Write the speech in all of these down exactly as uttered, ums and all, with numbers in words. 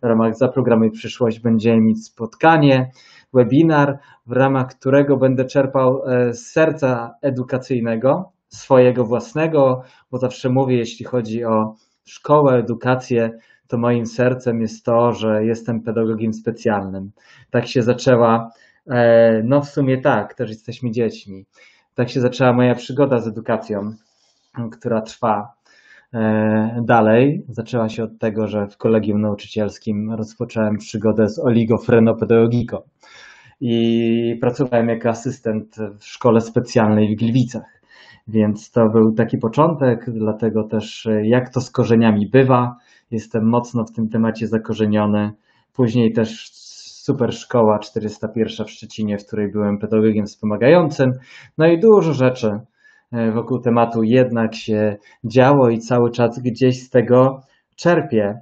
w ramach Zaprogramuj Przyszłość będziemy mieć spotkanie, webinar, w ramach którego będę czerpał z serca edukacyjnego, swojego własnego, bo zawsze mówię, jeśli chodzi o szkołę, edukację, to moim sercem jest to, że jestem pedagogiem specjalnym. Tak się zaczęła, no w sumie tak, też jesteśmy dziećmi. Tak się zaczęła moja przygoda z edukacją, która trwa dalej. Zaczęła się od tego, że w kolegium nauczycielskim rozpocząłem przygodę z oligofrenopedagogiką i pracowałem jako asystent w szkole specjalnej w Gliwicach. Więc to był taki początek, dlatego też jak to z korzeniami bywa, jestem mocno w tym temacie zakorzeniony. Później też super szkoła czterysta jeden w Szczecinie, w której byłem pedagogiem wspomagającym. No i dużo rzeczy wokół tematu jednak się działo i cały czas gdzieś z tego czerpię.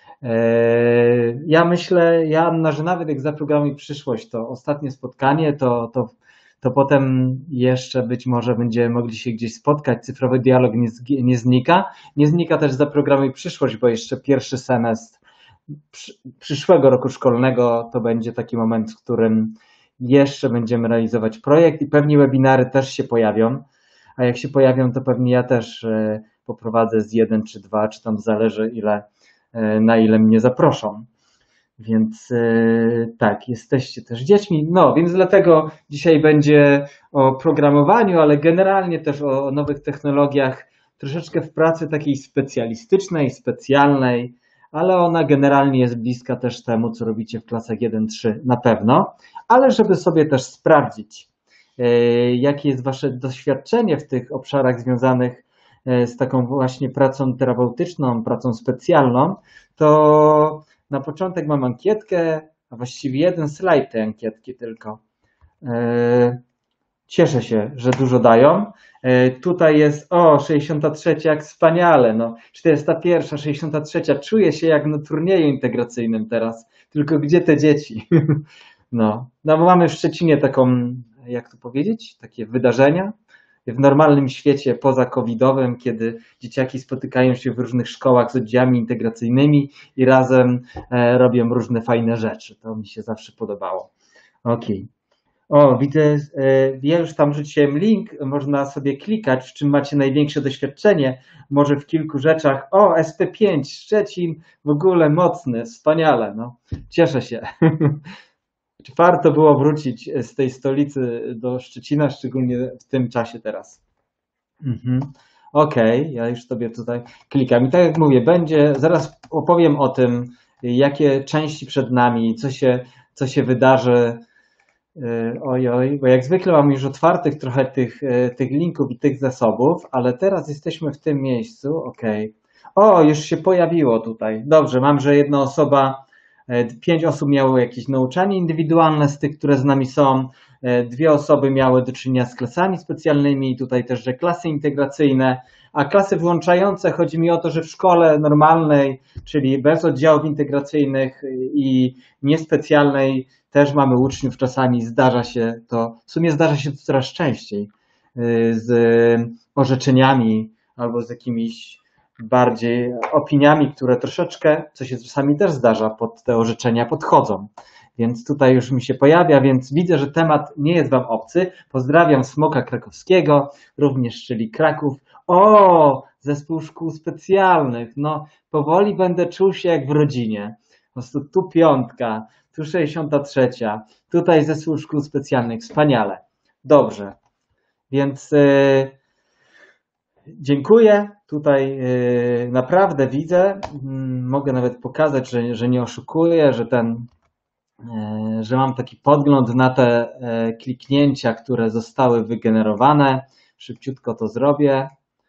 Ja myślę, Joanna, że nawet jak Zaprogramuj Przyszłość, to ostatnie spotkanie, to, to, to potem jeszcze być może będziemy mogli się gdzieś spotkać. Cyfrowy dialog nie, nie znika. Nie znika też Zaprogramuj Przyszłość, bo jeszcze pierwszy semestr przyszłego roku szkolnego to będzie taki moment, w którym jeszcze będziemy realizować projekt i pewnie webinary też się pojawią. A jak się pojawią, to pewnie ja też poprowadzę z jeden czy dwa, czy tam zależy ile, na ile mnie zaproszą. Więc tak, jesteście też dziećmi. No, więc dlatego dzisiaj będzie o programowaniu, ale generalnie też o nowych technologiach, troszeczkę w pracy takiej specjalistycznej, specjalnej, ale ona generalnie jest bliska też temu, co robicie w klasach jeden trzy na pewno, ale żeby sobie też sprawdzić, jakie jest wasze doświadczenie w tych obszarach związanych z taką właśnie pracą terapeutyczną, pracą specjalną, to na początek mam ankietkę, a właściwie jeden slajd tej ankietki tylko. Cieszę się, że dużo dają. Tutaj jest, o, sześćdziesiąta trzecia, jak wspaniale, no, czterdziesta pierwsza, sześćdziesiąta trzecia, czuję się jak na turnieju integracyjnym teraz, tylko gdzie te dzieci? No, no bo mamy w Szczecinie taką, jak to powiedzieć, takie wydarzenia w normalnym świecie poza covidowym, kiedy dzieciaki spotykają się w różnych szkołach z oddziałami integracyjnymi i razem robią różne fajne rzeczy. To mi się zawsze podobało. Okej. O, widzę, ja już tam rzuciłem link, można sobie klikać, w czym macie największe doświadczenie, może w kilku rzeczach. O, S P pięć, Szczecin, w ogóle mocny, wspaniale, no, cieszę się. Warto było wrócić z tej stolicy do Szczecina, szczególnie w tym czasie teraz. Mhm. Okej, okay, ja już sobie tutaj klikam i tak jak mówię, będzie, zaraz opowiem o tym, jakie części przed nami, co się, co się wydarzy. Oj, oj, bo jak zwykle mam już otwartych trochę tych, tych linków i tych zasobów, ale teraz jesteśmy w tym miejscu, okej. Okay. O, już się pojawiło tutaj. Dobrze, mam, że jedna osoba, pięć osób miało jakieś nauczanie indywidualne z tych, które z nami są, dwie osoby miały do czynienia z klasami specjalnymi, tutaj też, że klasy integracyjne, a klasy włączające, chodzi mi o to, że w szkole normalnej, czyli bez oddziałów integracyjnych i niespecjalnej, też mamy uczniów, czasami zdarza się to, w sumie zdarza się to coraz częściej, z orzeczeniami albo z jakimiś bardziej opiniami, które troszeczkę, co się czasami też zdarza, pod te orzeczenia podchodzą. Więc tutaj już mi się pojawia, więc widzę, że temat nie jest wam obcy. Pozdrawiam Smoka Krakowskiego, również, czyli Kraków. O, zespół szkół specjalnych. No, powoli będę czuł się jak w rodzinie. Po prostu tu piątka, tu sześćdziesiąta trzecia, tutaj zespół szkół specjalnych. Wspaniale. Dobrze. Więc yy, dziękuję. Tutaj yy, naprawdę widzę, yy, mogę nawet pokazać, że, że nie oszukuję, że ten że mam taki podgląd na te kliknięcia, które zostały wygenerowane. Szybciutko to zrobię.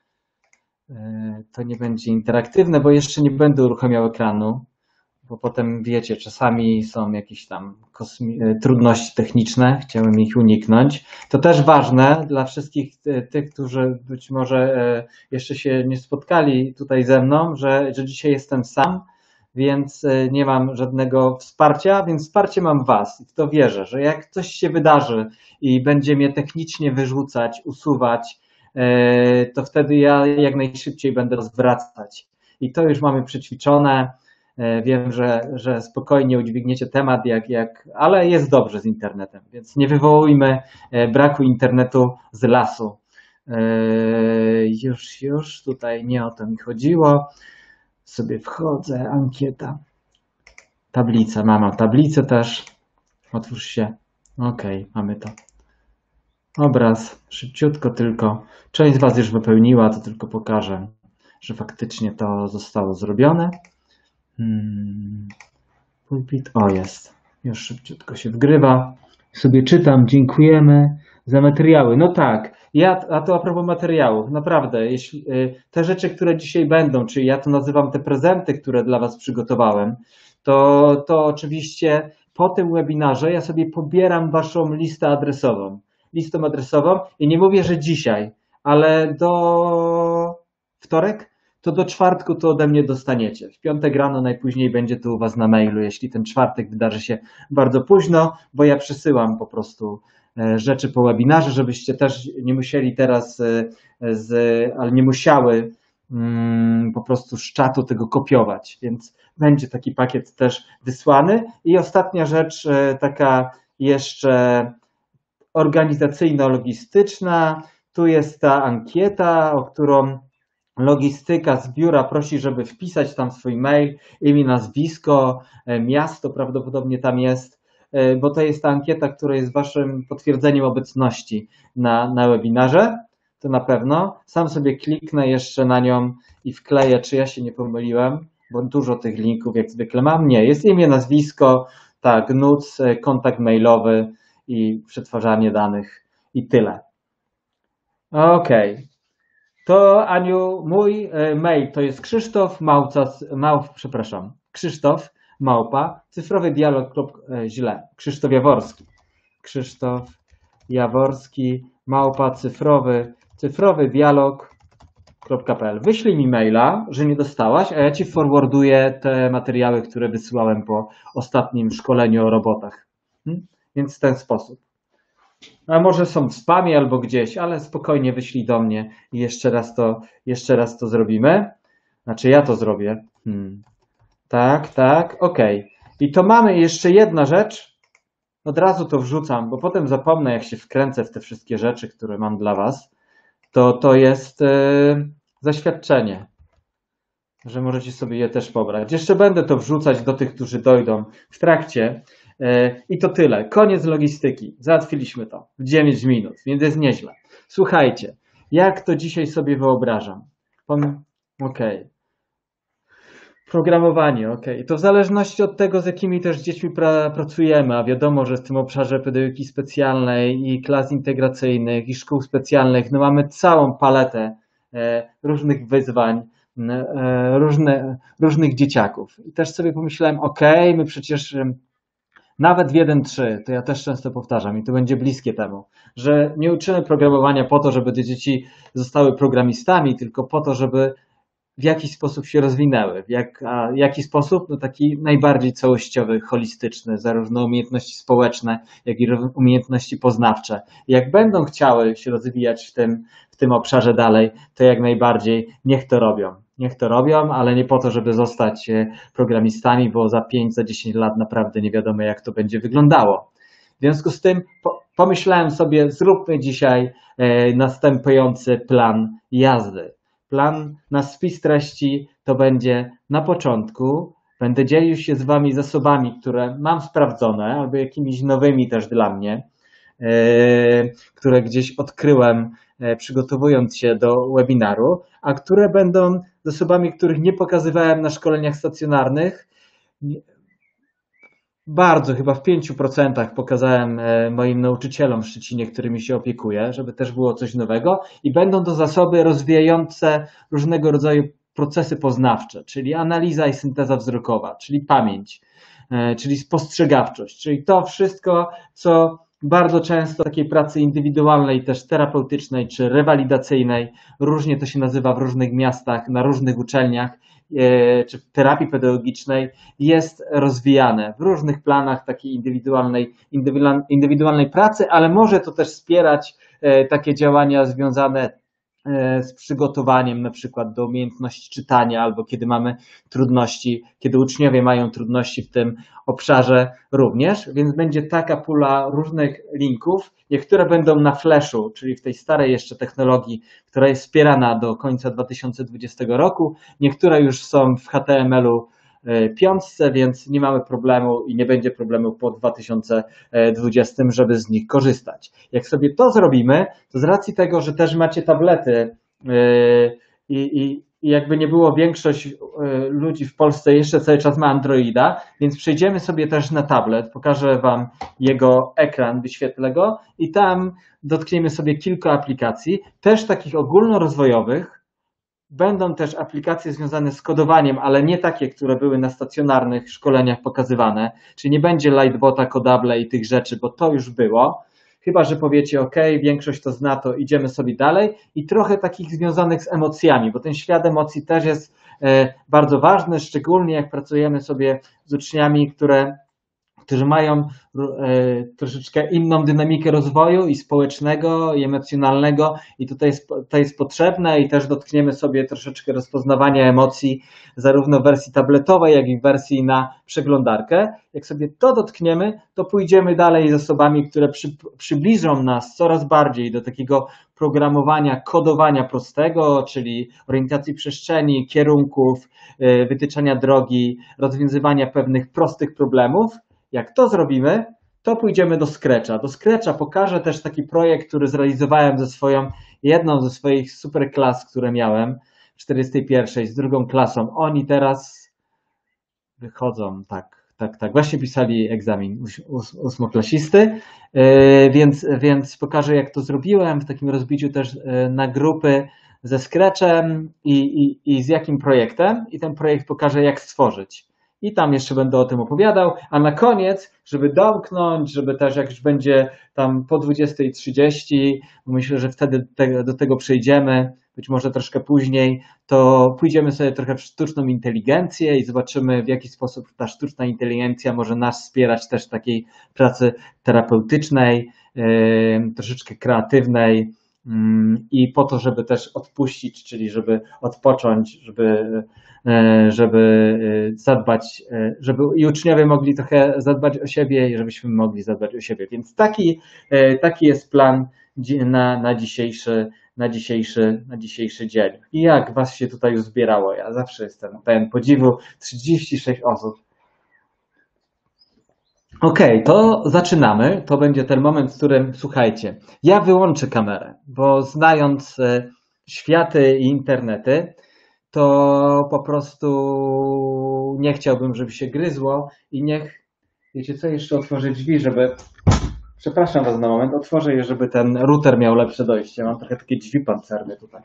To nie będzie interaktywne, bo jeszcze nie będę uruchamiał ekranu, bo potem wiecie, czasami są jakieś tam trudności techniczne, chciałem ich uniknąć. To też ważne dla wszystkich tych, którzy być może jeszcze się nie spotkali tutaj ze mną, że, że dzisiaj jestem sam, więc nie mam żadnego wsparcia, więc wsparcie mam was i w to wierzę, że jak coś się wydarzy i będzie mnie technicznie wyrzucać, usuwać, to wtedy ja jak najszybciej będę zwracać. I to już mamy przećwiczone. Wiem, że, że spokojnie udźwigniecie temat, jak, jak, ale jest dobrze z internetem, więc nie wywołujmy braku internetu z lasu. Już, już, tutaj nie o to mi chodziło. Sobie wchodzę, ankieta. Tablica, mama, tablicę też. Otwórz się. Ok, mamy to. Obraz, szybciutko tylko. Część z Was już wypełniła, to tylko pokażę, że faktycznie to zostało zrobione. Hmm. Pulpit, o jest. Już szybciutko się wgrywa. Sobie czytam, dziękujemy za materiały. No tak, ja, a to a propos materiałów, naprawdę, jeśli te rzeczy, które dzisiaj będą, czyli ja to nazywam te prezenty, które dla Was przygotowałem, to, to oczywiście po tym webinarze ja sobie pobieram Waszą listę adresową. Listą adresową i nie mówię, że dzisiaj, ale do wtorek, to do czwartku to ode mnie dostaniecie. W piątek rano najpóźniej będzie to u Was na mailu, jeśli ten czwartek wydarzy się bardzo późno, bo ja przesyłam po prostu rzeczy po webinarze, żebyście też nie musieli teraz, z, ale nie musiały mm, po prostu z czatu tego kopiować, więc będzie taki pakiet też wysłany. I ostatnia rzecz, taka jeszcze organizacyjno-logistyczna. Tu jest ta ankieta, o którą logistyka z biura prosi, żeby wpisać tam swój mail, imię, nazwisko, miasto prawdopodobnie tam jest, bo to jest ta ankieta, która jest Waszym potwierdzeniem obecności na, na webinarze. To na pewno. Sam sobie kliknę jeszcze na nią i wkleję, czy ja się nie pomyliłem, bo dużo tych linków jak zwykle mam. Nie, jest imię, nazwisko, tak, N U C, kontakt mailowy i przetwarzanie danych i tyle. Okej. Okay. To Aniu, mój mail to jest Krzysztof Małca, Małp, przepraszam, Krzysztof Małpa, cyfrowy dialog, źle, Krzysztof Jaworski, Krzysztof Jaworski, Małpa, cyfrowy, cyfrowy dialog.pl. Wyślij mi maila, że nie dostałaś, a ja Ci forwarduję te materiały, które wysyłałem po ostatnim szkoleniu o robotach. Hmm? Więc w ten sposób. A może są w spamie albo gdzieś, ale spokojnie wyślij do mnie i jeszcze raz to, jeszcze raz to zrobimy. Znaczy ja to zrobię. Hmm. Tak, tak, ok. I to mamy jeszcze jedna rzecz. Od razu to wrzucam, bo potem zapomnę, jak się wkręcę w te wszystkie rzeczy, które mam dla Was. To, to jest yy, zaświadczenie, że możecie sobie je też pobrać. Jeszcze będę to wrzucać do tych, którzy dojdą w trakcie. I to tyle. Koniec logistyki. Załatwiliśmy to w dziewięć minut, więc jest nieźle. Słuchajcie, jak to dzisiaj sobie wyobrażam? Ok. Programowanie, ok. To w zależności od tego, z jakimi też dziećmi pra pracujemy, a wiadomo, że w tym obszarze pedagogiki specjalnej i klas integracyjnych i szkół specjalnych, no mamy całą paletę e, różnych wyzwań, e, różne, różnych dzieciaków. I też sobie pomyślałem, ok, my przecież nawet w jeden trzy, to ja też często powtarzam i to będzie bliskie temu, że nie uczymy programowania po to, żeby te dzieci zostały programistami, tylko po to, żeby w jakiś sposób się rozwinęły. W jak, a jaki sposób? No taki najbardziej całościowy, holistyczny, zarówno umiejętności społeczne, jak i umiejętności poznawcze. Jak będą chciały się rozwijać w tym, w tym obszarze dalej, to jak najbardziej niech to robią. Niech to robią, ale nie po to, żeby zostać programistami, bo za pięć, za dziesięć lat naprawdę nie wiadomo, jak to będzie wyglądało. W związku z tym pomyślałem sobie, zróbmy dzisiaj następujący plan jazdy. Plan na spis treści to będzie na początku. Będę dzielił się z Wami zasobami, które mam sprawdzone, albo jakimiś nowymi też dla mnie, które gdzieś odkryłem, przygotowując się do webinaru, a które będą zasobami, których nie pokazywałem na szkoleniach stacjonarnych. Bardzo, chyba w pięciu procentach pokazałem moim nauczycielom w Szczecinie, którymi się opiekuję, żeby też było coś nowego i będą to zasoby rozwijające różnego rodzaju procesy poznawcze, czyli analiza i synteza wzrokowa, czyli pamięć, czyli spostrzegawczość, czyli to wszystko, co bardzo często w takiej pracy indywidualnej, też terapeutycznej czy rewalidacyjnej, różnie to się nazywa w różnych miastach, na różnych uczelniach, czy w terapii pedagogicznej jest rozwijane w różnych planach takiej indywidualnej, indywidualnej pracy, ale może to też wspierać takie działania związane z przygotowaniem na przykład do umiejętności czytania, albo kiedy mamy trudności, kiedy uczniowie mają trudności w tym obszarze również, więc będzie taka pula różnych linków. Niektóre będą na Flashu, czyli w tej starej jeszcze technologii, która jest wspierana do końca dwa tysiące dwudziestego roku. Niektóre już są w H T M L u piątce, więc nie mamy problemu i nie będzie problemu po dwa tysiące dwudziestym, żeby z nich korzystać. Jak sobie to zrobimy, to z racji tego, że też macie tablety i, i, i jakby nie było, większość ludzi w Polsce jeszcze cały czas ma Androida, więc przejdziemy sobie też na tablet, pokażę Wam jego ekran, wyświetlę go i tam dotkniemy sobie kilku aplikacji, też takich ogólnorozwojowych. Będą też aplikacje związane z kodowaniem, ale nie takie, które były na stacjonarnych szkoleniach pokazywane, czyli nie będzie Lightbota, Codable i tych rzeczy, bo to już było. Chyba że powiecie, OK, większość to zna, to idziemy sobie dalej. I trochę takich związanych z emocjami, bo ten świat emocji też jest bardzo ważny, szczególnie jak pracujemy sobie z uczniami, które którzy mają troszeczkę inną dynamikę rozwoju i społecznego, i emocjonalnego, i tutaj jest, to jest potrzebne i też dotkniemy sobie troszeczkę rozpoznawania emocji zarówno w wersji tabletowej, jak i w wersji na przeglądarkę. Jak sobie to dotkniemy, to pójdziemy dalej z osobami, które przy, przybliżą nas coraz bardziej do takiego programowania, kodowania prostego, czyli orientacji przestrzeni, kierunków, wytyczania drogi, rozwiązywania pewnych prostych problemów. Jak to zrobimy, to pójdziemy do Scratcha. Do Scratcha pokażę też taki projekt, który zrealizowałem ze swoją, jedną ze swoich super klas, które miałem w czterdziestej pierwszej, z drugą klasą. Oni teraz wychodzą, tak, tak, tak. Właśnie pisali egzamin ósmoklasisty, więc, więc pokażę, jak to zrobiłem w takim rozbiciu też na grupy ze Scratchem i, i, i z jakim projektem. I ten projekt pokażę, jak stworzyć. I tam jeszcze będę o tym opowiadał, a na koniec, żeby domknąć, żeby też jak już będzie tam po dwudziestej trzydzieści, bo myślę, że wtedy te, do tego przejdziemy, być może troszkę później, to pójdziemy sobie trochę w sztuczną inteligencję i zobaczymy, w jaki sposób ta sztuczna inteligencja może nas wspierać też w takiej pracy terapeutycznej, yy, troszeczkę kreatywnej yy, i po to, żeby też odpuścić, czyli żeby odpocząć, żeby żeby zadbać, żeby i uczniowie mogli trochę zadbać o siebie i żebyśmy mogli zadbać o siebie. Więc taki, taki jest plan na, na, dzisiejszy, na, dzisiejszy, na dzisiejszy dzień. I jak Was się tutaj uzbierało? Ja zawsze jestem pełen podziwu. trzydzieści sześć osób. OK, to zaczynamy. To będzie ten moment, w którym, słuchajcie, ja wyłączę kamerę, bo znając światy i internety, to po prostu nie chciałbym, żeby się gryzło i niech, wiecie co, jeszcze otworzę drzwi, żeby, przepraszam Was na moment, otworzę je, żeby ten router miał lepsze dojście. Mam trochę takie drzwi pancerne tutaj.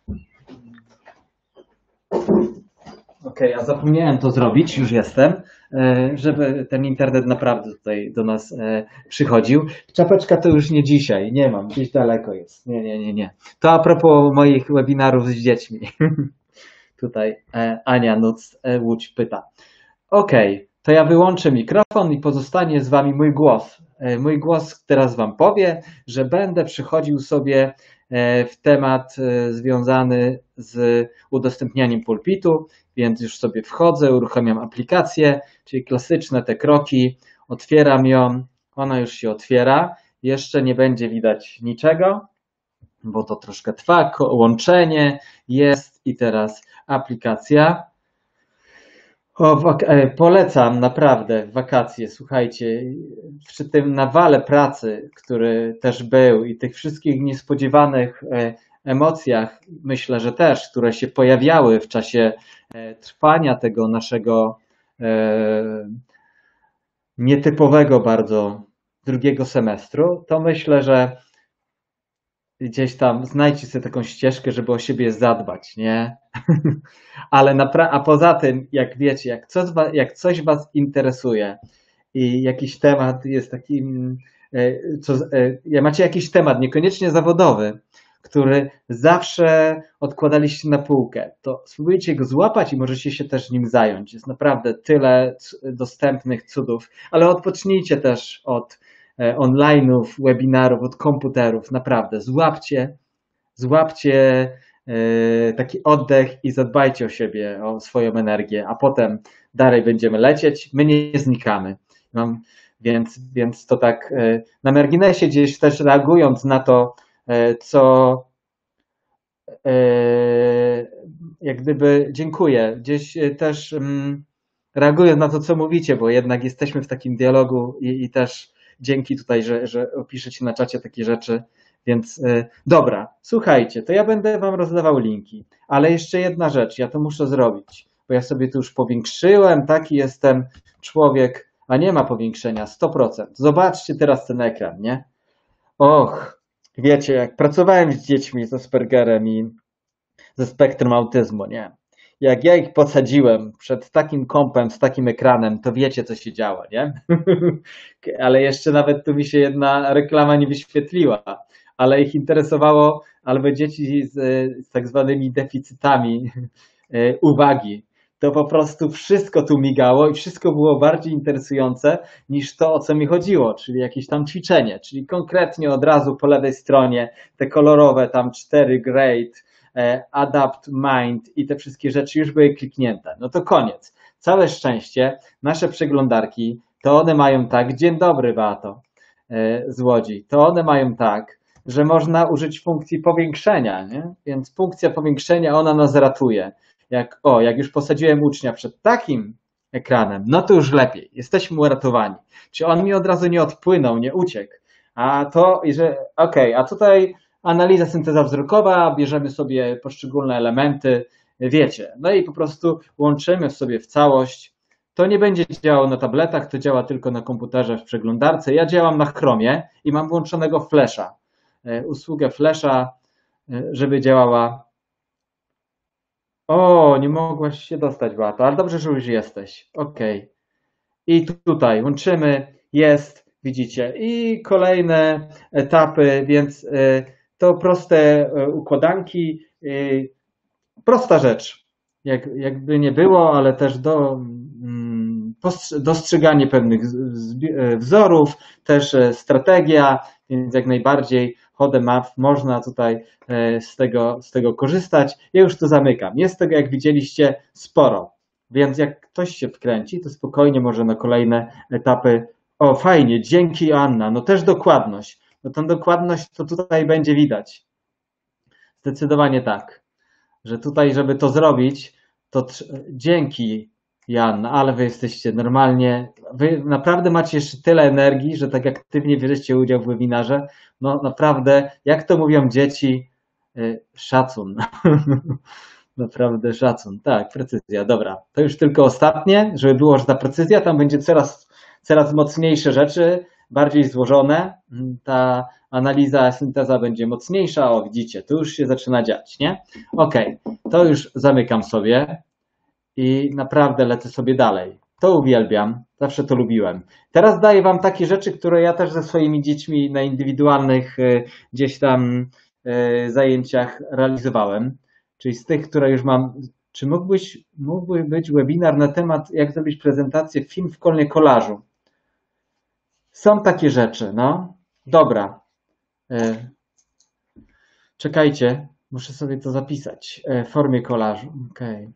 OK, a zapomniałem to zrobić, już jestem, żeby ten internet naprawdę tutaj do nas przychodził. Czapeczka to już nie dzisiaj, nie mam, gdzieś daleko jest. Nie, nie, nie, nie. To a propos moich webinarów z dziećmi. Tutaj Ania Nuc-Łódź pyta. OK, to ja wyłączę mikrofon i pozostanie z Wami mój głos. Mój głos teraz Wam powie, że będę przychodził sobie w temat związany z udostępnianiem pulpitu, więc już sobie wchodzę, uruchamiam aplikację, czyli klasyczne te kroki, otwieram ją, ona już się otwiera, jeszcze nie będzie widać niczego, bo to troszkę trwa, łączenie jest i teraz aplikacja. O, polecam naprawdę wakacje, słuchajcie, przy tym nawale pracy, który też był i tych wszystkich niespodziewanych emocjach, myślę, że też, które się pojawiały w czasie trwania tego naszego nietypowego bardzo drugiego semestru, to myślę, że gdzieś tam znajdźcie sobie taką ścieżkę, żeby o siebie zadbać, nie? Ale napra- a poza tym, jak wiecie, jak coś, jak coś Was interesuje i jakiś temat jest takim, co, jak macie jakiś temat, niekoniecznie zawodowy, który zawsze odkładaliście na półkę, to spróbujcie go złapać i możecie się też nim zająć. Jest naprawdę tyle dostępnych cudów, ale odpocznijcie też od online'ów, webinarów, od komputerów, naprawdę. Złapcie, złapcie taki oddech i zadbajcie o siebie, o swoją energię, a potem dalej będziemy lecieć, my nie znikamy. No, więc, więc to tak na marginesie gdzieś też reagując na to, co jak gdyby dziękuję, gdzieś też reagując na to, co mówicie, bo jednak jesteśmy w takim dialogu i, i też dzięki tutaj, że, że opiszecie na czacie takie rzeczy. Więc y, dobra, słuchajcie, to ja będę wam rozdawał linki, ale jeszcze jedna rzecz, ja to muszę zrobić, bo ja sobie tu już powiększyłem, taki jestem człowiek, a nie ma powiększenia, sto procent. Zobaczcie teraz ten ekran, nie? Och, wiecie, jak pracowałem z dziećmi z Aspergerem i ze spektrum autyzmu, nie? Jak ja ich posadziłem przed takim kompem, z takim ekranem, to wiecie, co się działo, nie? Ale jeszcze nawet tu mi się jedna reklama nie wyświetliła, ale ich interesowało, albo dzieci z, z tak zwanymi deficytami uwagi. To po prostu wszystko tu migało i wszystko było bardziej interesujące niż to, o co mi chodziło, czyli jakieś tam ćwiczenie, czyli konkretnie od razu po lewej stronie te kolorowe tam cztery grade, Adapt Mind i te wszystkie rzeczy już były kliknięte. No to koniec. Całe szczęście, nasze przeglądarki, to one mają tak, dzień dobry Beato z Łodzi, to one mają tak, że można użyć funkcji powiększenia, nie? Więc funkcja powiększenia, ona nas ratuje. Jak, o, jak już posadziłem ucznia przed takim ekranem, no to już lepiej, jesteśmy uratowani. Czy on mi od razu nie odpłynął, nie uciekł, a to, że okej, okay, a tutaj analiza synteza wzrokowa, bierzemy sobie poszczególne elementy, wiecie, no i po prostu łączymy sobie w całość. To nie będzie działało na tabletach, to działa tylko na komputerze w przeglądarce. Ja działam na Chromie i mam włączonego Flasha, usługę Flasha, żeby działała. O, nie mogłaś się dostać, Beato, ale dobrze, że już jesteś. Okej. Okay. I tutaj łączymy, jest, widzicie, i kolejne etapy, więc to proste układanki, prosta rzecz, jak, jakby nie było, ale też do, dostrzeganie pewnych wzorów, też strategia, więc jak najbardziej Hodemap można tutaj z tego, z tego korzystać. Ja już to zamykam. Jest tego, jak widzieliście, sporo, więc jak ktoś się wkręci, to spokojnie może na kolejne etapy. O, fajnie, dzięki Anna, no też dokładność. No tą dokładność to tutaj będzie widać. Zdecydowanie tak, że tutaj, żeby to zrobić, to dzięki Jan, ale wy jesteście normalnie, wy naprawdę macie jeszcze tyle energii, że tak aktywnie bierzecie udział w webinarze. No naprawdę, jak to mówią dzieci, szacun. Naprawdę szacun. Tak, precyzja, dobra. To już tylko ostatnie, żeby było, że ta precyzja, tam będzie coraz, coraz mocniejsze rzeczy, bardziej złożone. Ta analiza, synteza będzie mocniejsza. O, widzicie, tu już się zaczyna dziać, nie? Okej, okay, to już zamykam sobie i naprawdę lecę sobie dalej. To uwielbiam, zawsze to lubiłem. Teraz daję wam takie rzeczy, które ja też ze swoimi dziećmi na indywidualnych gdzieś tam zajęciach realizowałem. Czyli z tych, które już mam. Czy mógłbyś, mógłby być webinar na temat, jak zrobić prezentację, film w formie kolażu? Są takie rzeczy, no. Dobra. Czekajcie, muszę sobie to zapisać. W formie kolażu. Okej.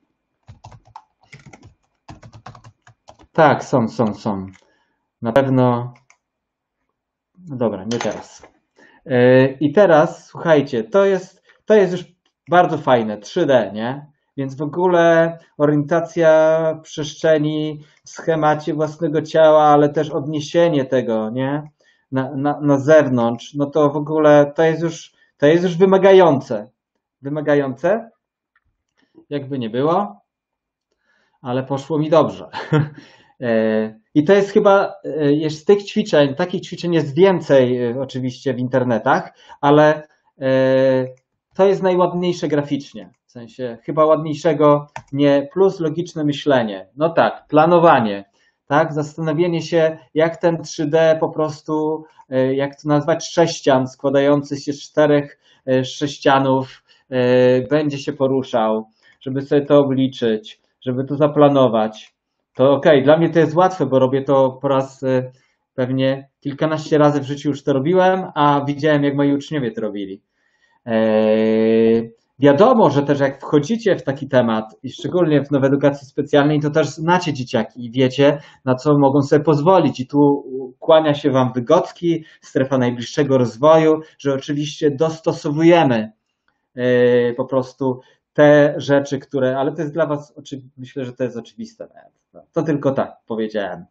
Tak, są, są, są. Na pewno. No dobra, nie teraz. I teraz, słuchajcie, to jest, to jest już bardzo fajne, trzy D, nie? Więc w ogóle orientacja w przestrzeni, w schemacie własnego ciała, ale też odniesienie tego, nie? Na, na, na zewnątrz, no to w ogóle to jest już, to jest już wymagające. Wymagające? Jakby nie było, ale poszło mi dobrze. I to jest chyba, jest z tych ćwiczeń, takich ćwiczeń jest więcej oczywiście w internetach, ale to jest najładniejsze graficznie, w sensie chyba ładniejszego nie, plus logiczne myślenie, no tak, planowanie, tak, zastanowienie się, jak ten trzy D po prostu, jak to nazwać, sześcian składający się z czterech sześcianów będzie się poruszał, żeby sobie to obliczyć, żeby to zaplanować. To okej, okay. Dla mnie to jest łatwe, bo robię to po raz pewnie kilkanaście razy w życiu już to robiłem, a widziałem, jak moi uczniowie to robili. Wiadomo, że też jak wchodzicie w taki temat i szczególnie w nowej edukacji specjalnej, to też znacie dzieciaki i wiecie, na co mogą sobie pozwolić. I tu kłania się Wam Wygocki, strefa najbliższego rozwoju, że oczywiście dostosowujemy po prostu te rzeczy, które, ale to jest dla Was, myślę, że to jest oczywiste. To tylko tak powiedziałem.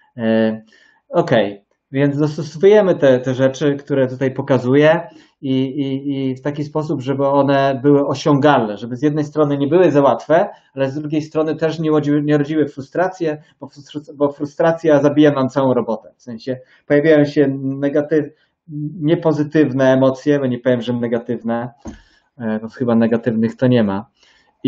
Okej, okay. Więc dostosowujemy te, te rzeczy, które tutaj pokazuję i, i, i w taki sposób, żeby one były osiągalne, żeby z jednej strony nie były za łatwe, ale z drugiej strony też nie rodziły, nie rodziły frustrację, bo, bo frustracja zabija nam całą robotę. W sensie pojawiają się negatyw, niepozytywne emocje, bo nie powiem, że negatywne, bo chyba negatywnych to nie ma.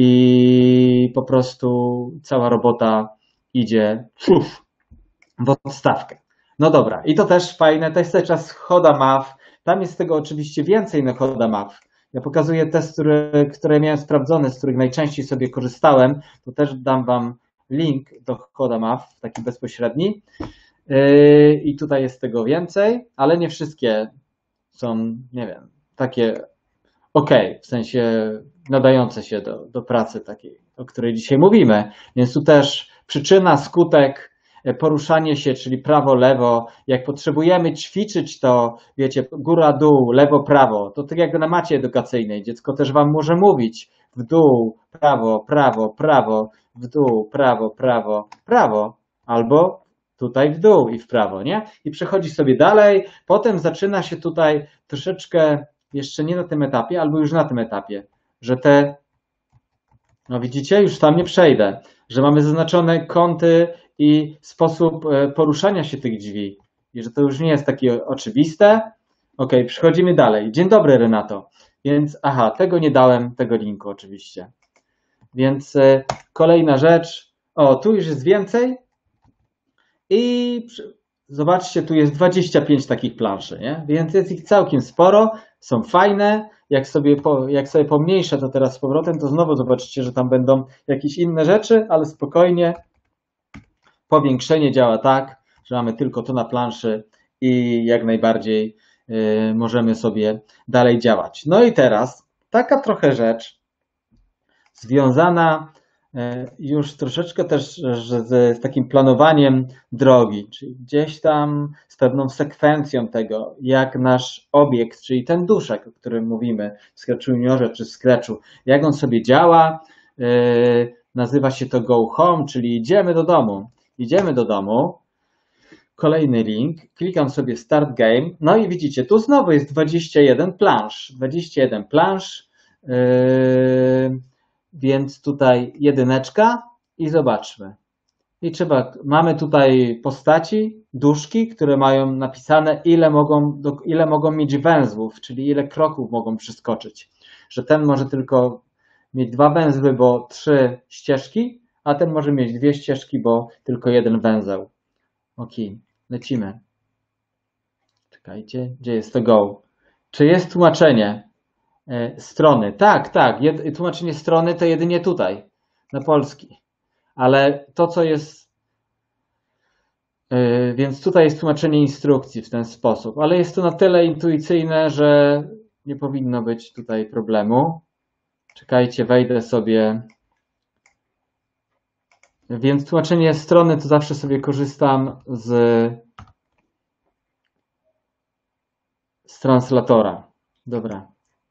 I po prostu cała robota idzie uf, w odstawkę. No dobra, i to też fajne, to jest cały czas Choda M A W. Tam jest tego oczywiście więcej na Choda M A W. Ja pokazuję testy, które, które miałem sprawdzone, z których najczęściej sobie korzystałem. To też dam Wam link do Choda M A W, taki bezpośredni. Yy, I tutaj jest tego więcej, ale nie wszystkie są, nie wiem, takie ok, w sensie nadające się do, do pracy takiej, o której dzisiaj mówimy. Więc tu też przyczyna, skutek, poruszanie się, czyli prawo, lewo. Jak potrzebujemy ćwiczyć to, wiecie, góra, dół, lewo, prawo, to tak jak na macie edukacyjnej, dziecko też Wam może mówić w dół, prawo, prawo, prawo, w dół, prawo, prawo, prawo, albo tutaj w dół i w prawo, nie? I przechodzi sobie dalej, potem zaczyna się tutaj troszeczkę, jeszcze nie na tym etapie, albo już na tym etapie, że te, no widzicie, już tam nie przejdę, że mamy zaznaczone kąty i sposób poruszania się tych drzwi i że to już nie jest takie oczywiste. Ok, przechodzimy dalej. Dzień dobry, Renato. Więc aha, tego nie dałem, tego linku oczywiście. Więc y, kolejna rzecz. O, tu już jest więcej i zobaczcie, tu jest dwadzieścia pięć takich planszy, nie? Więc jest ich całkiem sporo, są fajne. Jak sobie, po, jak sobie pomniejszę to teraz z powrotem, to znowu zobaczycie, że tam będą jakieś inne rzeczy, ale spokojnie. Powiększenie działa tak, że mamy tylko to na planszy i jak najbardziej y, możemy sobie dalej działać. No i teraz taka trochę rzecz związana y, już troszeczkę też z, z takim planowaniem drogi, czyli gdzieś tam z pewną sekwencją tego, jak nasz obiekt, czyli ten duszek, o którym mówimy w Scratch Juniorze czy w Scratchu, jak on sobie działa. Y, nazywa się to Go Home, czyli idziemy do domu. Idziemy do domu, kolejny link, klikam sobie Start Game, no i widzicie, tu znowu jest dwadzieścia jeden plansz, dwadzieścia jeden plansz, yy, więc tutaj jedyneczka i zobaczmy. I trzeba, mamy tutaj postaci, duszki, które mają napisane, ile mogą, do, ile mogą mieć węzłów, czyli ile kroków mogą przeskoczyć. Że ten może tylko mieć dwa węzły, bo trzy ścieżki, a ten może mieć dwie ścieżki, bo tylko jeden węzeł. Ok, lecimy. Czekajcie, gdzie jest to go? Czy jest tłumaczenie e, strony? Tak, tak, jed, tłumaczenie strony to jedynie tutaj, na polski. Ale to, co jest... E, więc tutaj jest tłumaczenie instrukcji w ten sposób, ale jest to na tyle intuicyjne, że nie powinno być tutaj problemu. Czekajcie, wejdę sobie... Więc tłumaczenie strony to zawsze sobie korzystam z, z translatora. Dobra.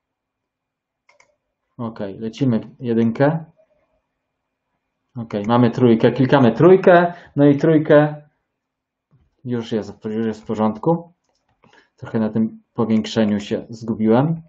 Ok, lecimy jedynkę. Ok, mamy trójkę, klikamy trójkę, no i trójkę już jest, już jest w porządku. Trochę na tym powiększeniu się zgubiłem.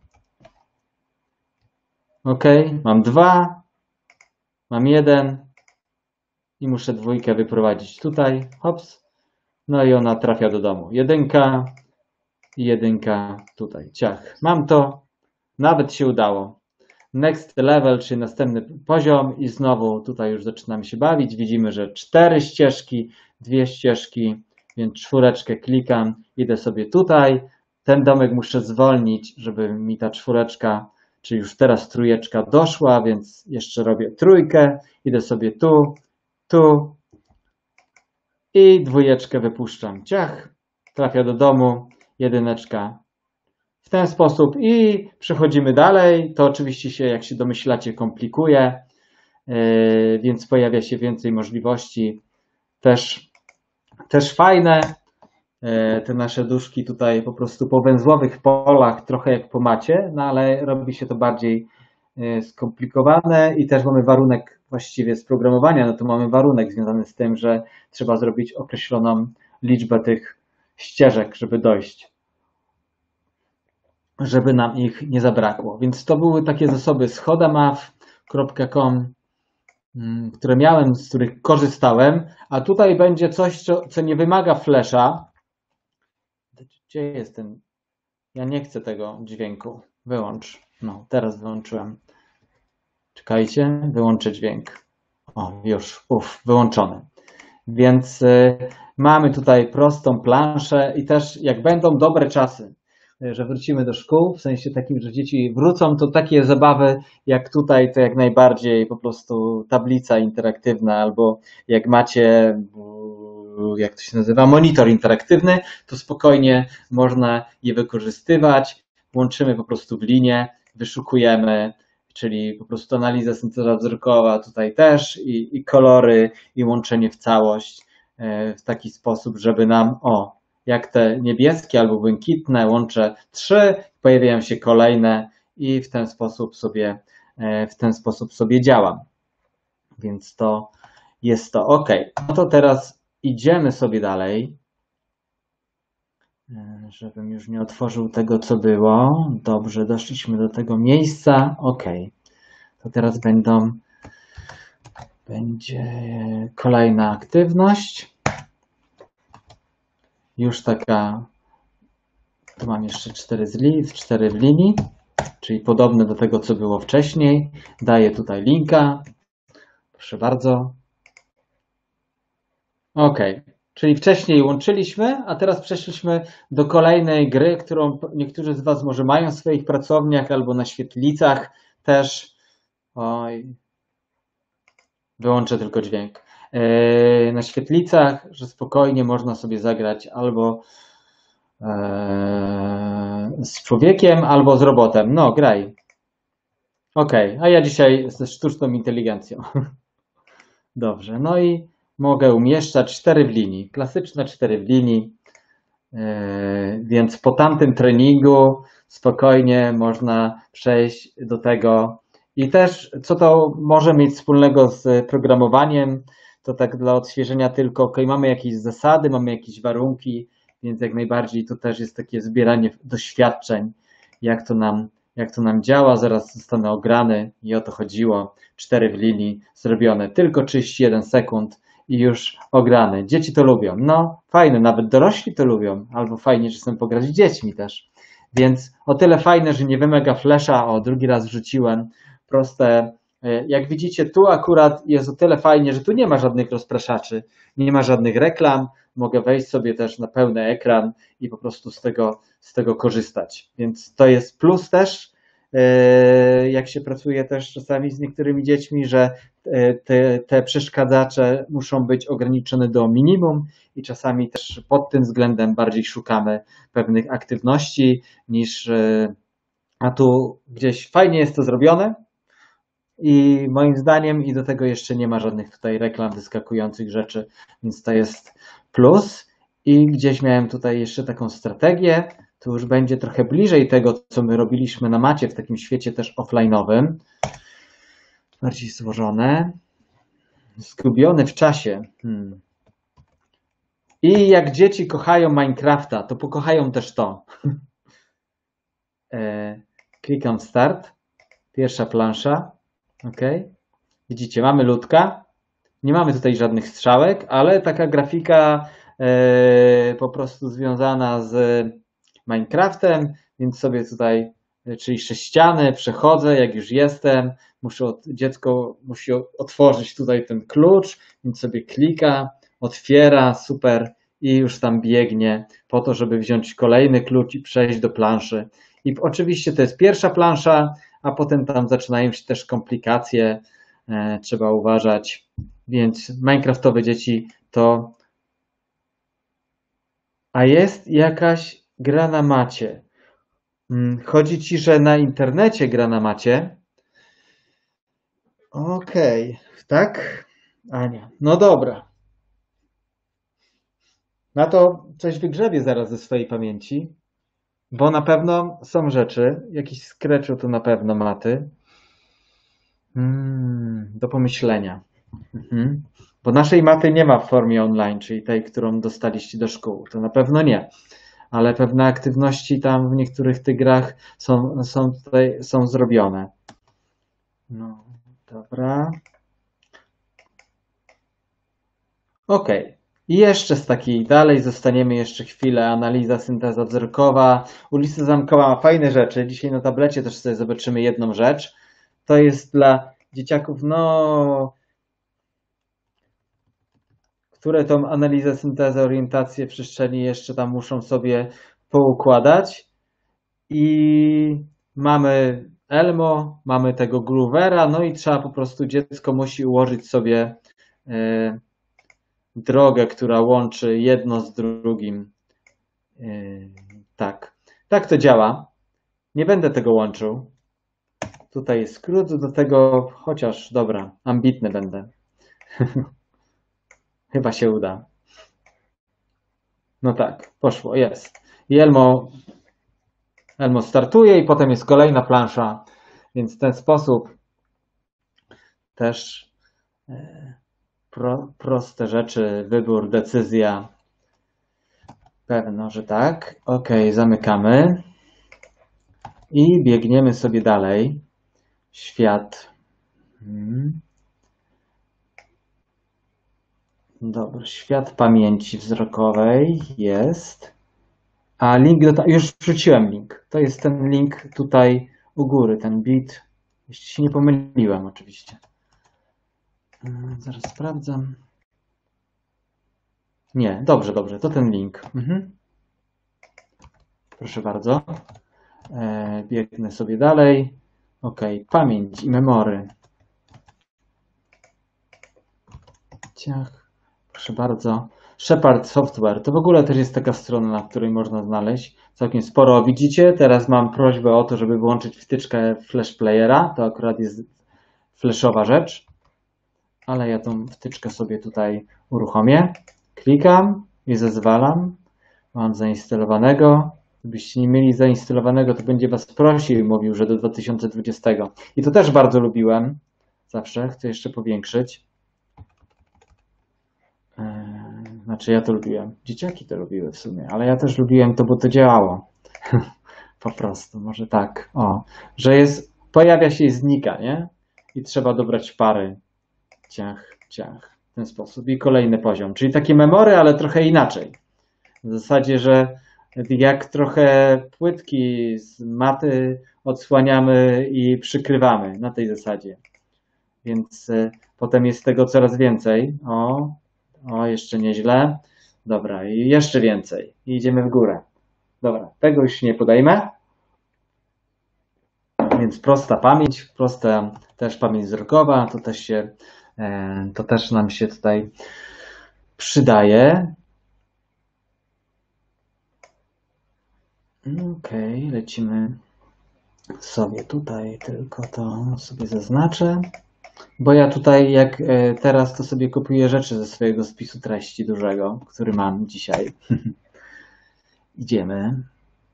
Ok, mam dwa, mam jeden. I muszę dwójkę wyprowadzić tutaj, hops, no i ona trafia do domu. Jedynka i jedynka tutaj, ciach. Mam to, nawet się udało. Next level, czyli następny poziom i znowu tutaj już zaczynamy się bawić. Widzimy, że cztery ścieżki, dwie ścieżki, więc czwóreczkę klikam, idę sobie tutaj. Ten domek muszę zwolnić, żeby mi ta czwóreczka, czyli już teraz trójeczka doszła, więc jeszcze robię trójkę, idę sobie tu, tu i dwójeczkę wypuszczam. Ciach, trafia do domu, jedyneczka w ten sposób i przechodzimy dalej. To oczywiście się, jak się domyślacie, komplikuje, więc pojawia się więcej możliwości. Też, też fajne. Te nasze duszki tutaj po prostu po węzłowych polach, trochę jak po macie, no ale robi się to bardziej skomplikowane i też mamy warunek właściwie z programowania, no to mamy warunek związany z tym, że trzeba zrobić określoną liczbę tych ścieżek, żeby dojść, żeby nam ich nie zabrakło. Więc to były takie zasoby z hodamath kropka com, które miałem, z których korzystałem, a tutaj będzie coś, co, co nie wymaga flasha. Gdzie jest ten? Ja nie chcę tego dźwięku. Wyłącz. No, teraz wyłączyłem. Czekajcie, wyłączę dźwięk. O, już, uff, wyłączony. Więc y, mamy tutaj prostą planszę i też jak będą dobre czasy, że wrócimy do szkół, w sensie takim, że dzieci wrócą, to takie zabawy jak tutaj, to jak najbardziej po prostu tablica interaktywna, albo jak macie, jak to się nazywa, monitor interaktywny, to spokojnie można je wykorzystywać. Łączymy po prostu w linię, wyszukujemy, czyli po prostu analiza synteza wzrokowa tutaj też i, i kolory i łączenie w całość w taki sposób, żeby nam, o, jak te niebieskie albo błękitne, łączę trzy, pojawiają się kolejne i w ten sposób sobie, w ten sposób sobie działam. Więc to jest to ok. No to teraz idziemy sobie dalej, żebym już nie otworzył tego, co było. Dobrze, doszliśmy do tego miejsca. Ok. To teraz będą, będzie kolejna aktywność. Już taka, tu mam jeszcze cztery z li, cztery w linii, czyli podobne do tego, co było wcześniej. Daję tutaj linka. Proszę bardzo. Ok, czyli wcześniej łączyliśmy, a teraz przeszliśmy do kolejnej gry, którą niektórzy z Was może mają w swoich pracowniach albo na świetlicach też. Oj, wyłączę tylko dźwięk. Na świetlicach, że spokojnie można sobie zagrać albo z człowiekiem, albo z robotem. No, graj. Ok, a ja dzisiaj ze sztuczną inteligencją. Dobrze, no i mogę umieszczać cztery w linii. Klasyczne cztery w linii. Więc po tamtym treningu spokojnie można przejść do tego. I też, co to może mieć wspólnego z programowaniem, to tak dla odświeżenia tylko, ok, mamy jakieś zasady, mamy jakieś warunki, więc jak najbardziej to też jest takie zbieranie doświadczeń, jak to nam, jak to nam działa. Zaraz zostanę ograny i o to chodziło. Cztery w linii zrobione, tylko trzydzieści jeden sekund i już ograny. Dzieci to lubią. No, fajne, nawet dorośli to lubią, albo fajnie czasem pograć z dziećmi też. Więc o tyle fajne, że nie wymaga flasha, o drugi raz wrzuciłem. Proste, jak widzicie, tu akurat jest o tyle fajnie, że tu nie ma żadnych rozpraszaczy, nie ma żadnych reklam, mogę wejść sobie też na pełny ekran i po prostu z tego, z tego korzystać, więc to jest plus też, jak się pracuje też czasami z niektórymi dziećmi, że te, te przeszkadzacze muszą być ograniczone do minimum i czasami też pod tym względem bardziej szukamy pewnych aktywności niż, a tu gdzieś fajnie jest to zrobione. I moim zdaniem i do tego jeszcze nie ma żadnych tutaj reklam wyskakujących rzeczy, więc to jest plus. I gdzieś miałem tutaj jeszcze taką strategię, to już będzie trochę bliżej tego, co my robiliśmy na macie w takim świecie też offline'owym. Bardziej złożone. Zgubione w czasie. Hmm. I jak dzieci kochają Minecrafta, to pokochają też to. Klikam start. Pierwsza plansza. Ok, widzicie, mamy ludka, nie mamy tutaj żadnych strzałek, ale taka grafika e, po prostu związana z Minecraftem, więc sobie tutaj, czyli sześciany, przechodzę, jak już jestem, muszę, dziecko musi otworzyć tutaj ten klucz, więc sobie klika, otwiera, super i już tam biegnie po to, żeby wziąć kolejny klucz i przejść do planszy. I oczywiście to jest pierwsza plansza, a potem tam zaczynają się też komplikacje, e, trzeba uważać, więc Minecraftowe dzieci to... A jest jakaś gra na macie. Chodzi ci, że na internecie gra na macie? Okej, okay. Tak? Ania, no dobra. No to coś wygrzebie zaraz ze swojej pamięci, bo na pewno są rzeczy, jakiś scratchu to na pewno maty. Hmm, do pomyślenia. Mhm. Bo naszej maty nie ma w formie online, czyli tej, którą dostaliście do szkół. To na pewno nie. Ale pewne aktywności tam w niektórych tych grach są, są tutaj są zrobione. No, dobra. Okej. Okay. I jeszcze z takiej dalej zostaniemy jeszcze chwilę. Analiza, synteza wzrokowa. Ulica Zamkowa ma fajne rzeczy. Dzisiaj na tablecie też sobie zobaczymy jedną rzecz. To jest dla dzieciaków, no, które tą analizę, syntezę, orientację w przestrzeni jeszcze tam muszą sobie poukładać. I mamy Elmo, mamy tego Groovera, no i trzeba po prostu, dziecko musi ułożyć sobie y, drogę, która łączy jedno z drugim. Y, tak, tak to działa. Nie będę tego łączył. Tutaj jest skrót do tego, chociaż dobra, ambitny będę. Chyba się uda. No tak, poszło, jest. I Elmo, Elmo startuje i potem jest kolejna plansza, więc w ten sposób też pro, proste rzeczy, wybór, decyzja. Pewno, że tak. Ok, zamykamy i biegniemy sobie dalej. Świat. Hmm. Dobra, świat pamięci wzrokowej jest. A link do... Już wrzuciłem link. To jest ten link tutaj u góry, ten bit. Jeśli się nie pomyliłem oczywiście. Zaraz sprawdzam. Nie, dobrze, dobrze, to ten link. Mhm. Proszę bardzo. E, biegnę sobie dalej. Ok, pamięć i memory. Ciach. Proszę bardzo. Shepard Software. To w ogóle też jest taka strona, na której można znaleźć całkiem sporo. Widzicie? Teraz mam prośbę o to, żeby włączyć wtyczkę Flash Playera. To akurat jest flashowa rzecz. Ale ja tą wtyczkę sobie tutaj uruchomię. Klikam i zezwalam. Mam zainstalowanego. Gdybyście nie mieli zainstalowanego, to będzie was prosił i mówił, że do dwa tysiące dwudziestego. I to też bardzo lubiłem. Zawsze chcę jeszcze powiększyć. Znaczy ja to lubiłem. Dzieciaki to lubiły w sumie, ale ja też lubiłem to, bo to działało. Po prostu, może tak. O, że jest, pojawia się i znika, nie? I trzeba dobrać pary. Ciach, ciach. W ten sposób. I kolejny poziom. Czyli takie memory, ale trochę inaczej. W zasadzie, że jak trochę płytki z maty odsłaniamy i przykrywamy na tej zasadzie. Więc y, potem jest tego coraz więcej. O, o, jeszcze nieźle. Dobra, i jeszcze więcej. I idziemy w górę. Dobra, tego już nie podejmę. Więc prosta pamięć, prosta też pamięć wzrokowa, to też się, to też nam się tutaj przydaje. Ok, lecimy sobie tutaj, tylko to sobie zaznaczę. Bo ja tutaj, jak teraz, to sobie kopiuję rzeczy ze swojego spisu treści dużego, który mam dzisiaj. Idziemy.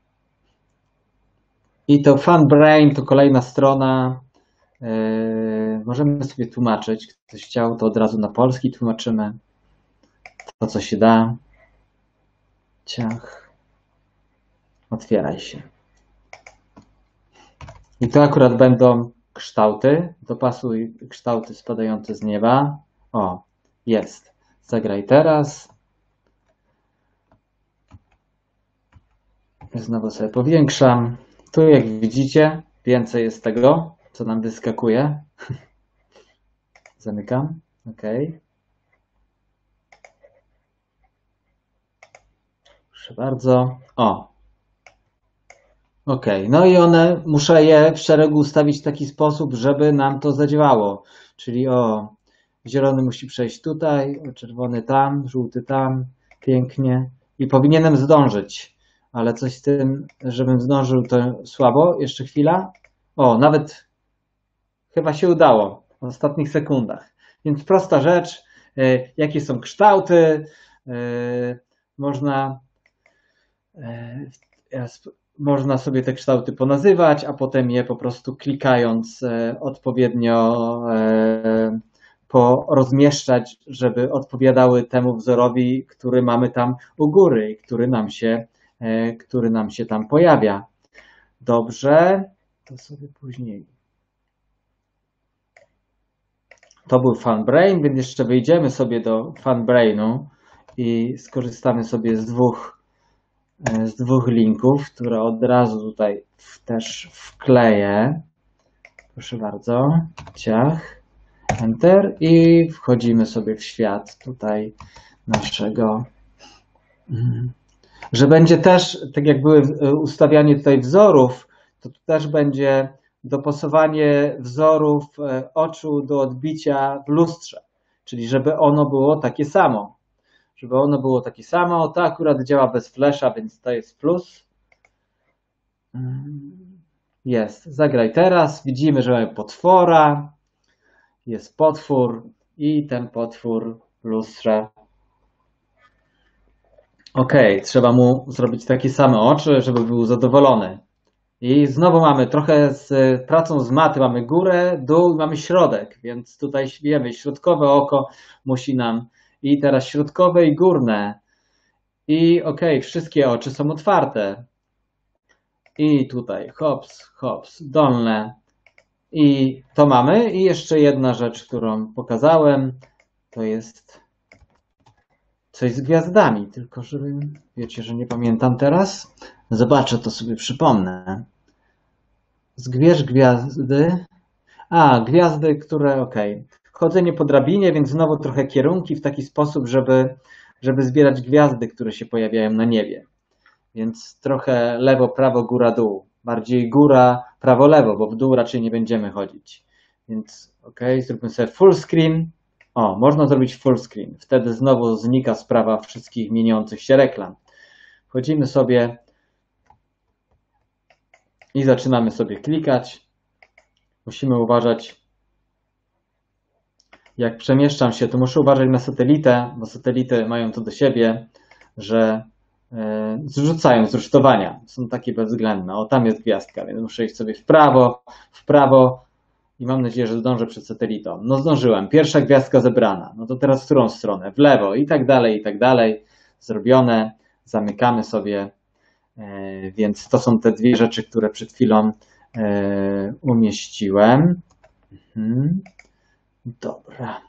I to FunBrain to kolejna strona. Yy, możemy sobie tłumaczyć. Ktoś chciał, to od razu na polski tłumaczymy. To, co się da. Ciach. Otwieraj się. I to akurat będą kształty. Dopasuj kształty spadające z nieba. O, jest. Zagraj teraz. Znowu sobie powiększam. Tu jak widzicie, więcej jest tego, co nam wyskakuje. Zamykam. OK. Proszę bardzo. O. OK. No i one, muszę je w szeregu ustawić w taki sposób, żeby nam to zadziałało. Czyli o, zielony musi przejść tutaj, czerwony tam, żółty tam. Pięknie. I powinienem zdążyć. ale coś z tym, żebym zdążył, to słabo. Jeszcze chwila. O, nawet chyba się udało w ostatnich sekundach. Więc prosta rzecz, jakie są kształty, można, można sobie te kształty ponazywać, a potem je po prostu klikając odpowiednio porozmieszczać, żeby odpowiadały temu wzorowi, który mamy tam u góry i który nam się, który nam się tam pojawia. Dobrze, to sobie później. To był FunBrain, więc jeszcze wyjdziemy sobie do FunBrainu i skorzystamy sobie z dwóch, z dwóch linków, które od razu tutaj też wkleję. Proszę bardzo, ciach, Enter i wchodzimy sobie w świat tutaj naszego, że będzie też, tak jak były ustawianie tutaj wzorów, to tu też będzie dopasowanie wzorów oczu do odbicia w lustrze, czyli żeby ono było takie samo. Żeby ono było takie samo, to akurat działa bez flasha, więc to jest plus. Jest, zagraj teraz, widzimy, że mamy potwora, jest potwór i ten potwór w lustrze. Ok, trzeba mu zrobić takie same oczy, żeby był zadowolony. I znowu mamy trochę z pracą z maty, mamy górę, dół, mamy środek, więc tutaj wiemy, środkowe oko musi nam i teraz środkowe i górne. I ok, wszystkie oczy są otwarte. I tutaj hops, hops, dolne. I to mamy. I jeszcze jedna rzecz, którą pokazałem, to jest coś z gwiazdami, tylko żeby, wiecie, że nie pamiętam teraz. Zobaczę, to sobie przypomnę. Zgwierz gwiazdy. A, gwiazdy, które, ok. Chodzenie po drabinie, więc znowu trochę kierunki w taki sposób, żeby, żeby zbierać gwiazdy, które się pojawiają na niebie. Więc trochę lewo, prawo, góra, dół. Bardziej góra, prawo, lewo, bo w dół raczej nie będziemy chodzić. Więc ok, zróbmy sobie full screen. O, można zrobić full screen. Wtedy znowu znika sprawa wszystkich mieniących się reklam. Wchodzimy sobie i zaczynamy sobie klikać. Musimy uważać, jak przemieszczam się, to muszę uważać na satelitę, bo satelity mają to do siebie, że e, zrzucają z rusztowania. Są takie bezwzględne. O, tam jest gwiazdka, więc muszę iść sobie w prawo, w prawo i mam nadzieję, że zdążę przed satelitą. No zdążyłem. Pierwsza gwiazdka zebrana. No to teraz w którą stronę? W lewo i tak dalej, i tak dalej. Zrobione. Zamykamy sobie. E, więc to są te dwie rzeczy, które przed chwilą e, umieściłem. Mhm. Dobra.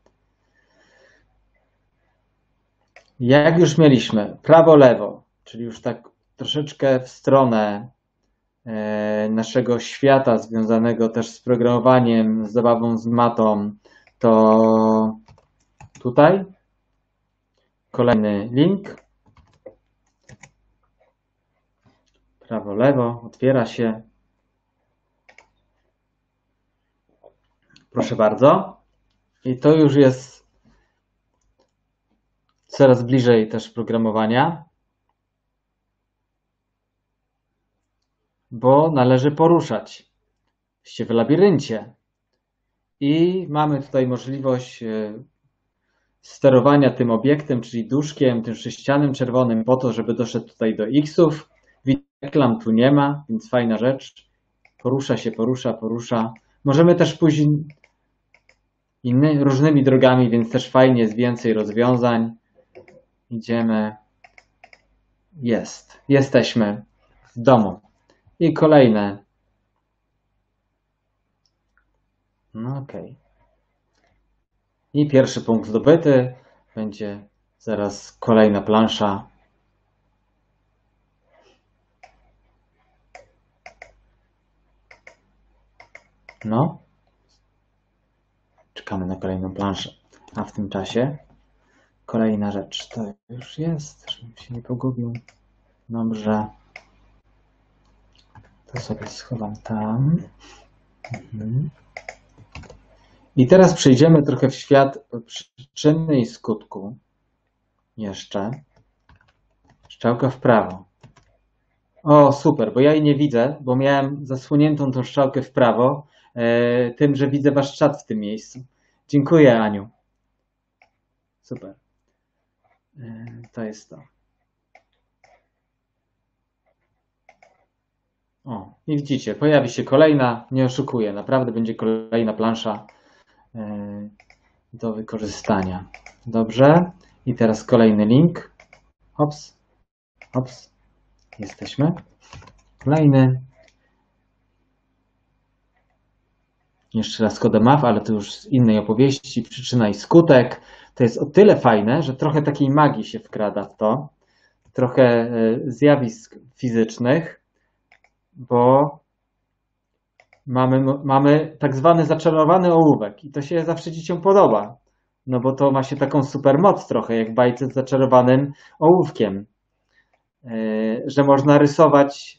Jak już mieliśmy prawo, lewo, czyli już tak troszeczkę w stronę naszego świata związanego też z programowaniem, z zabawą z matą, to tutaj kolejny link. Prawo, lewo, otwiera się. Proszę bardzo. I to już jest coraz bliżej też programowania, bo należy poruszać się w labiryncie. I mamy tutaj możliwość sterowania tym obiektem, czyli duszkiem, tym sześcianem czerwonym po to, żeby doszedł tutaj do X-ów. Reklam tu nie ma, więc fajna rzecz. Porusza się, porusza, porusza. Możemy też pójść innymi, różnymi drogami, więc też fajnie, jest więcej rozwiązań. Idziemy. Jest. Jesteśmy w domu. I kolejne. No okej. Okay. I pierwszy punkt zdobyty. Będzie zaraz kolejna plansza. No. Czekamy na kolejną planszę. A w tym czasie kolejna rzecz. To już jest, żebym się nie pogubił. Dobrze. To sobie schowam tam. Mhm. I teraz przejdziemy trochę w świat przyczyny i skutku. Jeszcze. Strzałka w prawo. O, super, bo ja jej nie widzę, bo miałem zasłoniętą tą strzałkę w prawo, e, tym, że widzę wasz czat w tym miejscu. Dziękuję, Aniu. Super. E, to jest to. O, i widzicie, pojawi się kolejna, nie oszukuję, naprawdę będzie kolejna plansza e, do wykorzystania. Dobrze. I teraz kolejny link. Hops, hops. Jesteśmy. Kolejny. Jeszcze raz kodem M A W, ale to już z innej opowieści. Przyczyna i skutek. To jest o tyle fajne, że trochę takiej magii się wkrada w to. Trochę zjawisk fizycznych, bo mamy, mamy tak zwany zaczarowany ołówek i to się zawsze dzieciom podoba. No bo to ma się taką super moc trochę, jak bajce z zaczarowanym ołówkiem. Że można rysować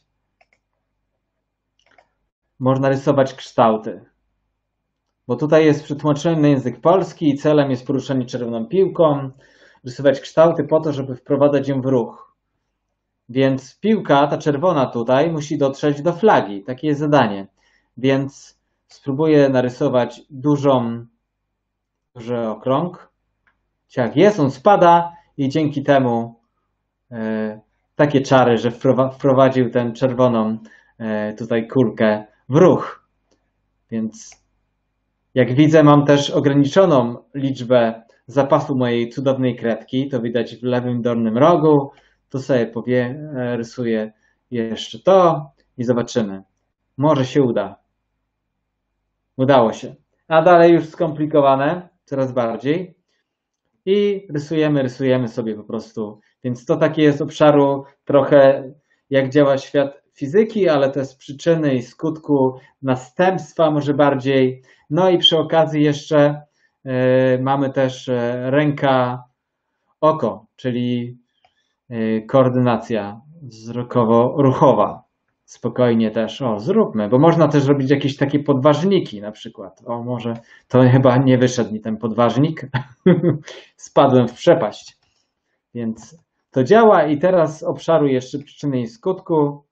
można rysować kształty. Bo tutaj jest przetłumaczenie na język polski i celem jest poruszanie czerwoną piłką, rysować kształty po to, żeby wprowadzać ją w ruch. Więc piłka, ta czerwona tutaj, musi dotrzeć do flagi. Takie jest zadanie. Więc spróbuję narysować dużą, duży okrąg. Jak jest, on spada i dzięki temu e, takie czary, że wprowadził tę czerwoną e, tutaj kulkę w ruch. Więc jak widzę, mam też ograniczoną liczbę zapasu mojej cudownej kredki. To widać w lewym dolnym rogu. Tu sobie powie, rysuję jeszcze to i zobaczymy. Może się uda. Udało się. A dalej już skomplikowane, coraz bardziej. I rysujemy, rysujemy sobie po prostu. Więc to takie jest obszaru trochę jak działa świat fizyki, ale to jest przyczyny i skutku następstwa może bardziej. No i przy okazji jeszcze y, mamy też ręka, oko, czyli y, koordynacja wzrokowo-ruchowa. Spokojnie też, o zróbmy, bo można też robić jakieś takie podważniki na przykład. O może to chyba nie wyszedł mi ten podważnik, spadłem w przepaść. Więc to działa i teraz z obszaru jeszcze przyczyny i skutku.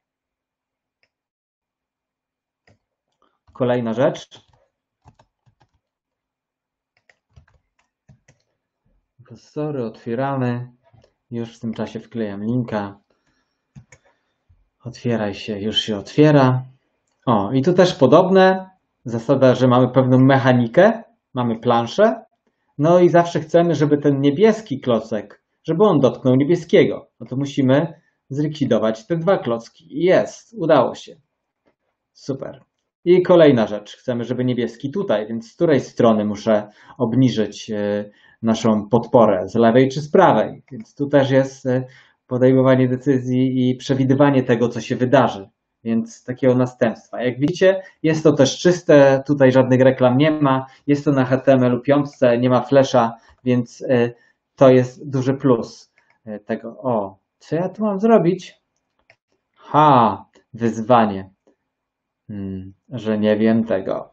Kolejna rzecz. Profesory otwieramy. Już w tym czasie wklejam linka. Otwieraj się, już się otwiera. O, i tu też podobne. Zasada, że mamy pewną mechanikę, mamy planszę. No i zawsze chcemy, żeby ten niebieski klocek, żeby on dotknął niebieskiego. No to musimy zlikwidować te dwa klocki. Jest, udało się. Super. I kolejna rzecz. Chcemy, żeby niebieski tutaj, więc z której strony muszę obniżyć naszą podporę? Z lewej czy z prawej? Więc tu też jest podejmowanie decyzji i przewidywanie tego, co się wydarzy. Więc takiego następstwa. Jak widzicie, jest to też czyste, tutaj żadnych reklam nie ma, jest to na H T M L pięć, nie ma flasha, więc to jest duży plus tego. O, co ja tu mam zrobić? Ha, wyzwanie. Hmm, że nie wiem tego.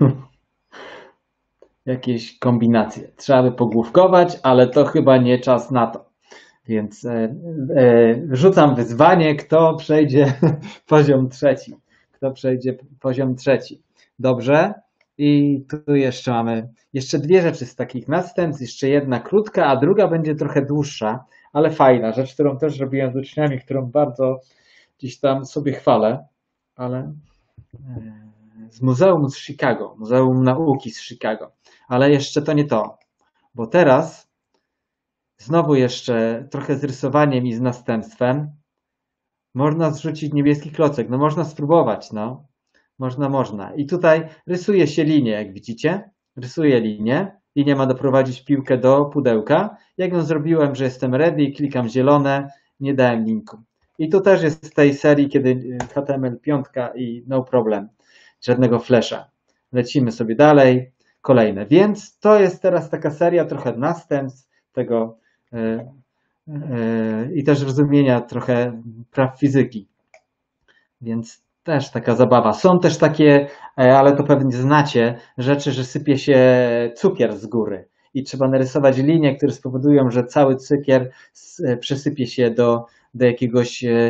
Jakieś kombinacje. Trzeba by pogłówkować, ale to chyba nie czas na to. Więc e, e, rzucam wyzwanie, kto przejdzie poziom trzeci. Kto przejdzie poziom trzeci. Dobrze. I tu jeszcze mamy jeszcze dwie rzeczy z takich następstw. Jeszcze jedna krótka, a druga będzie trochę dłuższa, ale fajna. Rzecz, którą też robiłem z uczniami, którą bardzo gdzieś tam sobie chwalę, ale z Muzeum z Chicago, Muzeum Nauki z Chicago. Ale jeszcze to nie to, bo teraz znowu jeszcze trochę z rysowaniem i z następstwem można zrzucić niebieski klocek. No można spróbować, no. Można, można. I tutaj rysuje się linię, jak widzicie. Rysuję linię. Linia ma doprowadzić piłkę do pudełka. Jak ją zrobiłem, że jestem ready, klikam zielone, nie dałem linku. I tu też jest z tej serii, kiedy H T M L pięć i no problem. Żadnego flasha. Lecimy sobie dalej. Kolejne. Więc to jest teraz taka seria trochę następstw tego yy, yy, i też rozumienia trochę praw fizyki. Więc też taka zabawa. Są też takie, ale to pewnie znacie, rzeczy, że sypie się cukier z góry i trzeba narysować linie, które spowodują, że cały cukier przesypie się do, do jakiegoś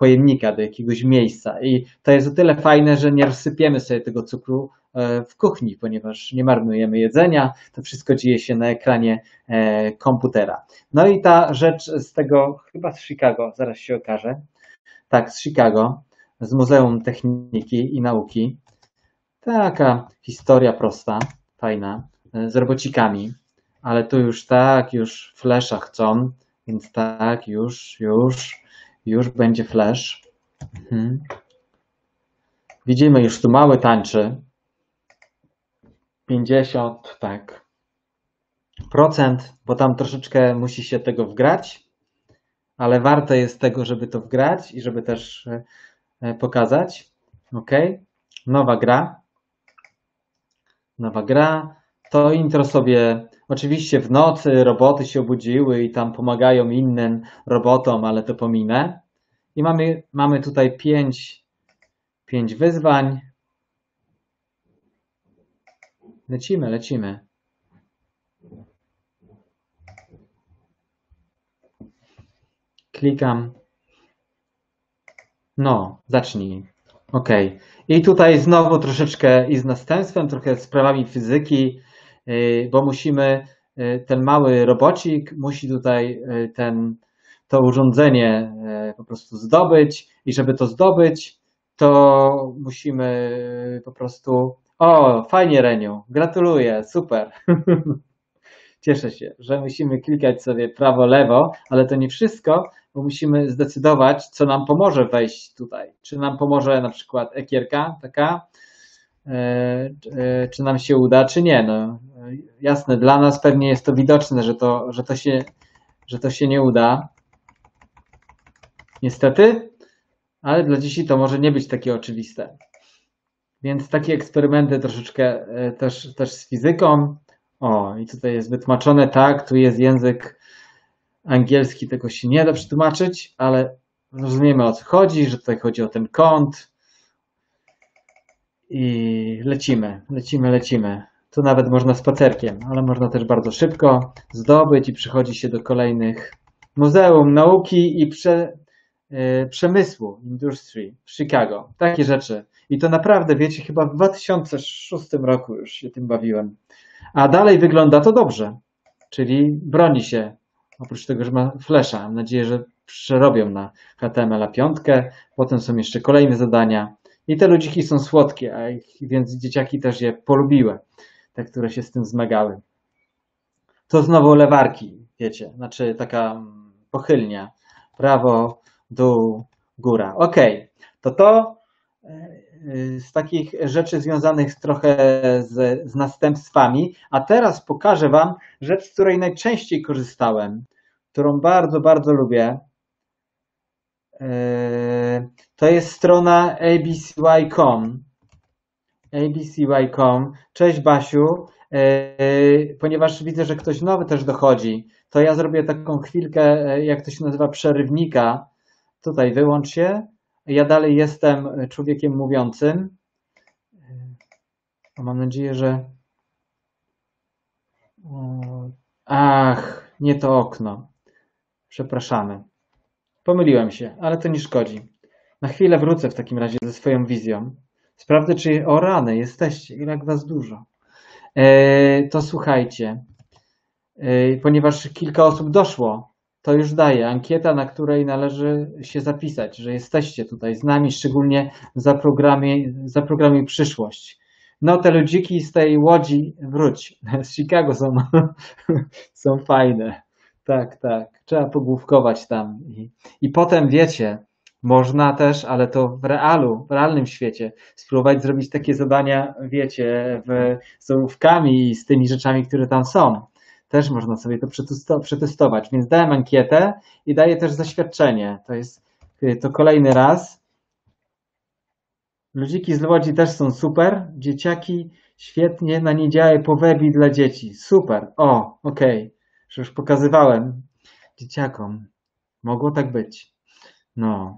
pojemnika, do jakiegoś miejsca. I to jest o tyle fajne, że nie rozsypiemy sobie tego cukru w kuchni, ponieważ nie marnujemy jedzenia, to wszystko dzieje się na ekranie komputera. No i ta rzecz z tego, chyba z Chicago, zaraz się okaże, tak, z Chicago, z Muzeum Techniki i Nauki, taka historia prosta, fajna, z robocikami, ale tu już tak, już flasha chcą, więc tak, już, już, już będzie flash. Mhm. Widzimy, już tu mały tańczy. pięćdziesiąt, tak, procent, bo tam troszeczkę musi się tego wgrać, ale warte jest tego, żeby to wgrać i żeby też pokazać. Ok, nowa gra. Nowa gra. To intro sobie, oczywiście w nocy roboty się obudziły i tam pomagają innym robotom, ale to pominę. I mamy, mamy tutaj pięć, pięć wyzwań. Lecimy, lecimy. Klikam. No, zacznij. Ok. I tutaj znowu troszeczkę i z następstwem, trochę z prawami fizyki, bo musimy, ten mały robocik musi tutaj ten, to urządzenie po prostu zdobyć i żeby to zdobyć, to musimy po prostu... O, fajnie, Reniu, gratuluję, super. Cieszę się, że musimy klikać sobie prawo, lewo, ale to nie wszystko, bo musimy zdecydować, co nam pomoże wejść tutaj. Czy nam pomoże na przykład ekierka taka, czy nam się uda, czy nie. No, jasne, dla nas pewnie jest to widoczne, że to, że to się, że to się nie uda. Niestety, ale dla dzieci to może nie być takie oczywiste. Więc takie eksperymenty troszeczkę też, też z fizyką. O, i tutaj jest wytłumaczone, tak, tu jest język angielski, tego się nie da przetłumaczyć, ale rozumiemy, o co chodzi, że tutaj chodzi o ten kąt. I lecimy, lecimy, lecimy. Tu nawet można spacerkiem, ale można też bardzo szybko zdobyć i przychodzi się do kolejnych. Muzeum Nauki i Prze, yy, Przemysłu, Industry w Chicago. Takie rzeczy. I to naprawdę, wiecie, chyba w dwa tysiące szóstym roku już się tym bawiłem. A dalej wygląda to dobrze, czyli broni się, oprócz tego, że ma flasha. Mam nadzieję, że przerobią na H T M L pięć, potem są jeszcze kolejne zadania i te ludziki są słodkie, a ich, więc dzieciaki też je polubiły, te, które się z tym zmagały. To znowu lewarki, wiecie, znaczy taka pochylnia, prawo, dół, góra. Ok, to to z takich rzeczy związanych trochę z, z następstwami, a teraz pokażę Wam rzecz, z której najczęściej korzystałem, którą bardzo, bardzo lubię. To jest strona a b c y kropka com. a b c y kropka com. Cześć Basiu, ponieważ widzę, że ktoś nowy też dochodzi, to ja zrobię taką chwilkę, jak to się nazywa, przerywnika. Tutaj wyłącz się. Ja dalej jestem człowiekiem mówiącym. Mam nadzieję, że... Ach, nie to okno. Przepraszamy. Pomyliłem się, ale to nie szkodzi. Na chwilę wrócę w takim razie ze swoją wizją. Sprawdzę, czy... O rany, jesteście. Jak was dużo. E, to słuchajcie. E, ponieważ kilka osób doszło, to już daję ankieta, na której należy się zapisać, że jesteście tutaj z nami, szczególnie za programie, za programie Przyszłość. No te ludziki z tej łodzi, wróć, z Chicago są, są fajne. Tak, tak, trzeba pogłówkować tam. I, I potem wiecie, można też, ale to w realu, w realnym świecie, spróbować zrobić takie zadania, wiecie, w, z ołówkami i z tymi rzeczami, które tam są. Też można sobie to przetestować, więc dałem ankietę i daję też zaświadczenie. To jest to kolejny raz. Ludziki z Łodzi też są super. Dzieciaki świetnie na niedziałę po webi dla dzieci. Super. O, okej. Okay. Że już pokazywałem dzieciakom. Mogło tak być. No.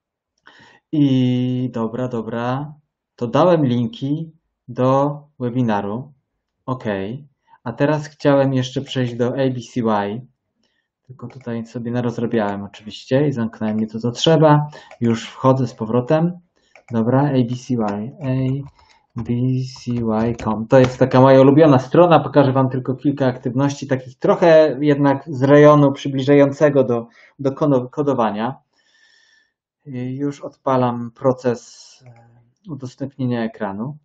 I dobra, dobra. To dałem linki do webinaru. Okej. Okay. A teraz chciałem jeszcze przejść do A B C Y, Tylko tutaj sobie narozrabiałem oczywiście i zamknąłem mi to, co trzeba. Już wchodzę z powrotem. Dobra, A B C Y. A B C Y kropka com. To jest taka moja ulubiona strona. Pokażę Wam tylko kilka aktywności, takich trochę jednak z rejonu przybliżającego do, do kodowania. Już odpalam proces udostępnienia ekranu.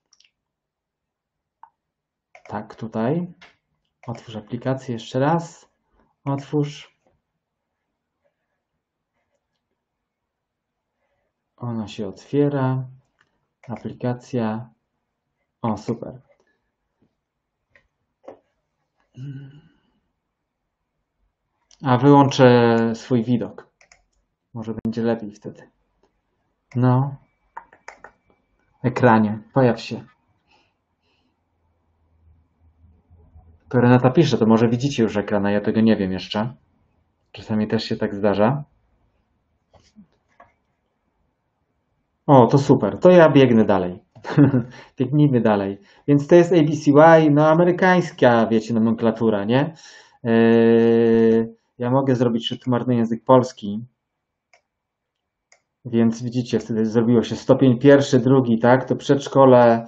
Tak, tutaj. Otwórz aplikację jeszcze raz. Otwórz. Ona się otwiera. Aplikacja. O, super. A wyłączę swój widok. Może będzie lepiej wtedy. No. Ekranie. Pojaw się. To Renata pisze, to może widzicie już ekran, a ja tego nie wiem jeszcze. Czasami też się tak zdarza. O, to super. To ja biegnę dalej. Biegnijmy dalej. Więc to jest A B C Y, no amerykańska, wiecie, nomenklatura, nie? Yy, ja mogę zrobić przetłumacz na język polski. Więc widzicie, wtedy zrobiło się stopień pierwszy, drugi, tak? To przedszkole.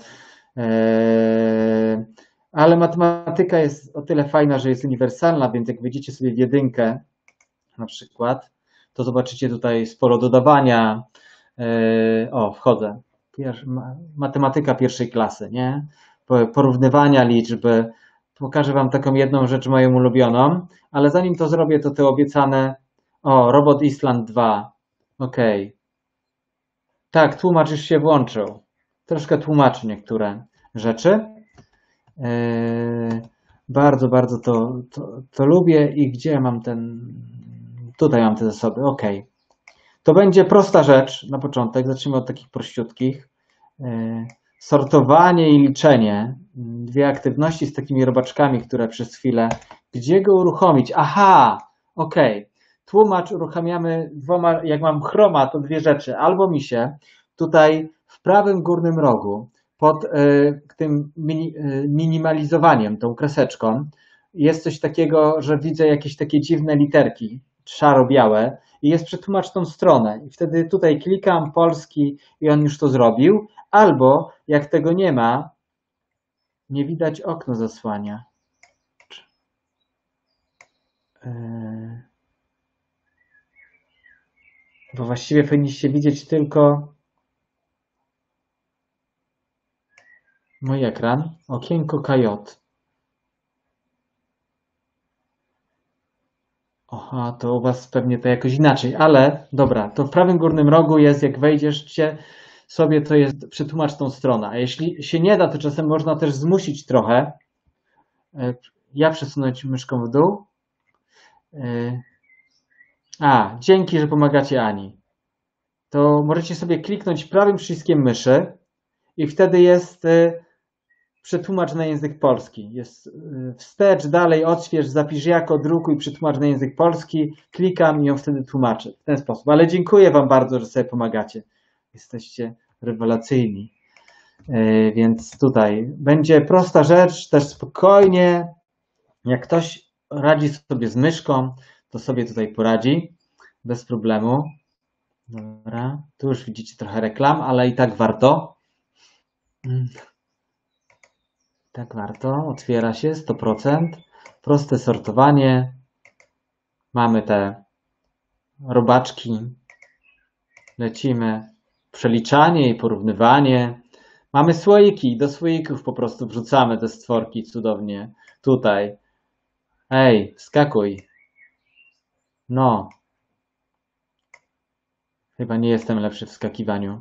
Yy, ale matematyka jest o tyle fajna, że jest uniwersalna, więc jak wejdziecie sobie w jedynkę na przykład, to zobaczycie tutaj sporo dodawania. Yy, o, wchodzę. Pier matematyka pierwszej klasy, nie? Porównywania liczby. Pokażę Wam taką jedną rzecz moją ulubioną, ale zanim to zrobię, to te obiecane. O, Robot Island dwa. Ok. Tak, tłumacz już się włączył. Troszkę tłumaczy niektóre rzeczy. Yy, bardzo, bardzo to, to, to lubię. I gdzie mam ten... Tutaj mam te zasoby. Ok. To będzie prosta rzecz na początek. Zacznijmy od takich prościutkich. Yy, sortowanie i liczenie. Dwie aktywności z takimi robaczkami, które przez chwilę... Gdzie go uruchomić? Aha! Ok. Tłumacz uruchamiamy dwoma... Jak mam chroma, to dwie rzeczy. Albo mi się tutaj w prawym górnym rogu pod yy, tym mini, yy, minimalizowaniem, tą kreseczką, jest coś takiego, że widzę jakieś takie dziwne literki, szaro-białe i jest przetłumacz tą stronę. I wtedy tutaj klikam polski i on już to zrobił. Albo jak tego nie ma, nie widać, okno zasłania. Yy. Bo właściwie powinniście widzieć tylko mój ekran, okienko K J. Aha, to u Was pewnie to jakoś inaczej, ale dobra, to w prawym górnym rogu jest, jak wejdziesz sobie, to jest przetłumacz tą stronę. A jeśli się nie da, to czasem można też zmusić trochę. Ja przesunąć myszką w dół. A, dzięki, że pomagacie Ani. To możecie sobie kliknąć prawym przyciskiem myszy i wtedy jest przetłumacz na język polski. Jest wstecz, dalej, odśwież, zapisz jako, drukuj, przetłumacz na język polski. Klikam i ją wtedy tłumaczę w ten sposób. Ale dziękuję Wam bardzo, że sobie pomagacie. Jesteście rewelacyjni. Więc tutaj będzie prosta rzecz, też spokojnie. Jak ktoś radzi sobie z myszką, to sobie tutaj poradzi bez problemu. Dobra, tu już widzicie trochę reklam, ale i tak warto. Tak warto, otwiera się sto procent. Proste sortowanie. Mamy te robaczki. Lecimy. Przeliczanie i porównywanie. Mamy słoiki. Do słoików po prostu wrzucamy te stworki cudownie. Tutaj. Ej, wskakuj. No. Chyba nie jestem lepszy w wskakiwaniu.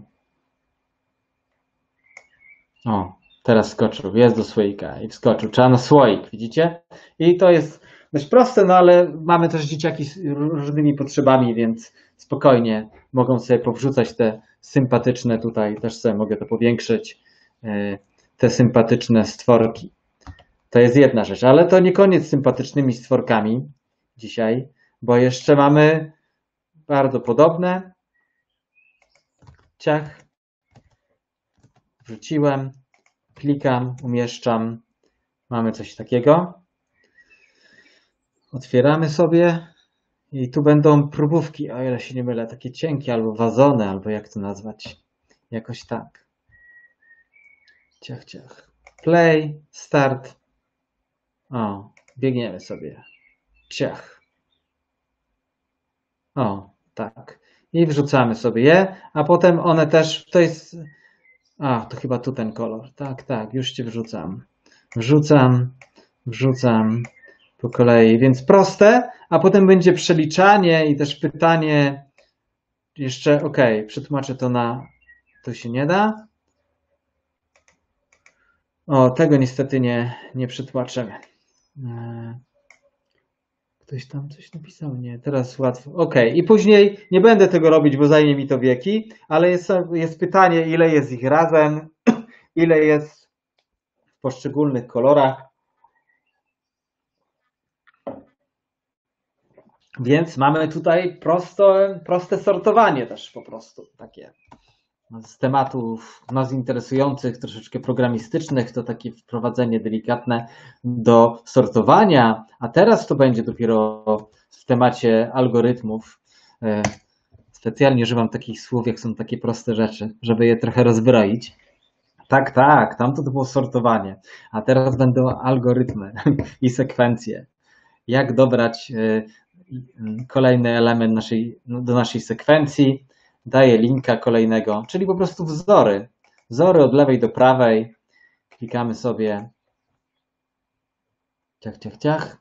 O, teraz skoczył. Jest do słoika i wskoczył. Trzeba na słoik, widzicie? I to jest dość proste, no ale mamy też dzieciaki z różnymi potrzebami, więc spokojnie mogą sobie powrzucać te sympatyczne, tutaj też sobie mogę to powiększyć, te sympatyczne stworki. To jest jedna rzecz, ale to nie koniec z sympatycznymi stworkami dzisiaj, bo jeszcze mamy bardzo podobne. Ciach. Wrzuciłem, klikam, umieszczam. Mamy coś takiego. Otwieramy sobie. I tu będą próbówki, o ile się nie mylę, takie cienkie albo wazony, albo jak to nazwać. Jakoś tak. Ciach, ciach. Play, start. O, biegniemy sobie. Ciach. O, tak. I wrzucamy sobie je, a potem one też, to jest, a, to chyba tu ten kolor. Tak, tak, już cię wrzucam. Wrzucam, wrzucam po kolei, więc proste, a potem będzie przeliczanie i też pytanie, jeszcze, ok, przetłumaczę to na, to się nie da. O, tego niestety nie, nie przetłumaczymy. Ktoś tam coś napisał? Nie, teraz łatwo. Ok, i później nie będę tego robić, bo zajmie mi to wieki, ale jest, jest pytanie, ile jest ich razem, ile jest w poszczególnych kolorach. Więc mamy tutaj proste, proste sortowanie też po prostu takie. Z tematów nas interesujących, troszeczkę programistycznych, to takie wprowadzenie delikatne do sortowania, a teraz to będzie dopiero w temacie algorytmów. Specjalnie używam takich słów, jak są takie proste rzeczy, żeby je trochę rozbroić. Tak, tak, tamto to było sortowanie, a teraz będą algorytmy i sekwencje. Jak dobrać kolejny element naszej, do naszej sekwencji. Daję linka kolejnego, czyli po prostu wzory. Wzory od lewej do prawej. Klikamy sobie. Ciach, ciach, ciach.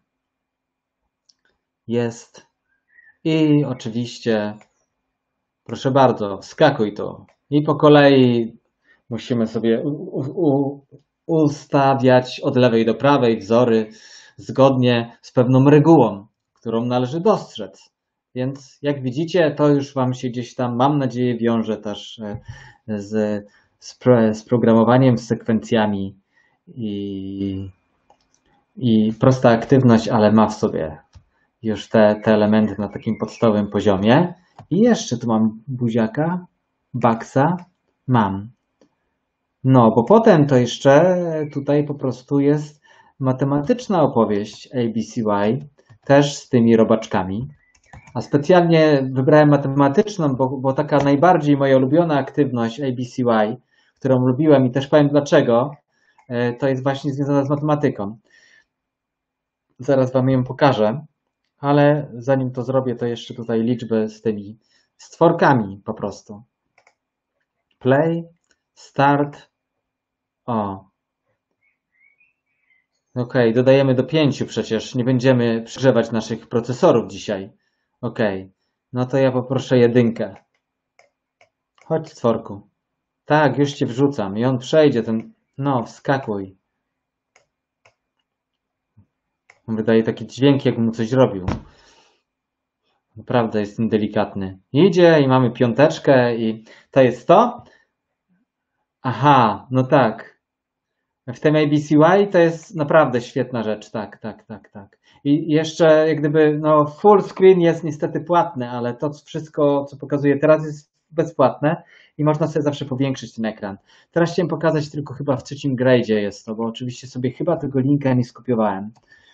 Jest. I oczywiście, proszę bardzo, wskakuj tu. I po kolei musimy sobie u, u, ustawiać od lewej do prawej wzory zgodnie z pewną regułą, którą należy dostrzec. Więc jak widzicie, to już Wam się gdzieś tam, mam nadzieję, wiąże też z, z, z programowaniem, z sekwencjami i, i prosta aktywność, ale ma w sobie już te, te elementy na takim podstawowym poziomie. I jeszcze tu mam buziaka, baksa, mam. No, bo potem to jeszcze tutaj po prostu jest matematyczna opowieść A B C Y, też z tymi robaczkami. A specjalnie wybrałem matematyczną, bo, bo taka najbardziej moja ulubiona aktywność A B C Y, którą lubiłem i też powiem dlaczego, to jest właśnie związana z matematyką. Zaraz Wam ją pokażę, ale zanim to zrobię, to jeszcze tutaj liczby z tymi stworkami po prostu. Play, start, o. Ok, dodajemy do pięciu przecież, nie będziemy przegrzewać naszych procesorów dzisiaj. Ok, no to ja poproszę jedynkę. Chodź, stworku. Tak, już cię wrzucam i on przejdzie ten... No, wskakuj. On wydaje taki dźwięk, jakby mu coś robił. Naprawdę jest delikatny. Idzie i mamy piąteczkę i to jest to? Aha, no tak. W tym A B C Y to jest naprawdę świetna rzecz. Tak, tak, tak, tak. I jeszcze jak gdyby, no full screen jest niestety płatny, ale to wszystko, co pokazuję teraz, jest bezpłatne i można sobie zawsze powiększyć ten ekran. Teraz chciałem pokazać tylko chyba w trzecim grade'zie jest to, bo oczywiście sobie chyba tego linka nie skopiowałem.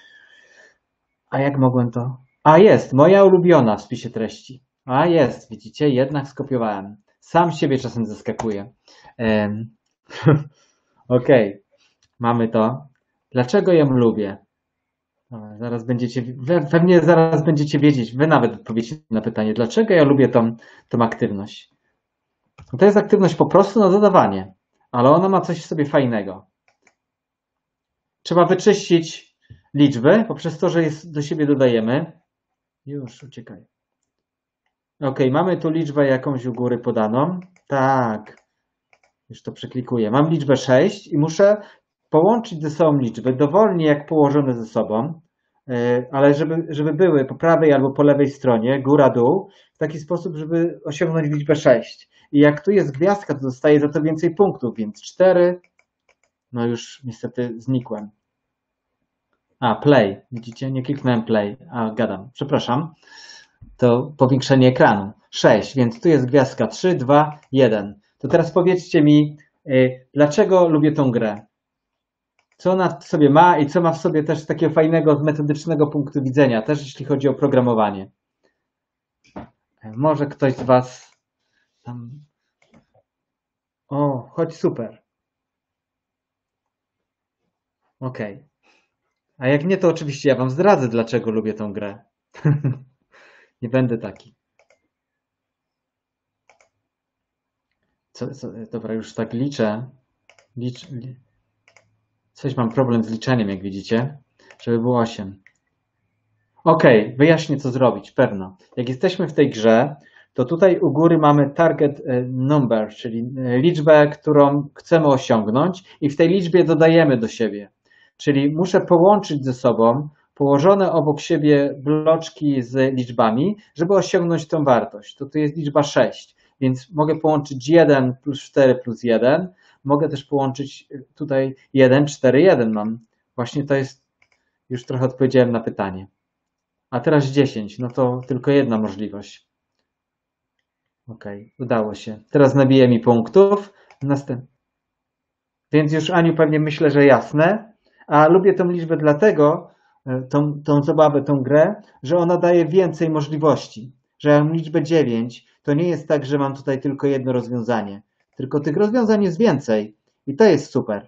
A jak mogłem to? A jest, moja ulubiona w spisie treści. A jest, widzicie, jednak skopiowałem. Sam siebie czasem zaskakuję. Um, Okej, okay. Mamy to. Dlaczego ją lubię? Zaraz będziecie, pewnie zaraz będziecie wiedzieć, wy nawet odpowiecie na pytanie, dlaczego ja lubię tą, tą aktywność. To jest aktywność po prostu na dodawanie, ale ona ma coś w sobie fajnego. Trzeba wyczyścić liczby poprzez to, że jest, do siebie dodajemy. Już, uciekaj. Ok, mamy tu liczbę jakąś u góry podaną. Tak, już to przeklikuję. Mam liczbę sześć i muszę połączyć ze sobą liczby, dowolnie jak położone ze sobą, ale żeby, żeby były po prawej albo po lewej stronie, góra, dół, w taki sposób, żeby osiągnąć liczbę sześć. I jak tu jest gwiazdka, to dostaję za to więcej punktów, więc cztery, no już niestety znikłem. A, play, widzicie, nie kliknąłem play, a gadam, przepraszam, to powiększenie ekranu. sześć, więc tu jest gwiazdka trzy, dwa, jeden. To teraz powiedzcie mi, dlaczego lubię tą grę? Co ona w sobie ma i co ma w sobie też takiego fajnego z metodycznego punktu widzenia, też jeśli chodzi o programowanie. Może ktoś z Was tam... O, chodź, super. Okej. Okay. A jak nie, to oczywiście ja Wam zdradzę, dlaczego lubię tą grę. Nie będę taki. Co, co, dobra, już tak liczę. Licz, coś mam problem z liczeniem, jak widzicie. Żeby było osiem. Okej, okay, wyjaśnię, co zrobić, pewno. Jak jesteśmy w tej grze, to tutaj u góry mamy target number, czyli liczbę, którą chcemy osiągnąć i w tej liczbie dodajemy do siebie. Czyli muszę połączyć ze sobą położone obok siebie bloczki z liczbami, żeby osiągnąć tą wartość. To tu jest liczba sześć, więc mogę połączyć jeden plus cztery plus jeden. Mogę też połączyć tutaj jeden, cztery, jeden mam. Właśnie to jest, już trochę odpowiedziałem na pytanie. A teraz dziesięć, no to tylko jedna możliwość. Ok, udało się. Teraz nabiję mi punktów. Następ... Więc już, Aniu, pewnie myślę, że jasne. A lubię tą liczbę dlatego, tą, tą zabawę, tą grę, że ona daje więcej możliwości. Że ja mam liczbę dziewięć, to nie jest tak, że mam tutaj tylko jedno rozwiązanie. Tylko tych rozwiązań jest więcej. I to jest super.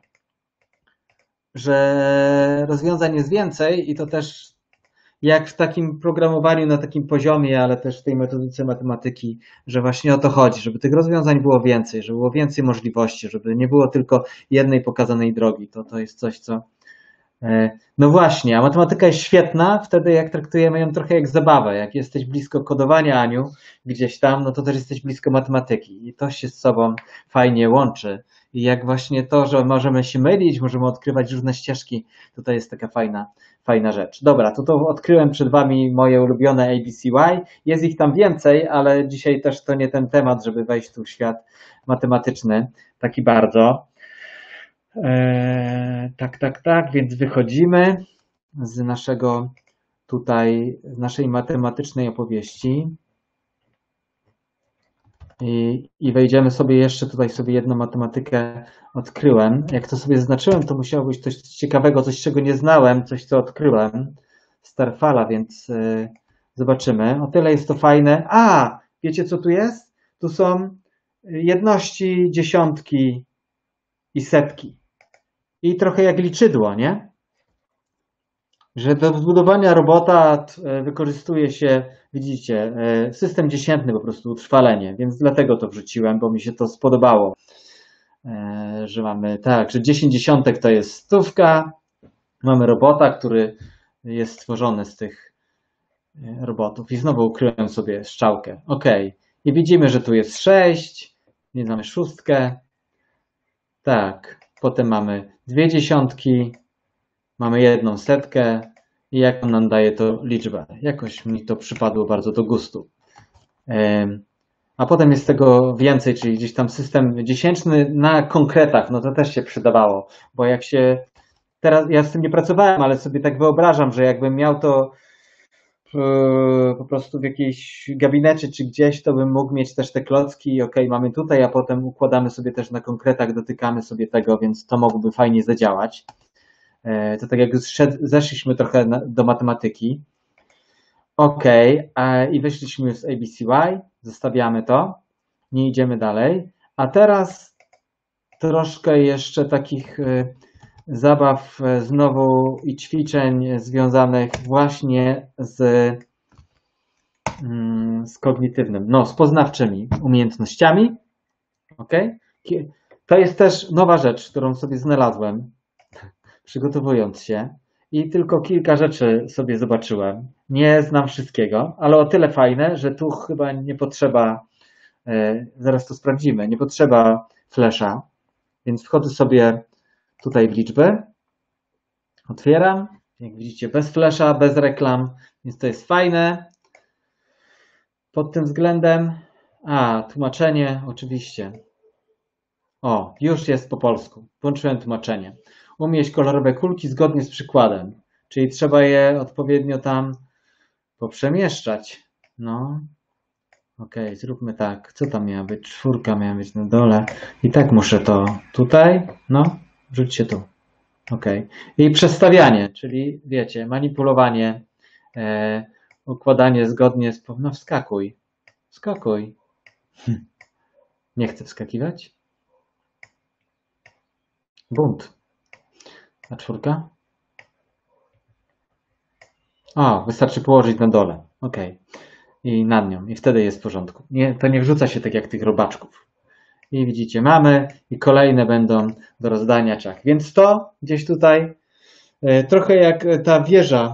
Że rozwiązań jest więcej i to też jak w takim programowaniu na takim poziomie, ale też w tej metodyce matematyki, że właśnie o to chodzi, żeby tych rozwiązań było więcej, żeby było więcej możliwości, żeby nie było tylko jednej pokazanej drogi. To, to jest coś, co... No właśnie, a matematyka jest świetna wtedy, jak traktujemy ją trochę jak zabawę. Jak jesteś blisko kodowania, Aniu, gdzieś tam, no to też jesteś blisko matematyki i to się z sobą fajnie łączy. I jak właśnie to, że możemy się mylić, możemy odkrywać różne ścieżki, to to jest taka fajna, fajna rzecz. Dobra, to to odkryłem przed Wami moje ulubione A B C Y. Jest ich tam więcej, ale dzisiaj też to nie ten temat, żeby wejść tu w świat matematyczny, taki bardzo. Eee, tak, tak, tak, więc wychodzimy z naszego tutaj, z naszej matematycznej opowieści i, i wejdziemy sobie jeszcze, tutaj sobie jedną matematykę odkryłem. Jak to sobie zaznaczyłem, to musiało być coś ciekawego, coś czego nie znałem, coś co odkryłem. Starfala, więc yy, zobaczymy. O tyle jest to fajne. A, wiecie co tu jest? Tu są jedności, dziesiątki i setki. I trochę jak liczydło, nie? Że do zbudowania robota wykorzystuje się, widzicie, system dziesiętny, po prostu utrwalenie, więc dlatego to wrzuciłem, bo mi się to spodobało, że mamy tak, że dziesięć dziesiątek to jest stówka, mamy robota, który jest stworzony z tych robotów i znowu ukryłem sobie strzałkę. Ok, i widzimy, że tu jest sześć, nie mamy szóstkę, tak. Potem mamy dwie dziesiątki, mamy jedną setkę i jaką nam daje to liczbę. Jakoś mi to przypadło bardzo do gustu. A potem jest tego więcej, czyli gdzieś tam system dziesięczny na konkretach, no to też się przydawało, bo jak się, teraz ja z tym nie pracowałem, ale sobie tak wyobrażam, że jakbym miał to po prostu w jakiejś gabinecie czy gdzieś, to bym mógł mieć też te klocki, ok, mamy tutaj, a potem układamy sobie też na konkretach, dotykamy sobie tego, więc to mogłoby fajnie zadziałać. To tak jak zeszliśmy trochę do matematyki. Ok, i wyszliśmy już z A B C Y, zostawiamy to, nie idziemy dalej. A teraz troszkę jeszcze takich zabaw znowu i ćwiczeń związanych właśnie z, z kognitywnym, no z poznawczymi umiejętnościami. Okay? To jest też nowa rzecz, którą sobie znalazłem, przygotowując się i tylko kilka rzeczy sobie zobaczyłem. Nie znam wszystkiego, ale o tyle fajne, że tu chyba nie potrzeba, zaraz to sprawdzimy, nie potrzeba flasha, więc wchodzę sobie tutaj w liczby, otwieram, jak widzicie bez flasha, bez reklam, więc to jest fajne pod tym względem. A, tłumaczenie oczywiście. O, już jest po polsku, włączyłem tłumaczenie. Umieść kolorowe kulki zgodnie z przykładem, czyli trzeba je odpowiednio tam poprzemieszczać. No, okej, okay, zróbmy tak, co tam miała być? Czwórka miała być na dole i tak muszę to tutaj, no, wrzućcie tu. Ok. I przestawianie, czyli wiecie, manipulowanie, e, układanie zgodnie z... No wskakuj. Skakuj. Hm. Nie chcę wskakiwać. Bunt. A czwórka? O, wystarczy położyć na dole. Ok. I nad nią. I wtedy jest w porządku. Nie, to nie wrzuca się tak jak tych robaczków. I widzicie, mamy i kolejne będą do rozdania czak. Więc to gdzieś tutaj e, trochę jak ta wieża.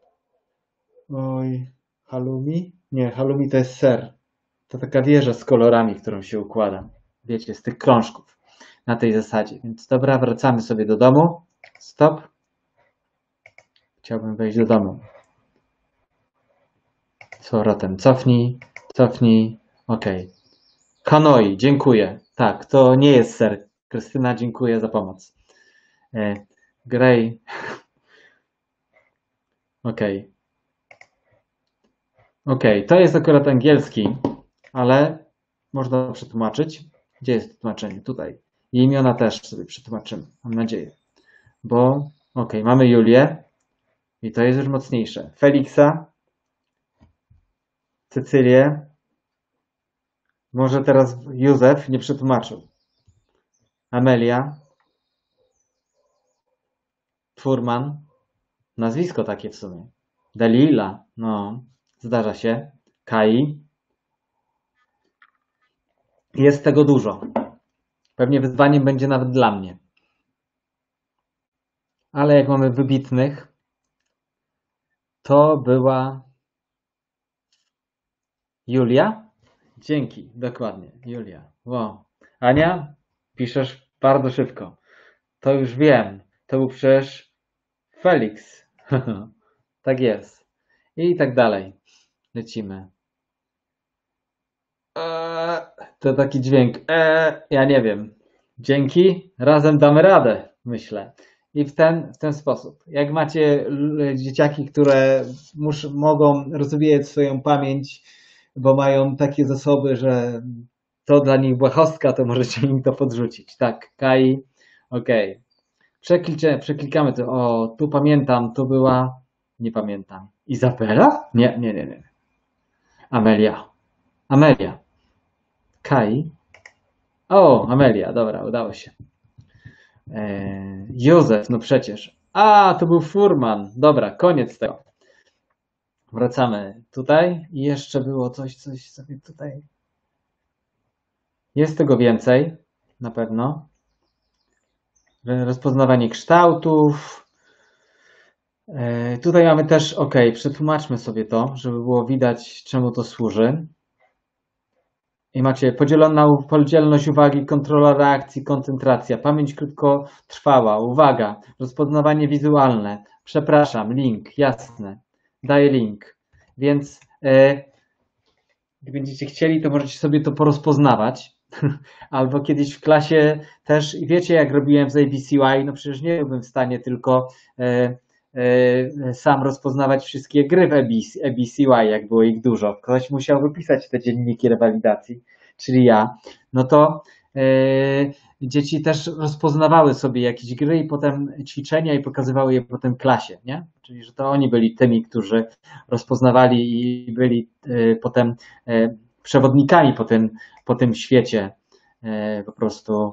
Oj, halloumi? Nie, halloumi to jest ser. To taka wieża z kolorami, którą się układa. Wiecie, z tych krążków. Na tej zasadzie. Więc dobra, wracamy sobie do domu. Stop. Chciałbym wejść do domu. Z powrotem. Cofnij, cofnij. Ok. Hanoi, dziękuję. Tak, to nie jest ser. Krystyna, dziękuję za pomoc. E, Grey. Ok. Ok, to jest akurat angielski, ale można przetłumaczyć. Gdzie jest tłumaczenie? Tutaj. I imiona też sobie przetłumaczymy, mam nadzieję. Bo, ok, mamy Julię i to jest już mocniejsze. Feliksa, Cecylię, może teraz Józef nie przetłumaczył. Amelia, Furman, nazwisko takie w sumie. Dalila, no, zdarza się. Kai. Jest tego dużo. Pewnie wyzwaniem będzie nawet dla mnie. Ale jak mamy wybitnych, to była Julia? Dzięki, dokładnie, Julia. Wow. Ania, piszesz bardzo szybko. To już wiem. To był przecież Felix. Tak jest. I tak dalej. Lecimy. Eee, to taki dźwięk. Eee, ja nie wiem. Dzięki. Razem damy radę, myślę. I w ten, w ten sposób. Jak macie dzieciaki, które mus, mogą rozwijać swoją pamięć, bo mają takie zasoby, że to dla nich błahostka, to możecie im to podrzucić. Tak, Kai. Okej. Okay. Przeklikamy to. O, tu pamiętam, to była... Nie pamiętam. Izabela? Nie, nie, nie, nie. Amelia. Amelia. Kai. O, Amelia, dobra, udało się. Eee, Józef, no przecież. A, to był Furman. Dobra, koniec tego. Wracamy tutaj. I jeszcze było coś, coś sobie tutaj. Jest tego więcej, na pewno. Rozpoznawanie kształtów. Eee, tutaj mamy też, ok, przetłumaczmy sobie to, żeby było widać, czemu to służy. I macie podzieloną, podzielność uwagi, kontrola reakcji, koncentracja, pamięć krótkotrwała, uwaga, rozpoznawanie wizualne, przepraszam, link, jasne, daję link. Więc e, jak będziecie chcieli, to możecie sobie to porozpoznawać. Albo kiedyś w klasie też, i wiecie jak robiłem z A B C Y, no przecież nie byłbym w stanie tylko e, e, sam rozpoznawać wszystkie gry w A B C Y, jak było ich dużo. Ktoś musiał wypisać te dzienniki rewalidacji, czyli ja. No to e, dzieci też rozpoznawały sobie jakieś gry i potem ćwiczenia i pokazywały je potem klasie, nie? Czyli, że to oni byli tymi, którzy rozpoznawali i byli e, potem e, przewodnikami po tym, po tym świecie. E, po prostu.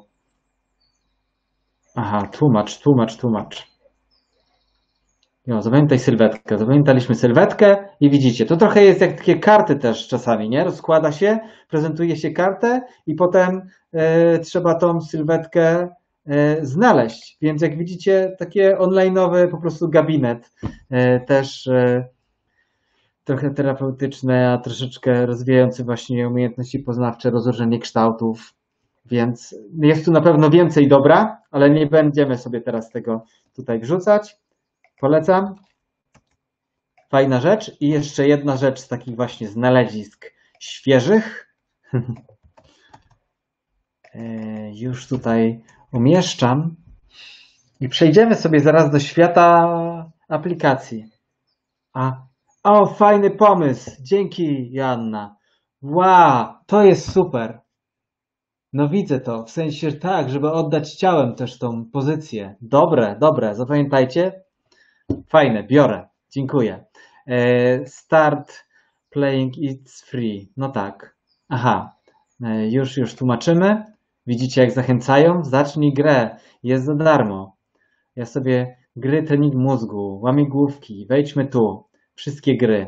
Aha, tłumacz, tłumacz, tłumacz. No, zapamiętaj sylwetkę. Zapamiętaliśmy sylwetkę i widzicie, to trochę jest jak takie karty też czasami, nie? Rozkłada się, prezentuje się kartę i potem e, trzeba tą sylwetkę e, znaleźć. Więc jak widzicie, takie online'owy po prostu gabinet e, też e, trochę terapeutyczne, a troszeczkę rozwijający właśnie umiejętności poznawcze, rozróżnienie kształtów. Więc jest tu na pewno więcej dobra, ale nie będziemy sobie teraz tego tutaj wrzucać. Polecam. Fajna rzecz. I jeszcze jedna rzecz z takich właśnie znalezisk świeżych. Już tutaj umieszczam. I przejdziemy sobie zaraz do świata aplikacji. A, o, fajny pomysł. Dzięki, Joanna. Wow, to jest super. No widzę to. W sensie tak, żeby oddać ciałem też tą pozycję. Dobre, dobre. Zapamiętajcie. Fajne, biorę. Dziękuję. Start Playing it's free. No tak. Aha. Już, już tłumaczymy. Widzicie, jak zachęcają? Zacznij grę. Jest za darmo. Ja sobie gry trening mózgu, łamigłówki. Wejdźmy tu. Wszystkie gry.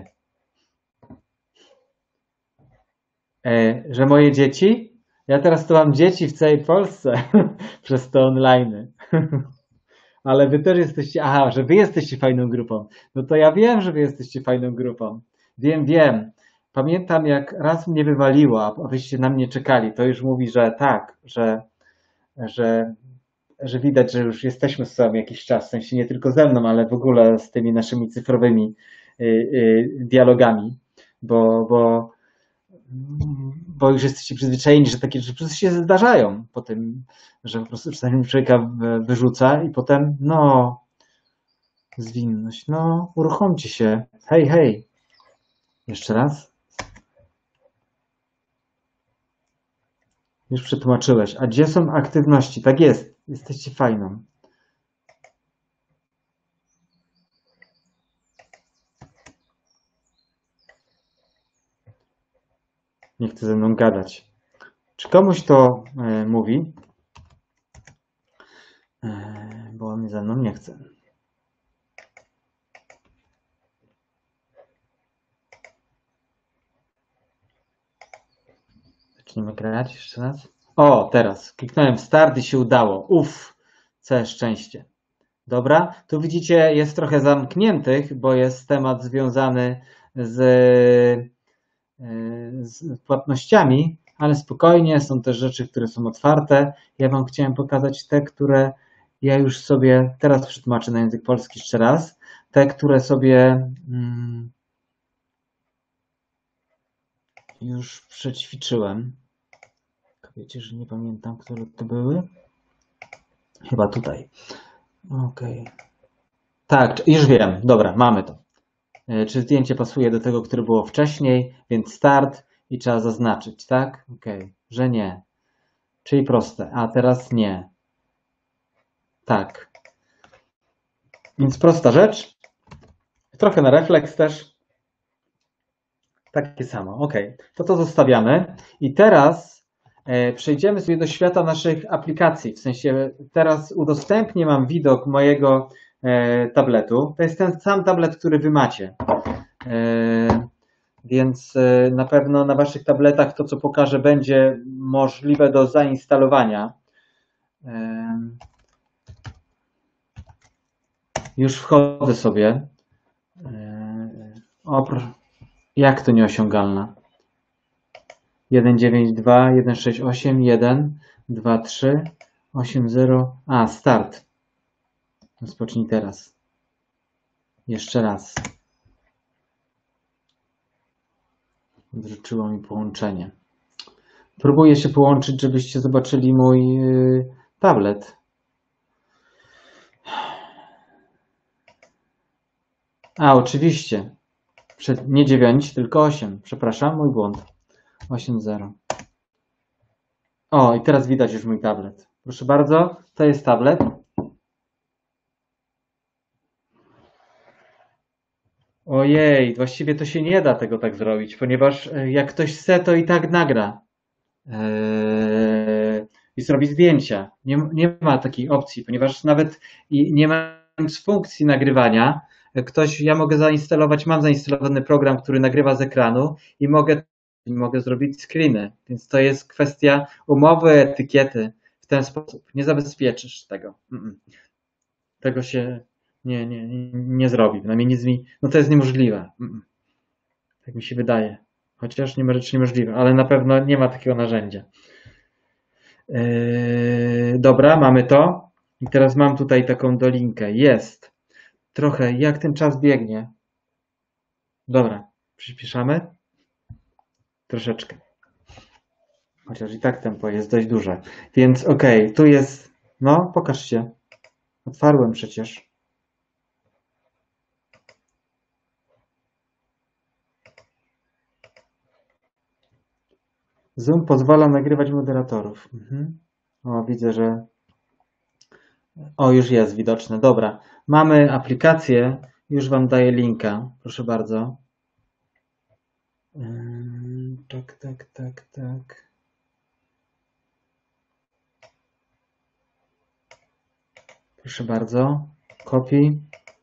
E, że moje dzieci? Ja teraz tu mam dzieci w całej Polsce przez to online. Ale wy też jesteście, aha, że wy jesteście fajną grupą. No to ja wiem, że wy jesteście fajną grupą. Wiem, wiem. Pamiętam, jak raz mnie wywaliło, a wyście na mnie czekali. To już mówi, że tak, że, że, że widać, że już jesteśmy z sobą jakiś czas. W sensie nie tylko ze mną, ale w ogóle z tymi naszymi cyfrowymi y, y, dialogami. Bo, bo bo już jesteście przyzwyczajeni, że takie rzeczy po prostu się zdarzają po tym, że po prostu czasami człowieka wyrzuca i potem, no, zwinność, no, uruchomcie się, hej, hej. Jeszcze raz. Już przetłumaczyłeś. A gdzie są aktywności? Tak jest, jesteście fajną. Nie chce ze mną gadać. Czy komuś to e, mówi? E, bo on ze mną nie chce. Zaczniemy grać jeszcze raz. O, teraz. Kliknąłem start i się udało. Uff, całe szczęście. Dobra, tu widzicie, jest trochę zamkniętych, bo jest temat związany z, z płatnościami, ale spokojnie, są też rzeczy, które są otwarte. Ja wam chciałem pokazać te, które ja już sobie, teraz przetłumaczę na język polski jeszcze raz, te, które sobie hmm, już przećwiczyłem. Wiecie, że nie pamiętam, które to były. Chyba tutaj. Okej. Okay. Tak, już wiem. Dobra, mamy to. Czy zdjęcie pasuje do tego, które było wcześniej, więc start i trzeba zaznaczyć, tak? Okej, okay. Że nie. Czyli proste, a teraz nie. Tak. Więc prosta rzecz. Trochę na refleks też. Takie samo, ok. To to zostawiamy. I teraz e, przejdziemy sobie do świata naszych aplikacji. W sensie teraz udostępnię wam widok mojego e, tabletu. To jest ten sam tablet, który wy macie. E, więc e, na pewno na waszych tabletach to, co pokażę, będzie możliwe do zainstalowania. E, już wchodzę sobie. E, o, jak to nieosiągalna? jeden dziewięć dwa jeden sześć osiem jeden dwa trzy osiem zero. A, start. Rozpocznij teraz. Jeszcze raz. Odrzuciło mi połączenie. Próbuję się połączyć, żebyście zobaczyli mój yy, tablet. A, oczywiście. Przed, nie dziewięć, tylko osiem. Przepraszam, mój błąd. osiem zero. O, i teraz widać już mój tablet. Proszę bardzo, to jest tablet. Ojej, właściwie to się nie da tego tak zrobić, ponieważ jak ktoś chce, to i tak nagra. Eee, I zrobi zdjęcia. Nie, nie ma takiej opcji, ponieważ nawet i nie mając funkcji nagrywania, ktoś, ja mogę zainstalować, mam zainstalowany program, który nagrywa z ekranu i mogę, mogę zrobić screeny, więc to jest kwestia umowy, etykiety. W ten sposób nie zabezpieczysz tego. Tego się nie, nie, nie, nie zrobi. Przynajmniej nie zmi... No to jest niemożliwe. Tak mi się wydaje. Chociaż nie ma rzeczy niemożliwe, ale na pewno nie ma takiego narzędzia. Yy, dobra, mamy to. I teraz mam tutaj taką dolinkę. Jest. Trochę jak ten czas biegnie. Dobra, przyspieszamy. Troszeczkę. Chociaż i tak tempo jest dość duże. Więc okej, okay, tu jest... No, pokaż się. Otwarłem przecież. Zoom pozwala nagrywać moderatorów. Mhm. O, widzę, że... O, już jest widoczne. Dobra. Mamy aplikację. Już wam daję linka. Proszę bardzo. Ym, Tak, tak, tak, tak. Proszę bardzo. Kopi.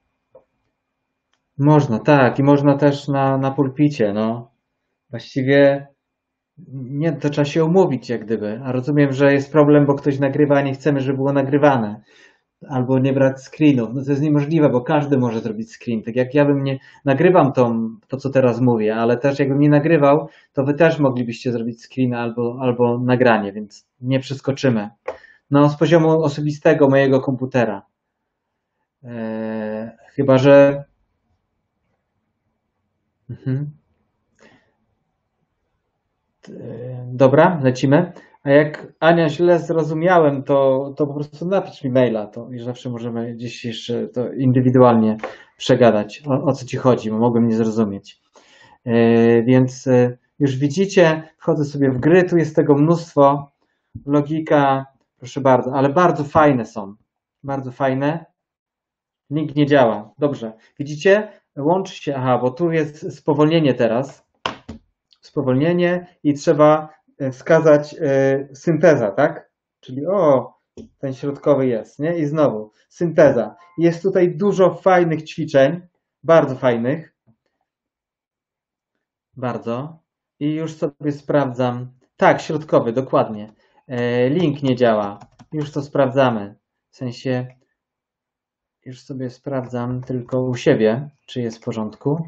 Można, tak. I można też na, na pulpicie, no. Właściwie nie, to trzeba się umówić jak gdyby. A rozumiem, że jest problem, bo ktoś nagrywa, a nie chcemy, żeby było nagrywane. Albo nie brać screenów. No to jest niemożliwe, bo każdy może zrobić screen. Tak jak ja bym nie nagrywam to, to co teraz mówię, ale też jakbym nie nagrywał, to wy też moglibyście zrobić screen albo, albo nagranie, więc nie przeskoczymy. No z poziomu osobistego mojego komputera. Eee, chyba, że... Mhm. Dobra, lecimy. A jak Ania źle zrozumiałem, to, to po prostu napisz mi maila, to i zawsze możemy gdzieś jeszcze to indywidualnie przegadać, o, o co ci chodzi, bo mogłem nie zrozumieć. Yy, więc yy, już widzicie, wchodzę sobie w gry, tu jest tego mnóstwo, logika, proszę bardzo, ale bardzo fajne są, bardzo fajne. Link nie działa, dobrze. Widzicie, łączy się, aha, bo tu jest spowolnienie teraz, spowolnienie i trzeba wskazać y, synteza, tak? Czyli o, ten środkowy jest, nie? I znowu synteza. Jest tutaj dużo fajnych ćwiczeń, bardzo fajnych, bardzo. I już sobie sprawdzam. Tak, środkowy, dokładnie. E, link nie działa. Już to sprawdzamy. W sensie, już sobie sprawdzam tylko u siebie, czy jest w porządku.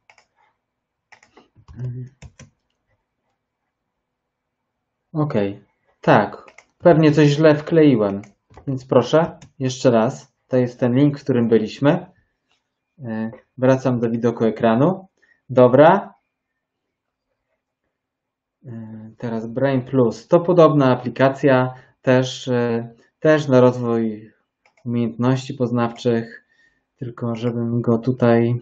Okej, okay. Tak, pewnie coś źle wkleiłem, więc proszę, jeszcze raz, to jest ten link, w którym byliśmy. Wracam do widoku ekranu. Dobra. Teraz Brain Plus, to podobna aplikacja, też, też na rozwój umiejętności poznawczych, tylko żebym go tutaj...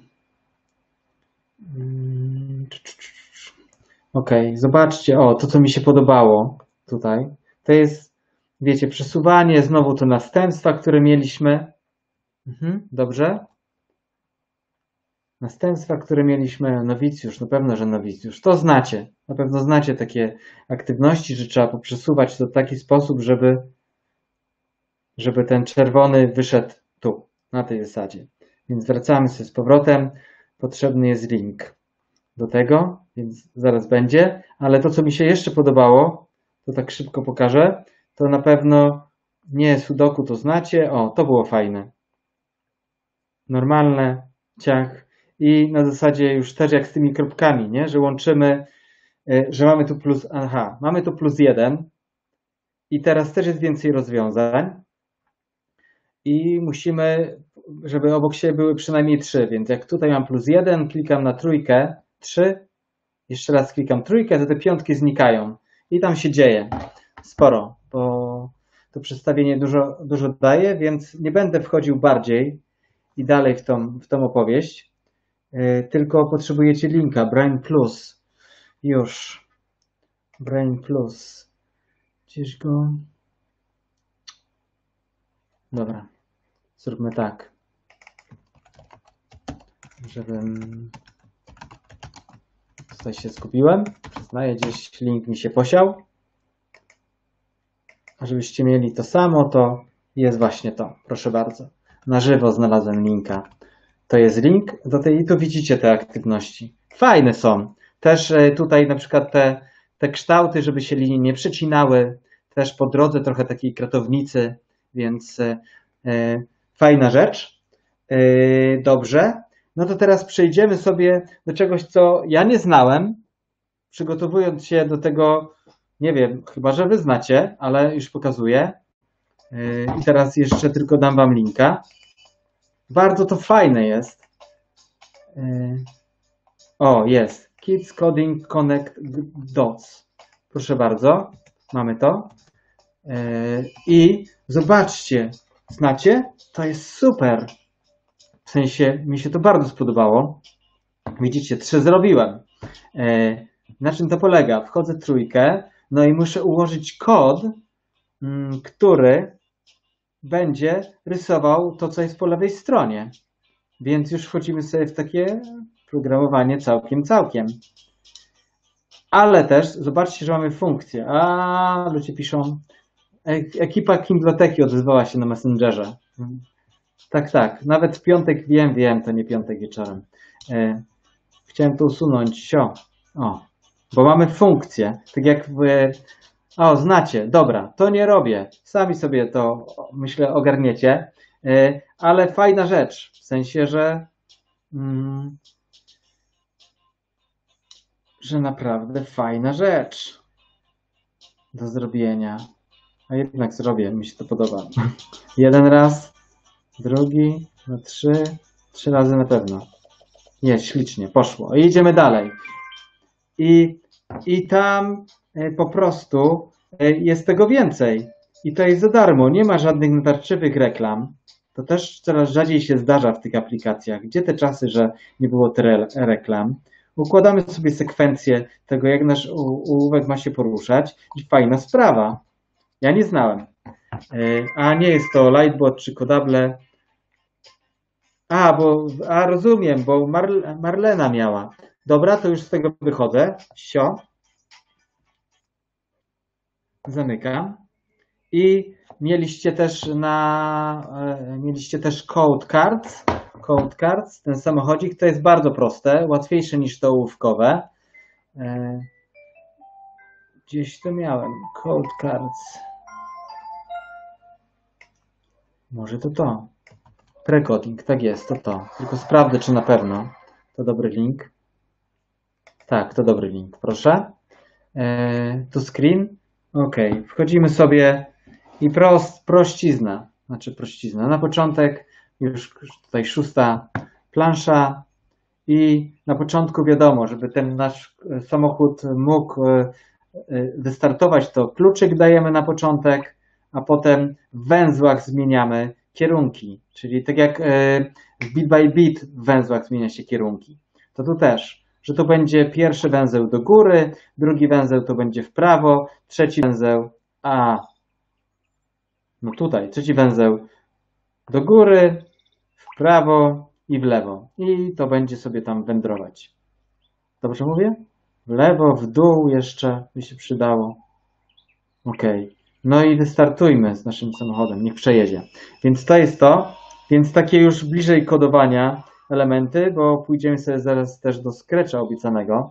Ok, zobaczcie, o, to co mi się podobało tutaj, to jest, wiecie, przesuwanie, znowu to następstwa, które mieliśmy. Mhm, dobrze. Następstwa, które mieliśmy, nowicjusz, na pewno, że nowicjusz, to znacie, na pewno znacie takie aktywności, że trzeba poprzesuwać to w taki sposób, żeby, żeby ten czerwony wyszedł tu, na tej zasadzie. Więc wracamy sobie z powrotem, potrzebny jest link do tego, więc zaraz będzie, ale to co mi się jeszcze podobało, to tak szybko pokażę, to na pewno nie sudoku, to znacie, o, to było fajne. Normalne, ciach i na zasadzie już też jak z tymi kropkami, nie, że łączymy, że mamy tu plus, aha, mamy tu plus jeden i teraz też jest więcej rozwiązań i musimy, żeby obok siebie były przynajmniej trzy, więc jak tutaj mam plus jeden, klikam na trójkę, trzy, jeszcze raz klikam trójkę, to te piątki znikają i tam się dzieje sporo, bo to przedstawienie dużo, dużo daje, więc nie będę wchodził bardziej i dalej w tą, w tą opowieść, yy, tylko potrzebujecie linka, Brain Plus, już, Brain Plus, gdzieś go, dobra, zróbmy tak, żebym... Tutaj się skupiłem, przyznaję, gdzieś link mi się posiał. A żebyście mieli to samo, to jest właśnie to, proszę bardzo. Na żywo znalazłem linka. To jest link do tej, i tu widzicie te aktywności. Fajne są. Też tutaj na przykład te, te kształty, żeby się linie nie przecinały. Też po drodze trochę takiej kratownicy, więc e, fajna rzecz. E, dobrze. No to teraz przejdziemy sobie do czegoś, co ja nie znałem, przygotowując się do tego, nie wiem, chyba że wy znacie, ale już pokazuję. I teraz jeszcze tylko dam wam linka. Bardzo to fajne jest. O, jest. Kids Coding Connect Dots. Proszę bardzo, mamy to. I zobaczcie, znacie? To jest super. W sensie, mi się to bardzo spodobało. Widzicie, trzy zrobiłem. Na czym to polega? Wchodzę w trójkę, no i muszę ułożyć kod, który będzie rysował to, co jest po lewej stronie. Więc już wchodzimy sobie w takie programowanie całkiem, całkiem. Ale też zobaczcie, że mamy funkcję. A ludzie piszą, ekipa Kindloteki odezwała się na Messengerze. Tak, tak. Nawet w piątek wiem, wiem, to nie piątek wieczorem. Chciałem to usunąć. Sio. O, bo mamy funkcję. Tak jak w... O, znacie. Dobra, to nie robię. Sami sobie to, myślę, ogarniecie. Ale fajna rzecz. W sensie, że... Mm, że naprawdę fajna rzecz do zrobienia. A jednak zrobię, mi się to podoba. Jeden raz, drugi, no trzy, trzy razy na pewno. Jest, ślicznie, poszło. I idziemy dalej. I, i tam po prostu jest tego więcej. I to jest za darmo, nie ma żadnych natarczywych reklam. To też coraz rzadziej się zdarza w tych aplikacjach. Gdzie te czasy, że nie było tyle reklam? Układamy sobie sekwencję tego, jak nasz ołówek ma się poruszać i fajna sprawa. Ja nie znałem. A nie jest to Lightbot czy Kodable. A, bo, a rozumiem, bo Mar Marlena miała. Dobra, to już z tego wychodzę. Sio. Zamykam. I mieliście też na, mieliście też Code Cards. Code Cards, ten samochodzik, to jest bardzo proste, łatwiejsze niż to ołówkowe. Gdzieś to miałem. Code Cards. Może to to. Precoding, tak jest, to to. Tylko sprawdzę, czy na pewno to dobry link. Tak, to dobry link, proszę. Eee, to screen. Ok, wchodzimy sobie i prost, prościzna. Znaczy prościzna. Na początek już tutaj szósta plansza i na początku wiadomo, żeby ten nasz samochód mógł wystartować, to kluczyk dajemy na początek, a potem w węzłach zmieniamy kierunki, czyli tak jak w bit by bit w węzłach zmienia się kierunki, to tu też, że to będzie pierwszy węzeł do góry, drugi węzeł to będzie w prawo, trzeci węzeł, a no tutaj, trzeci węzeł do góry, w prawo i w lewo i to będzie sobie tam wędrować. Dobrze mówię? W lewo, w dół jeszcze by się przydało. Ok. No i wystartujmy z naszym samochodem, niech przejedzie. Więc to jest to, więc takie już bliżej kodowania elementy, bo pójdziemy sobie zaraz też do Scratcha obiecanego.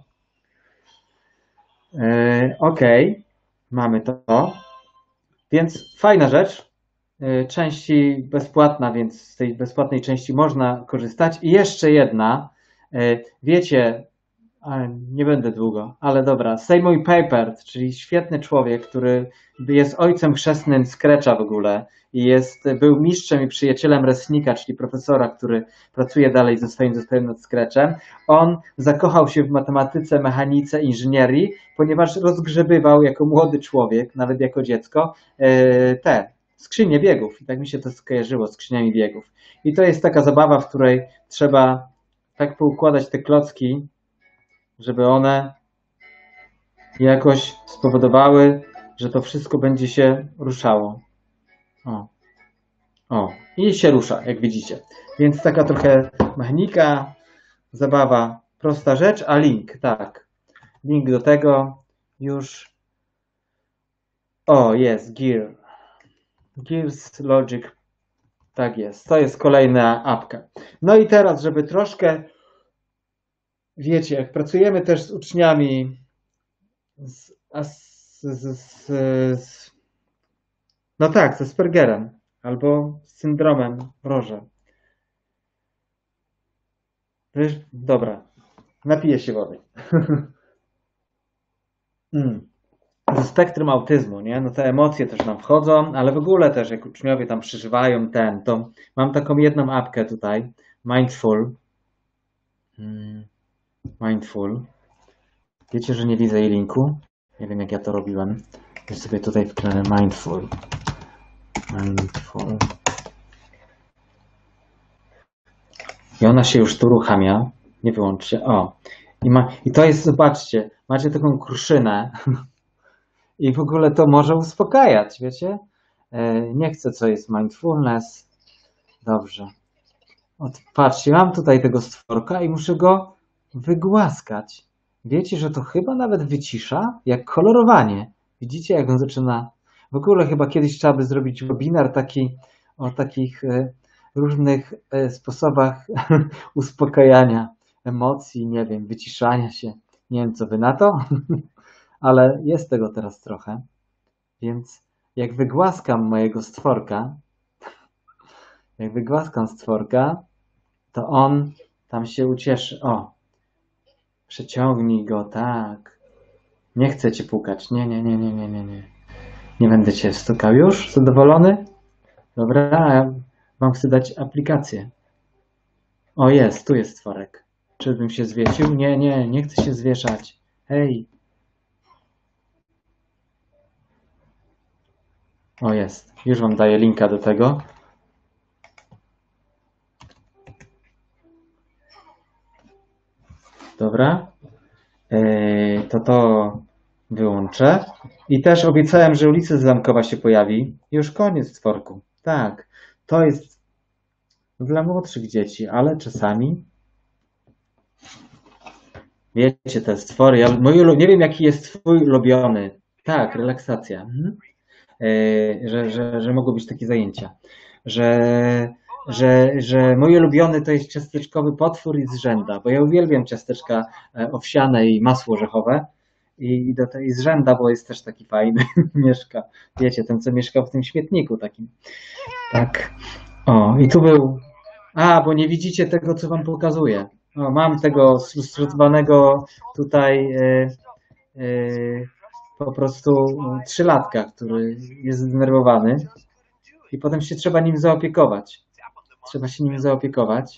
Yy, ok, mamy to. Więc fajna rzecz, yy, części bezpłatna, więc z tej bezpłatnej części można korzystać. I jeszcze jedna, yy, wiecie, nie będę długo, ale dobra. Seymour Papert, czyli świetny człowiek, który jest ojcem chrzestnym Scratcha w ogóle i jest, był mistrzem i przyjacielem Resnika, czyli profesora, który pracuje dalej ze swoim zespołem nad Scratchem. On zakochał się w matematyce, mechanice, inżynierii, ponieważ rozgrzebywał jako młody człowiek, nawet jako dziecko, te skrzynie biegów. I tak mi się to skojarzyło, skrzyniami biegów. I to jest taka zabawa, w której trzeba tak poukładać te klocki, żeby one jakoś spowodowały, że to wszystko będzie się ruszało. O, o, i się rusza, jak widzicie. Więc taka trochę mechanika, zabawa, prosta rzecz, a link, tak. Link do tego już. O, jest, Gear. Gears Logic. Tak jest, to jest kolejna apka. No i teraz, żeby troszkę, wiecie, jak pracujemy też z uczniami z, z, z, z, z no tak, ze Aspergerem albo z syndromem Roże. Wiesz, dobra, napiję się wody. mm. Ze spektrum autyzmu, nie? No te emocje też nam wchodzą, ale w ogóle też jak uczniowie tam przeżywają ten, to mam taką jedną apkę tutaj, Mindful. Hmm. Mindful. Wiecie, że nie widzę jej linku? Nie wiem, jak ja to robiłem. Ja sobie tutaj wkleję Mindful. Mindful. I ona się już tu uruchamia. Nie wyłączcie. O. I, ma, I to jest, zobaczcie, macie taką kruszynę. I w ogóle to może uspokajać, wiecie? Nie chcę, co jest mindfulness. Dobrze. Patrzcie, mam tutaj tego stworka i muszę go wygłaskać. Wiecie, że to chyba nawet wycisza, jak kolorowanie. Widzicie, jak on zaczyna. W ogóle chyba kiedyś trzeba by zrobić webinar taki o takich e, różnych e, sposobach uspokajania emocji, nie wiem, wyciszania się. Nie wiem, co wy na to, ale jest tego teraz trochę. Więc jak wygłaskam mojego stworka, jak wygłaskam stworka, to on tam się ucieszy. O, przeciągnij go, tak. Nie chcę cię pukać. Nie, nie, nie, nie, nie, nie, nie. Nie będę cię stukał już. Zadowolony? Dobra, ja wam chcę dać aplikację. O, jest, tu jest stworek. Czyżbym się zwiesił? Nie, nie, nie chcę się zwieszać. Hej. O, jest. Już wam daję linka do tego. Dobra. Yy, to to wyłączę. I też obiecałem, że ulica Zamkowa się pojawi. Już koniec stworku. Tak. To jest dla młodszych dzieci, ale czasami wiecie, te stwory. Ja, mój, ulu- nie wiem, jaki jest twój ulubiony. Tak, relaksacja. Mhm. Yy, że, że, że mogą być takie zajęcia. Że, że, że mój ulubiony to jest ciasteczkowy potwór i zrzęda, bo ja uwielbiam ciasteczka e, owsiane i masło orzechowe. I, i do tej zrzęda, bo jest też taki fajny, mieszka. Wiecie, ten co mieszkał w tym śmietniku takim. Tak. O, i tu był. A, bo nie widzicie tego, co wam pokazuję. O, mam tego sfrustrowanego tutaj e, e, po prostu trzylatka, który jest zdenerwowany i potem się trzeba nim zaopiekować. Trzeba się nim zaopiekować.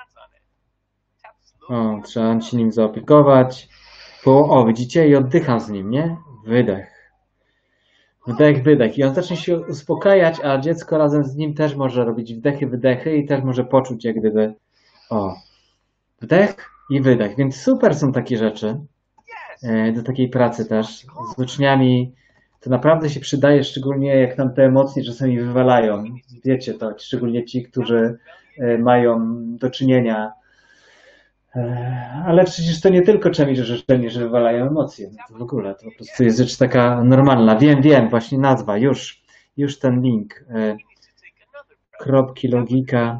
O, trzeba się nim zaopiekować. Po, o, widzicie? I oddycham z nim, nie? Wydech. Wdech, wydech. I on zacznie się uspokajać, a dziecko razem z nim też może robić wdechy, wydechy i też może poczuć jak gdyby, o, wdech i wydech. Więc super są takie rzeczy e, do takiej pracy też z uczniami. To naprawdę się przydaje, szczególnie jak nam te emocje czasami wywalają. Wiecie to, szczególnie ci, którzy e, mają do czynienia. E, Ale przecież to nie tylko czymś życzenie, że wywalają emocje. No to w ogóle to po prostu jest rzecz taka normalna. Wiem, wiem, właśnie nazwa, już, już ten link. E, Kropki, logika.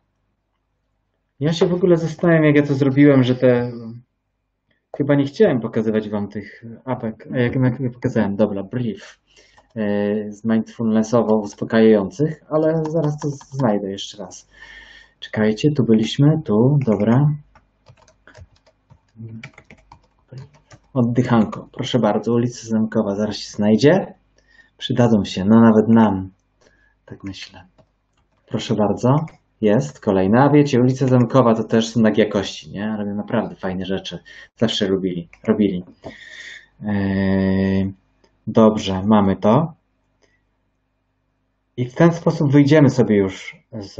Ja się w ogóle zastanawiam, jak ja to zrobiłem, że te. Chyba nie chciałem pokazywać wam tych apek, a jak jak pokazałem, dobra, brief e, z mindfulnessowo uspokajających, ale zaraz to znajdę jeszcze raz. Czekajcie, tu byliśmy, tu, dobra. Oddychanko, proszę bardzo, ulica Zamkowa zaraz się znajdzie. Przydadzą się, no nawet nam, tak myślę. Proszę bardzo, jest kolejna. A wiecie, ulica Zamkowa to też są tak jakości, nie? Robią naprawdę fajne rzeczy. Zawsze lubili, robili. Eee, dobrze, mamy to. I w ten sposób wyjdziemy sobie już z,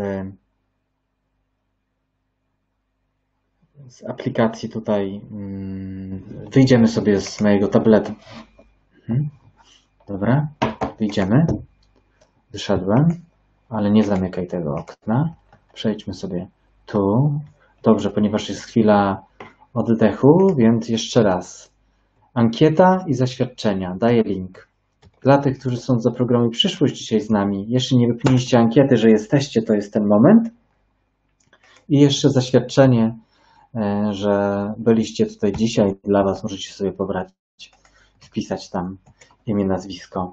z aplikacji tutaj. Wyjdziemy sobie z mojego tabletu. Mhm. Dobra, wyjdziemy. Wyszedłem, ale nie zamykaj tego okna. Przejdźmy sobie tu. Dobrze, ponieważ jest chwila oddechu, więc jeszcze raz. Ankieta i zaświadczenia. Daję link. Dla tych, którzy są za programem Przyszłość dzisiaj z nami, jeszcze nie wypełniliście ankiety, że jesteście, to jest ten moment. I jeszcze zaświadczenie, że byliście tutaj dzisiaj. Dla was możecie sobie pobrać, wpisać tam imię, nazwisko.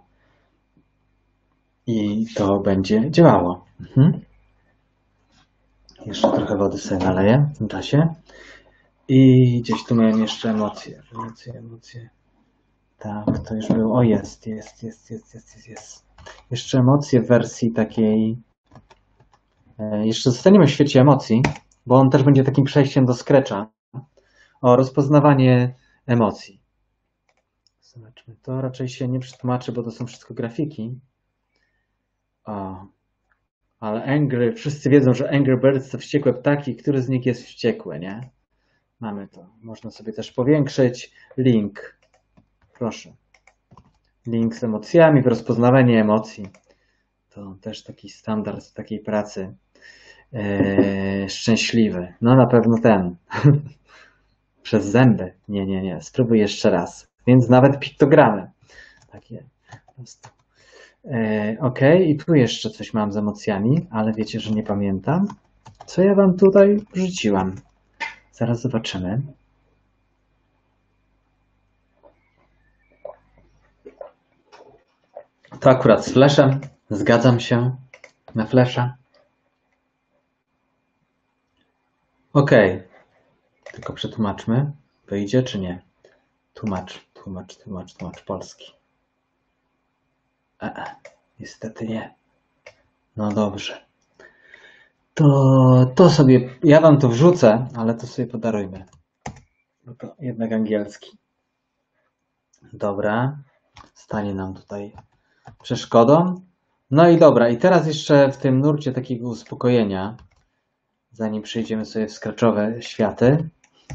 I to będzie działało. Mhm. Jeszcze trochę wody sobie naleję w tym czasie. I gdzieś tu miałem jeszcze emocje. Emocje, emocje. Tak, to już było. O, jest, jest, jest, jest, jest, jest, jest. Jeszcze emocje w wersji takiej. Jeszcze zostaniemy w świecie emocji, bo on też będzie takim przejściem do Scratcha. O, rozpoznawanie emocji. Zobaczmy, to raczej się nie przetłumaczy, bo to są wszystko grafiki. O, ale angry, wszyscy wiedzą, że Angry Birds to wściekłe ptaki. Który z nich jest wściekły, nie? Mamy to. Można sobie też powiększyć. Link. Proszę. Link z emocjami, w rozpoznawanie emocji. To też taki standard takiej pracy. Eee, szczęśliwy. No na pewno ten. Przez zęby. Nie, nie, nie. Spróbuj jeszcze raz. Więc nawet piktogramy. Takie. Po prostu. E, ok, i tu jeszcze coś mam z emocjami, ale wiecie, że nie pamiętam. Co ja wam tutaj rzuciłam? Zaraz zobaczymy. To akurat z fleszem. Zgadzam się na flesza. Ok. Tylko przetłumaczmy. Wyjdzie czy nie? Tłumacz, tłumacz, tłumacz, tłumacz polski. E, niestety nie. No dobrze. To, to sobie, ja wam to wrzucę, ale to sobie podarujmy. Bo to jednak angielski. Dobra. Stanie nam tutaj przeszkodą. No i dobra, i teraz jeszcze w tym nurcie takiego uspokojenia, zanim przejdziemy sobie w scratchowe światy,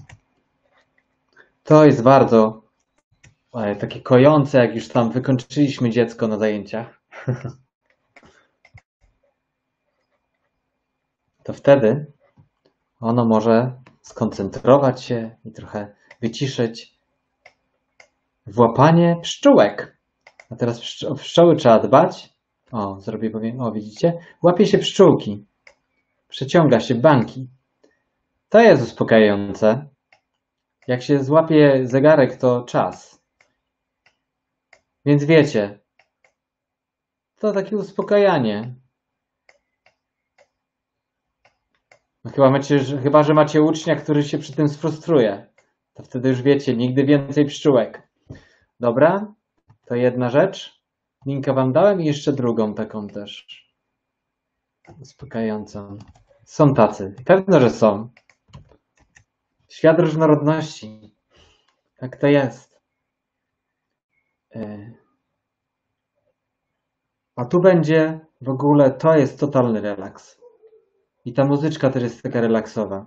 to jest bardzo e, takie kojące, jak już tam wykończyliśmy dziecko na zajęciach. To wtedy ono może skoncentrować się i trochę wyciszyć w łapanie pszczółek. A teraz o pszczoły trzeba dbać. O, zrobię powiem, o widzicie? Łapie się pszczółki. Przeciąga się bańki. To jest uspokajające. Jak się złapie zegarek, to czas. Więc wiecie, to takie uspokajanie. No chyba, macie, chyba, że macie ucznia, który się przy tym sfrustruje. To wtedy już wiecie, nigdy więcej pszczółek. Dobra? To jedna rzecz. Linka wam dałem i jeszcze drugą taką też. Uspokajającą. Są tacy. Pewno, że są. Świat różnorodności. Tak to jest. A tu będzie w ogóle, to jest totalny relaks. I ta muzyczka też jest taka relaksowa.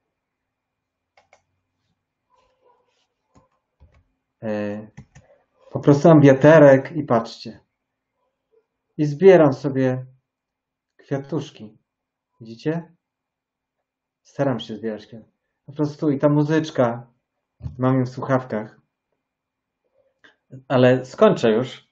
Po prostu mam wiaterek i patrzcie. I zbieram sobie kwiatuszki. Widzicie? Staram się zbierać kwiaty. Po prostu i ta muzyczka. Mam ją w słuchawkach. Ale skończę już.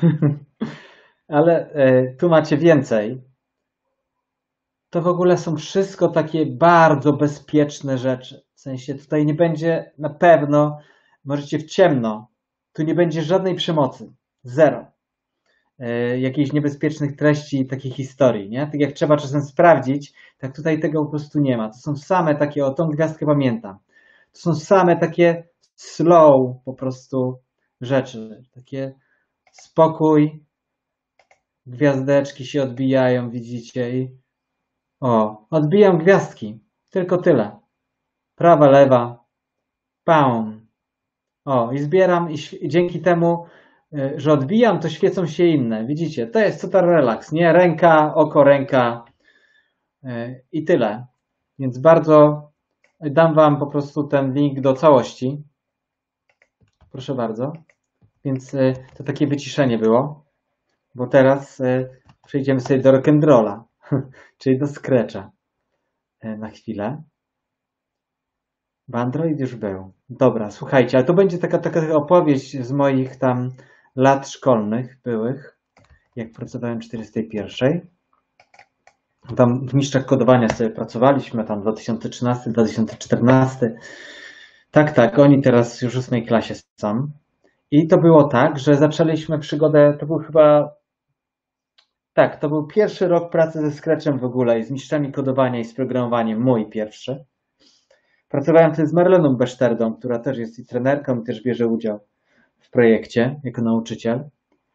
Ale e, tu macie więcej. To w ogóle są wszystko takie bardzo bezpieczne rzeczy. W sensie tutaj nie będzie na pewno, możecie w ciemno. Tu nie będzie żadnej przemocy. Zero. E, jakichś niebezpiecznych treści, takiej historii, nie? Tak jak trzeba czasem sprawdzić, tak tutaj tego po prostu nie ma. To są same takie, o tą gwiazdkę pamiętam. To są same takie slow po prostu rzeczy. Takie spokój, gwiazdeczki się odbijają, widzicie? I o, odbijam gwiazdki. Tylko tyle. Prawa, lewa. Pam. O, i zbieram i, i dzięki temu, y, że odbijam, to świecą się inne. Widzicie? To jest total relaks, nie? Ręka, oko, ręka y, i tyle. Więc bardzo dam wam po prostu ten link do całości. Proszę bardzo. Więc y, to takie wyciszenie było. Bo teraz y, przejdziemy sobie do rock'n'rolla, czyli do scratcha y, na chwilę. Bo Android już był. Dobra, słuchajcie, ale to będzie taka, taka opowieść z moich tam lat szkolnych byłych, jak pracowałem w czterdziestej pierwszej. Tam w mistrzach kodowania sobie pracowaliśmy, tam dwa tysiące trzynasty dwa tysiące czternasty. Tak, tak, oni teraz już w ósmej klasie są. I to było tak, że zaczęliśmy przygodę, to był chyba, tak, to był pierwszy rok pracy ze Scratchem w ogóle i z mistrzami kodowania i z programowaniem, mój pierwszy. Pracowałem wtedy z Marleną Beszterdą, która też jest i trenerką i też bierze udział w projekcie jako nauczyciel.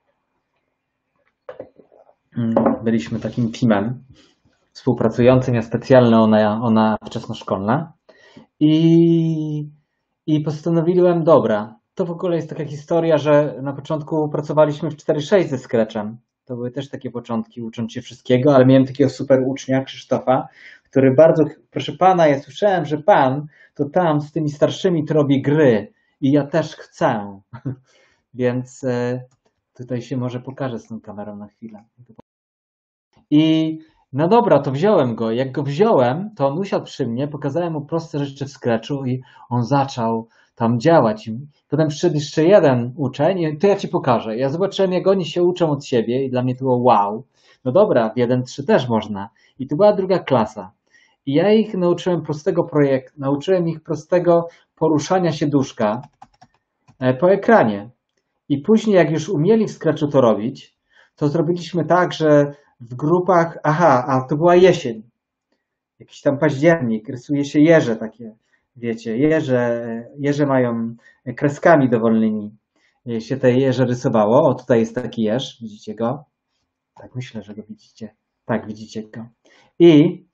Byliśmy takim teamem współpracującym, ja specjalna, ona, ona wczesnoszkolna. I, I postanowiłem, dobra, to w ogóle jest taka historia, że na początku pracowaliśmy w cztery sześć ze Scratchem. To były też takie początki, ucząc się wszystkiego, ale miałem takiego super ucznia, Krzysztofa, który bardzo, proszę pana, ja słyszałem, że pan to tam z tymi starszymi to robi gry i ja też chcę. Więc tutaj się może pokażę z tą kamerą na chwilę. I No dobra, to wziąłem go. Jak go wziąłem, to on usiadł przy mnie, pokazałem mu proste rzeczy w Scratchu i on zaczął tam działać. I potem przyszedł jeszcze jeden uczeń i to ja ci pokażę. Ja zobaczyłem, jak oni się uczą od siebie i dla mnie to było wow. No dobra, w jeden trzy też można. I to była druga klasa. I ja ich nauczyłem prostego projektu, nauczyłem ich prostego poruszania się duszka e, po ekranie. I później, jak już umieli w Scratchu to robić, to zrobiliśmy tak, że w grupach, aha, a to była jesień, jakiś tam październik, rysuje się jeże takie, wiecie, jeże, jeże mają kreskami dowolnymi się te jeże rysowało. O, tutaj jest taki jeż, widzicie go? Tak, myślę, że go widzicie. Tak, widzicie go. I,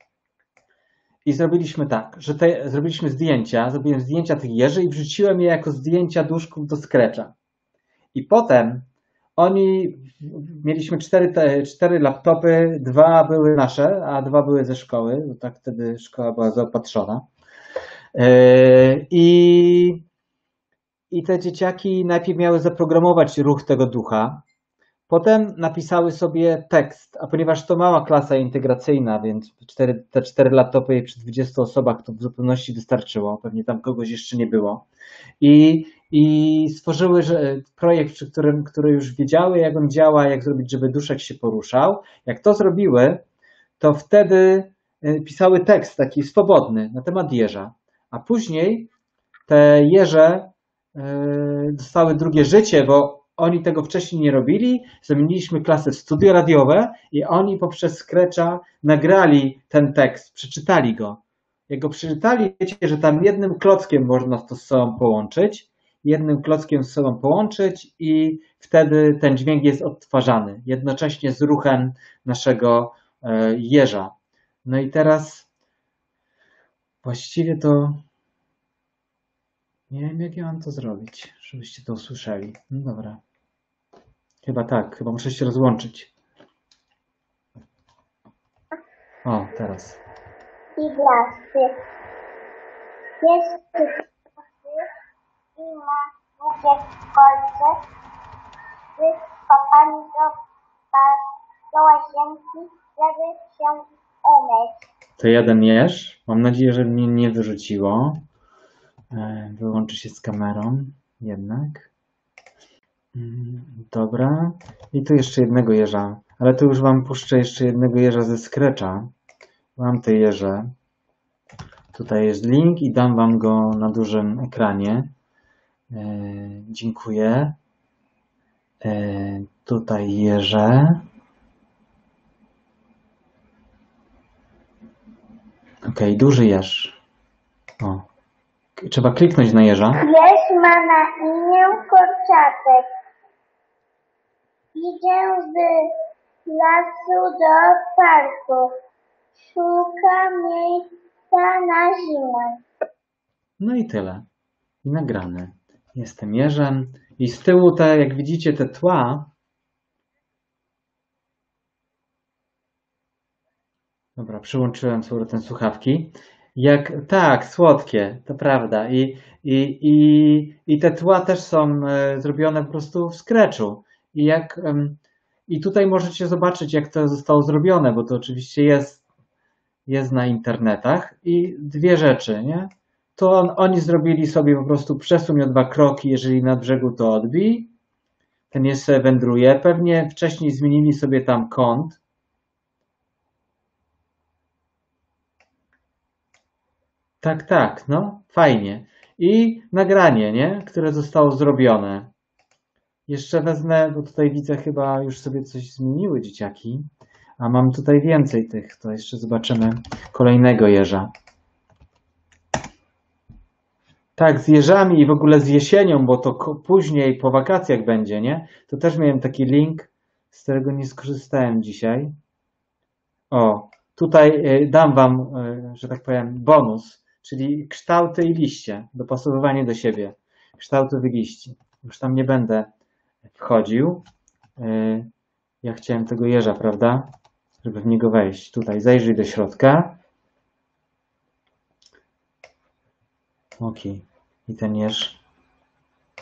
i zrobiliśmy tak, że te, zrobiliśmy zdjęcia, zrobiłem zdjęcia tych jeży i wrzuciłem je jako zdjęcia duszków do Scratcha. I potem oni, mieliśmy cztery, te, cztery laptopy, dwa były nasze, a dwa były ze szkoły, bo tak wtedy szkoła była zaopatrzona. Yy, I, I te dzieciaki najpierw miały zaprogramować ruch tego ducha, potem napisały sobie tekst, a ponieważ to mała klasa integracyjna, więc cztery, te cztery laptopy przy dwudziestu osobach to w zupełności wystarczyło, pewnie tam kogoś jeszcze nie było. I, i stworzyły że, projekt, przy którym, który już wiedziały, jak on działa, jak zrobić, żeby duszek się poruszał. Jak to zrobiły, to wtedy pisały tekst taki swobodny na temat jeża. A później te jeże dostały drugie życie, bo oni tego wcześniej nie robili. Zamieniliśmy klasę w studio radiowe i oni poprzez Scratcha nagrali ten tekst, przeczytali go. Jak go przeczytali, wiecie, że tam jednym klockiem można to z sobą połączyć, jednym klockiem z sobą połączyć i wtedy ten dźwięk jest odtwarzany, jednocześnie z ruchem naszego jeża. No i teraz właściwie to nie wiem, jak ja mam to zrobić, żebyście to usłyszeli. No dobra. Chyba tak, chyba muszę się rozłączyć. O, teraz. I blasty. Jest trzy i ma długie kolce z kopami do, do łazienki, żeby się umyć. To jeden jeż. Mam nadzieję, że mnie nie wyrzuciło. Wyłączy się z kamerą jednak. Dobra. I tu jeszcze jednego jeża. Ale tu już wam puszczę jeszcze jednego jeża ze Scratcha. Mam te jeże. Tutaj jest link i dam wam go na dużym ekranie. E, dziękuję. E, tutaj jeże. Ok, duży jeż. O. Trzeba kliknąć na jeża. Jeż ma na imię Kurczaczek. Idzie z lasu do parku. Szuka miejsca na zimę. No i tyle. I nagrane. Jestem jeżem. I z tyłu te, jak widzicie, te tła. Dobra, przyłączyłem sobie te słuchawki. Jak, tak, słodkie, to prawda. I, i, i, i te tła też są e, zrobione po prostu w Scratchu. I, jak, em, I tutaj możecie zobaczyć, jak to zostało zrobione, bo to oczywiście jest, jest na internetach. I dwie rzeczy, nie? To on, oni zrobili sobie po prostu przesuń o dwa kroki, jeżeli na brzegu to odbij. Ten jeszcze wędruje. Pewnie wcześniej zmienili sobie tam kąt. Tak, tak, no, fajnie. I nagranie, nie? Które zostało zrobione. Jeszcze wezmę, bo tutaj widzę chyba już sobie coś zmieniły dzieciaki. A mam tutaj więcej tych, to jeszcze zobaczymy kolejnego jeża. Tak, z jeżami i w ogóle z jesienią, bo to później po wakacjach będzie, nie? To też miałem taki link, z którego nie skorzystałem dzisiaj. O, tutaj dam wam, że tak powiem, bonus, czyli kształty i liście, dopasowywanie do siebie. Kształtów i liści. Już tam nie będę wchodził. Ja chciałem tego jeża, prawda? Żeby w niego wejść. Tutaj zajrzyj do środka. Ok. I ten jeż.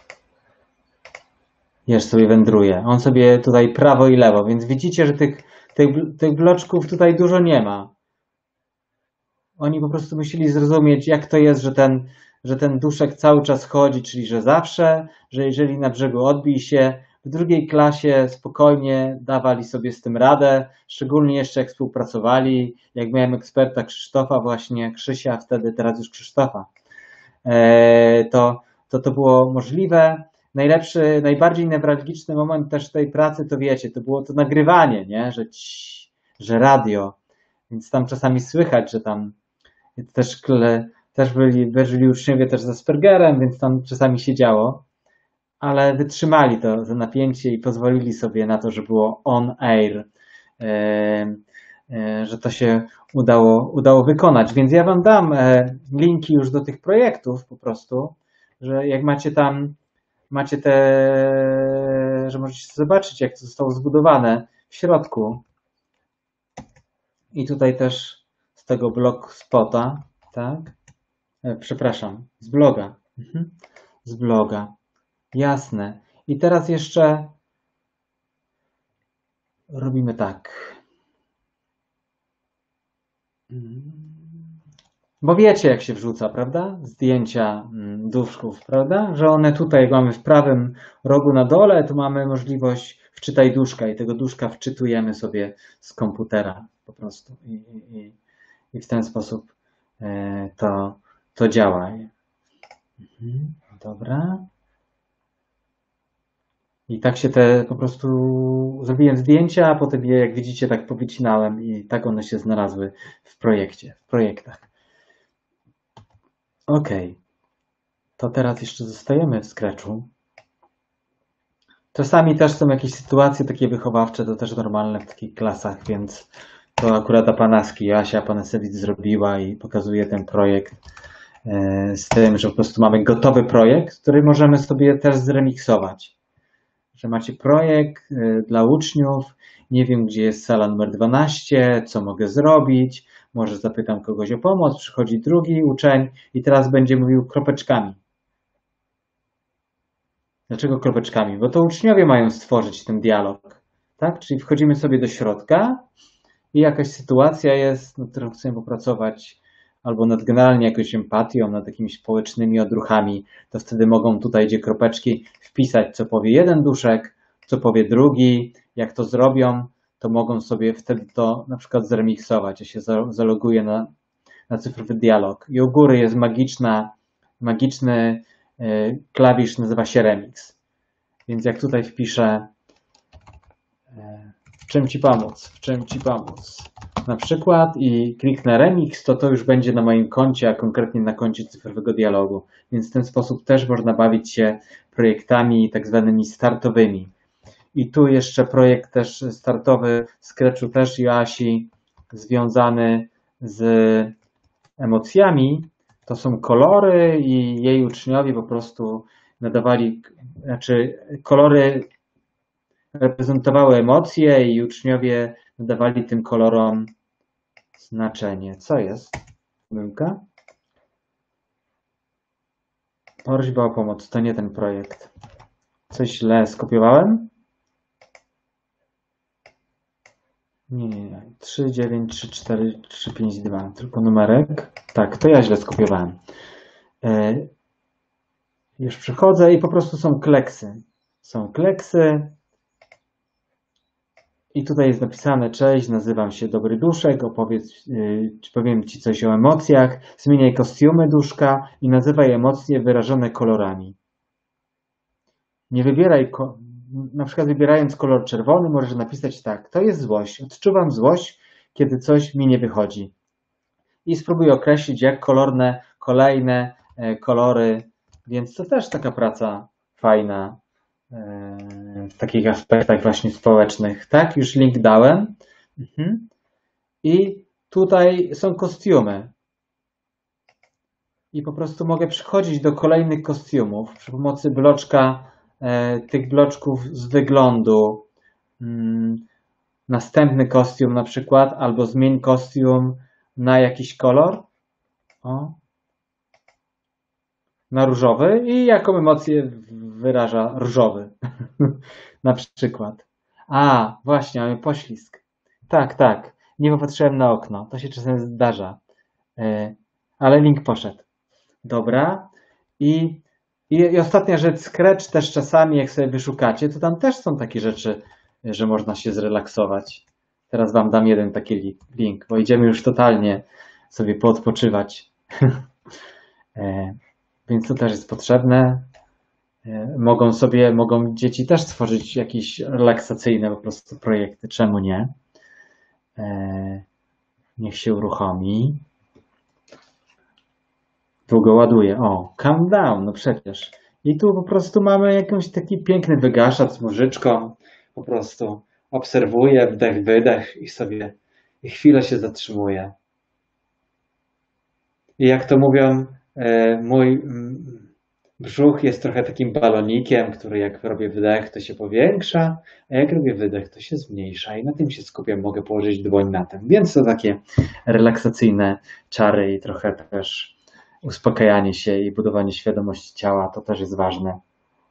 Jeż sobie wędruje. On sobie tutaj prawo i lewo, więc widzicie, że tych, Tych, tych bloczków tutaj dużo nie ma. Oni po prostu musieli zrozumieć, jak to jest, że ten, że ten duszek cały czas chodzi, czyli że zawsze, że jeżeli na brzegu odbij się, w drugiej klasie spokojnie dawali sobie z tym radę, szczególnie jeszcze jak współpracowali, jak miałem eksperta Krzysztofa właśnie, Krzysia wtedy, teraz już Krzysztofa, to to, to było możliwe. Najlepszy, najbardziej newralgiczny moment też tej pracy, to wiecie, to było to nagrywanie, nie? Że, ci, że radio, więc tam czasami słychać, że tam też, też byli, byli uczniowie też z Aspergerem, więc tam czasami się działo, ale wytrzymali to, to napięcie i pozwolili sobie na to, że było on air, że to się udało, udało wykonać. Więc ja wam dam linki już do tych projektów po prostu, że jak macie tam, macie te, że możecie zobaczyć, jak to zostało zbudowane w środku. I tutaj też z tego blogspota, tak? E, przepraszam, z bloga. Mhm. Z bloga. Jasne. I teraz jeszcze robimy tak. Bo wiecie, jak się wrzuca, prawda? Zdjęcia duszków, prawda? Że one tutaj, jak mamy w prawym rogu na dole, to mamy możliwość wczytaj duszka i tego duszka wczytujemy sobie z komputera po prostu. I, i, i w ten sposób to, to działa. Mhm, dobra. I tak się te po prostu zrobiłem zdjęcia, a potem je, jak widzicie, tak powycinałem i tak one się znalazły w projekcie, w projektach. Ok. To teraz jeszcze zostajemy w Scratchu. Czasami też są jakieś sytuacje takie wychowawcze, to też normalne w takich klasach, więc to akurat Apanaski, Asia Panasewicz zrobiła i pokazuje ten projekt z tym, że po prostu mamy gotowy projekt, który możemy sobie też zremiksować. Że macie projekt dla uczniów, nie wiem, gdzie jest sala numer dwanaście, co mogę zrobić, może zapytam kogoś o pomoc, przychodzi drugi uczeń i teraz będzie mówił kropeczkami. Dlaczego kropeczkami? Bo to uczniowie mają stworzyć ten dialog, tak? Czyli wchodzimy sobie do środka i jakaś sytuacja jest, nad którą chcemy popracować, albo nad generalnie jakąś empatią, nad jakimiś społecznymi odruchami, to wtedy mogą tutaj, gdzie kropeczki, wpisać, co powie jeden duszek, co powie drugi. Jak to zrobią, to mogą sobie wtedy to na przykład zremiksować. Ja się zaloguję na, na cyfrowy dialog. I u góry jest magiczna, magiczny klawisz, nazywa się remix. Więc jak tutaj wpiszę w czym ci pomóc, w czym ci pomóc, na przykład i kliknę remix, to to już będzie na moim koncie, a konkretnie na koncie cyfrowego dialogu. Więc w ten sposób też można bawić się projektami tak zwanymi startowymi. I tu jeszcze projekt też startowy w Scratchu też Joasi związany z emocjami. To są kolory i jej uczniowie po prostu nadawali, znaczy kolory reprezentowały emocje i uczniowie nadawali tym kolorom znaczenie. Co jest? Pomyłka? Prośba o pomoc. To nie ten projekt. Coś źle skopiowałem? Nie, nie, nie. trzy dziewięć trzy cztery trzy pięć dwa. Tylko numerek. Tak, to ja źle skopiowałem. E, już przychodzę i po prostu są kleksy. Są kleksy. I tutaj jest napisane: cześć, nazywam się Dobry Duszek, opowiedz, yy, powiem ci coś o emocjach, zmieniaj kostiumy duszka i nazywaj emocje wyrażone kolorami. Nie wybieraj, na przykład wybierając kolor czerwony, możesz napisać tak: to jest złość, odczuwam złość, kiedy coś mi nie wychodzi. I spróbuj określić, jak kolorne kolejne kolory, więc to też taka praca fajna. W takich aspektach właśnie społecznych. Tak, już link dałem. Mhm. I tutaj są kostiumy. I po prostu mogę przechodzić do kolejnych kostiumów przy pomocy bloczka, e, tych bloczków z wyglądu. Hmm. Następny kostium na przykład, albo zmień kostium na jakiś kolor. O. Na różowy i jaką emocję wyraża różowy. Na przykład. A, właśnie, mamy poślizg. Tak, tak. Nie popatrzyłem na okno. To się czasem zdarza. E, Ale link poszedł. Dobra. I, i, I ostatnia rzecz, Scratch też czasami, jak sobie wyszukacie, to tam też są takie rzeczy, że można się zrelaksować. Teraz wam dam jeden taki li- link, bo idziemy już totalnie sobie poodpoczywać. E, Więc to też jest potrzebne. E, Mogą sobie, mogą dzieci też stworzyć jakieś relaksacyjne po prostu projekty. Czemu nie? E, Niech się uruchomi. Długo ładuje. O, calm down, no przecież. I tu po prostu mamy jakiś taki piękny wygaszacz z muzyczką. Po prostu obserwuję wdech, wydech i sobie i chwilę się zatrzymuje. I jak to mówią, e, mój mm, brzuch jest trochę takim balonikiem, który jak robię wdech, to się powiększa, a jak robię wydech, to się zmniejsza. I na tym się skupiam, mogę położyć dłoń na tym. Więc to takie relaksacyjne czary i trochę też uspokajanie się i budowanie świadomości ciała, to też jest ważne.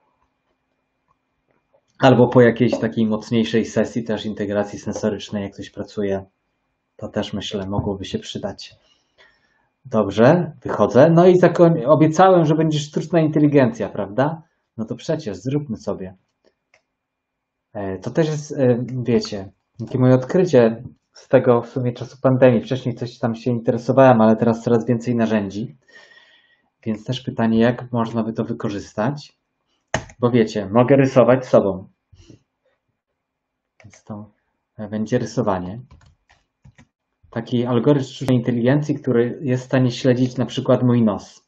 Albo po jakiejś takiej mocniejszej sesji też integracji sensorycznej, jak ktoś pracuje, to też myślę mogłoby się przydać. Dobrze, wychodzę. No i zakoń... obiecałem, że będzie sztuczna inteligencja, prawda? No to przecież zróbmy sobie. E, To też jest, e, wiecie, takie moje odkrycie z tego w sumie czasu pandemii. Wcześniej coś tam się interesowałem, ale teraz coraz więcej narzędzi. Więc też pytanie, jak można by to wykorzystać? Bo wiecie, mogę rysować sobą. Więc to e, będzie rysowanie. Taki algorytm sztucznej inteligencji, który jest w stanie śledzić na przykład mój nos.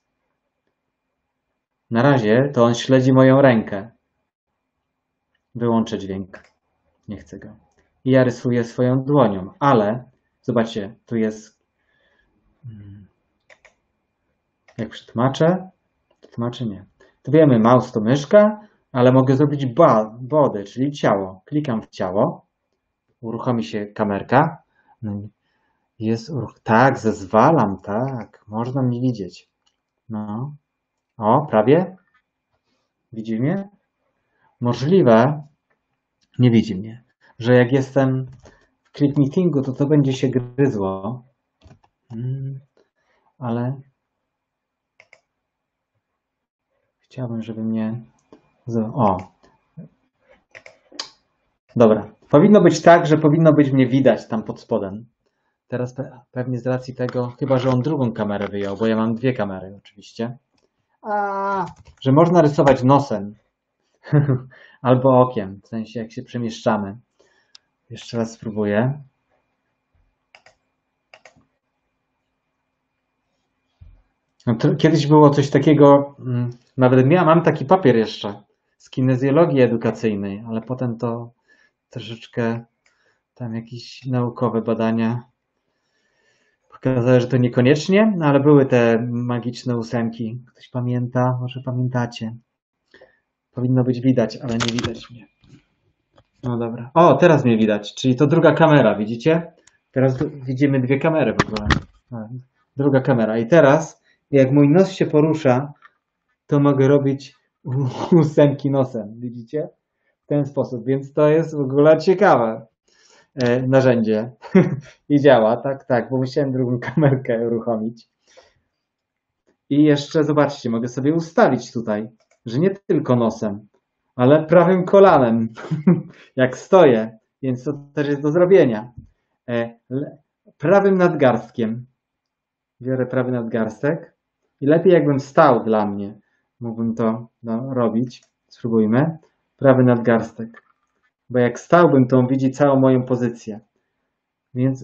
Na razie to on śledzi moją rękę. Wyłączę dźwięk. Nie chcę go. I ja rysuję swoją dłonią, ale zobaczcie, tu jest. Jak przetłumaczę? Przetłumaczę nie. To wiemy, mouse to myszka, ale mogę zrobić body, czyli ciało. Klikam w ciało, uruchomi się kamerka. No i jest uruch... Tak, zezwalam, tak. Można mnie widzieć. No. O, prawie. Widzi mnie? Możliwe, nie widzi mnie, że jak jestem w clip meetingu, to to będzie się gryzło. Hmm, ale chciałbym, żeby mnie... O. Dobra. Powinno być tak, że powinno być mnie widać tam pod spodem. Teraz pe pewnie z racji tego, chyba że on drugą kamerę wyjął, bo ja mam dwie kamery oczywiście. A, że można rysować nosem. Albo okiem, w sensie jak się przemieszczamy. Jeszcze raz spróbuję. No to kiedyś było coś takiego, nawet miałem, mam taki papier jeszcze z kinezjologii edukacyjnej, ale potem to troszeczkę tam jakieś naukowe badania pokazały, że to niekoniecznie, no ale były te magiczne ósemki. Ktoś pamięta? Może pamiętacie? Powinno być widać, ale nie widać mnie. No dobra. O, teraz mnie widać, czyli to druga kamera, widzicie? Teraz widzimy dwie kamery w ogóle. Druga kamera. I teraz, jak mój nos się porusza, to mogę robić ósemki nosem, widzicie? W ten sposób, więc to jest w ogóle ciekawe e, narzędzie. I działa, tak, tak, bo musiałem drugą kamerkę uruchomić. I jeszcze, zobaczcie, mogę sobie ustawić tutaj, że nie tylko nosem, ale prawym kolanem, jak stoję, więc to też jest do zrobienia. E, prawym nadgarstkiem. Biorę prawy nadgarstek i lepiej jakbym stał dla mnie. Mógłbym to no, robić. Spróbujmy. Prawy nadgarstek. Bo jak stałbym, to on widzi całą moją pozycję. Więc...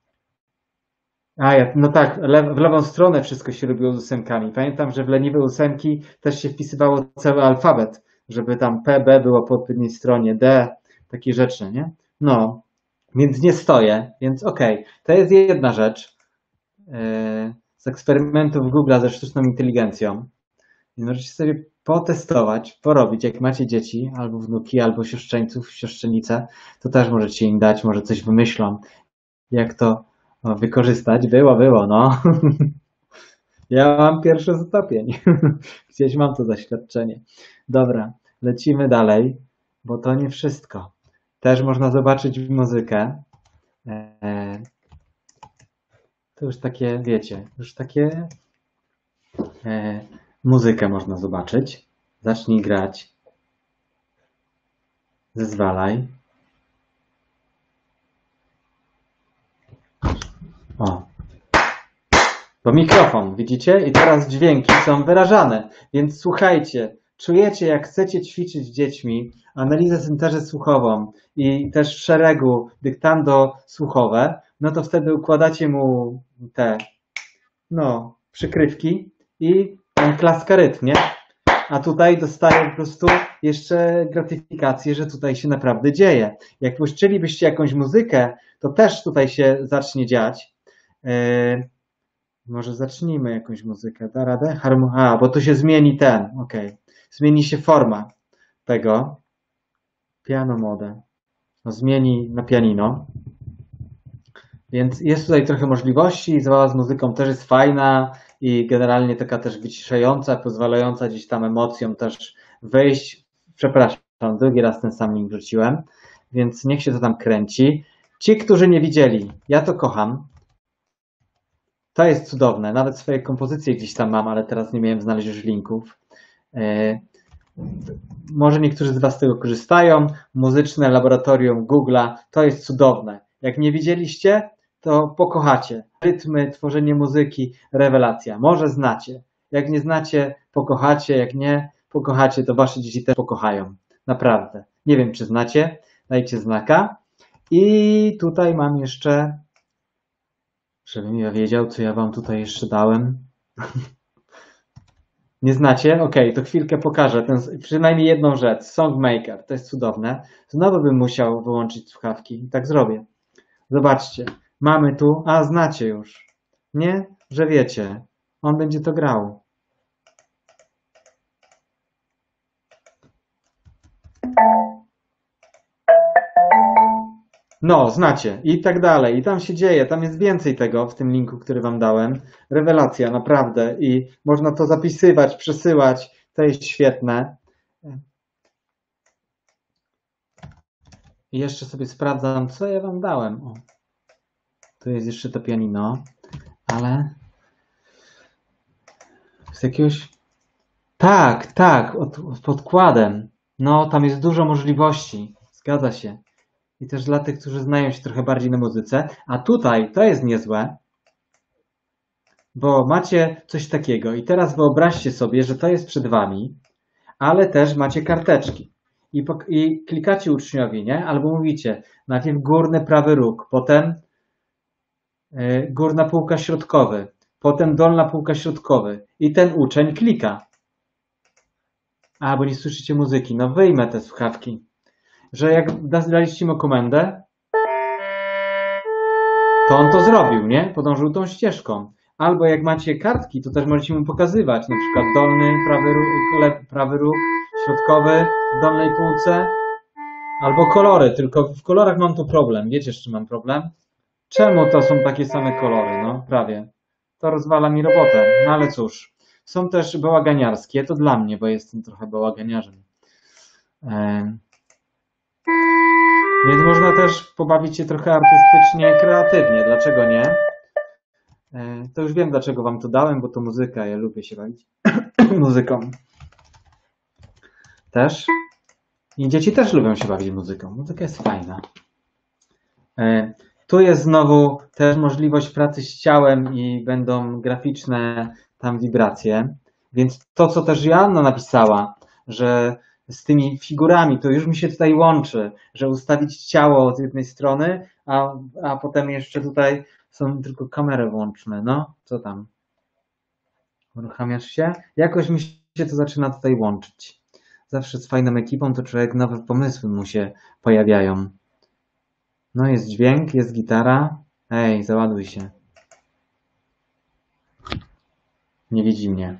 A, ja, no tak, lew, w lewą stronę wszystko się robiło z ósemkami. Pamiętam, że w leniwe ósemki też się wpisywało cały alfabet, żeby tam P, B było po odpowiedniej stronie, D, takie rzeczy, nie? No, więc nie stoję, więc okej. Okay. To jest jedna rzecz yy, z eksperymentów Google'a ze sztuczną inteligencją. I możecie sobie potestować, porobić, jak macie dzieci, albo wnuki, albo siostrzeńców, siostrzenice, to też możecie im dać, może coś wymyślą, jak to no, wykorzystać. Było, było, no. Ja mam pierwszy stopień. Gdzieś mam to doświadczenie. Dobra, lecimy dalej, bo to nie wszystko. Też można zobaczyć muzykę. E, to już takie, wiecie, już takie e, muzykę można zobaczyć. Zacznij grać. Zezwalaj. O. To mikrofon, widzicie? I teraz dźwięki są wyrażane. Więc słuchajcie, czujecie, jak chcecie ćwiczyć z dziećmi analizę syntezy słuchową i też w szeregu dyktando słuchowe, no to wtedy układacie mu te, no, przykrywki i on klaska rytm, nie? A tutaj dostaje po prostu jeszcze gratyfikację, że tutaj się naprawdę dzieje. Jak puszczylibyście jakąś muzykę, to też tutaj się zacznie dziać. Yy, może zacznijmy jakąś muzykę. Da radę? Harmo- A, bo to się zmieni ten. Okej. Okay. Zmieni się forma tego. Piano mode. No, zmieni na pianino. Więc jest tutaj trochę możliwości. Zabawa z muzyką też jest fajna i generalnie taka też wyciszająca, pozwalająca gdzieś tam emocjom też wejść. Przepraszam, drugi raz ten sam link wrzuciłem, więc niech się to tam kręci. Ci, którzy nie widzieli, ja to kocham. To jest cudowne. Nawet swoje kompozycje gdzieś tam mam, ale teraz nie miałem znaleźć już linków. Może niektórzy z Was z tego korzystają. Muzyczne laboratorium Google'a, to jest cudowne. Jak nie widzieliście, to pokochacie. Rytmy, tworzenie muzyki, rewelacja. Może znacie. Jak nie znacie, pokochacie. Jak nie, pokochacie, to Wasze dzieci też pokochają. Naprawdę. Nie wiem, czy znacie. Dajcie znaka. I tutaj mam jeszcze, żebym ja wiedział, co ja Wam tutaj jeszcze dałem. Nie znacie? Ok, to chwilkę pokażę. Ten, przynajmniej jedną rzecz. Songmaker. To jest cudowne. Znowu bym musiał wyłączyć słuchawki. I tak zrobię. Zobaczcie. Mamy tu... A, znacie już. Nie? Że wiecie. On będzie to grał. No, znacie. I tak dalej. I tam się dzieje. Tam jest więcej tego w tym linku, który Wam dałem. Rewelacja, naprawdę. I można to zapisywać, przesyłać. To jest świetne. I jeszcze sobie sprawdzam, co ja Wam dałem. O, tu jest jeszcze to pianino, ale z jakiegoś... Tak, tak, od, z podkładem. No, tam jest dużo możliwości. Zgadza się. I też dla tych, którzy znają się trochę bardziej na muzyce. A tutaj to jest niezłe, bo macie coś takiego. I teraz wyobraźcie sobie, że to jest przed Wami, ale też macie karteczki. I, I klikacie uczniowi, nie? Albo mówicie najpierw górny prawy róg, potem yy, górna półka środkowy, potem dolna półka środkowy. I ten uczeń klika. A, bo nie słyszycie muzyki. No wyjmę te słuchawki. Że jak daliście mu komendę, to on to zrobił, nie? Podążył tą ścieżką. Albo jak macie kartki, to też możecie mu pokazywać, na przykład dolny, prawy róg, lewy, prawy róg, środkowy, w dolnej półce, albo kolory, tylko w kolorach mam tu problem. Wiecie, z czym mam problem? Czemu to są takie same kolory? No, prawie. To rozwala mi robotę. No ale cóż. Są też bałaganiarskie, to dla mnie, bo jestem trochę bałaganiarzem. Eee. Więc można też pobawić się trochę artystycznie, kreatywnie. Dlaczego nie? To już wiem, dlaczego Wam to dałem, bo to muzyka. Ja lubię się bawić muzyką. Też. I dzieci też lubią się bawić muzyką. Muzyka jest fajna. Tu jest znowu też możliwość pracy z ciałem i będą graficzne tam wibracje. Więc to, co też Joanna napisała, że z tymi figurami, to już mi się tutaj łączy, że ustawić ciało z jednej strony, a, a potem jeszcze tutaj są tylko kamery włączne. No, co tam? Uruchamiasz się? Jakoś mi się to zaczyna tutaj łączyć. Zawsze z fajną ekipą to człowiek nowe pomysły mu się pojawiają. No jest dźwięk, jest gitara. Ej, załaduj się. Nie widzi mnie.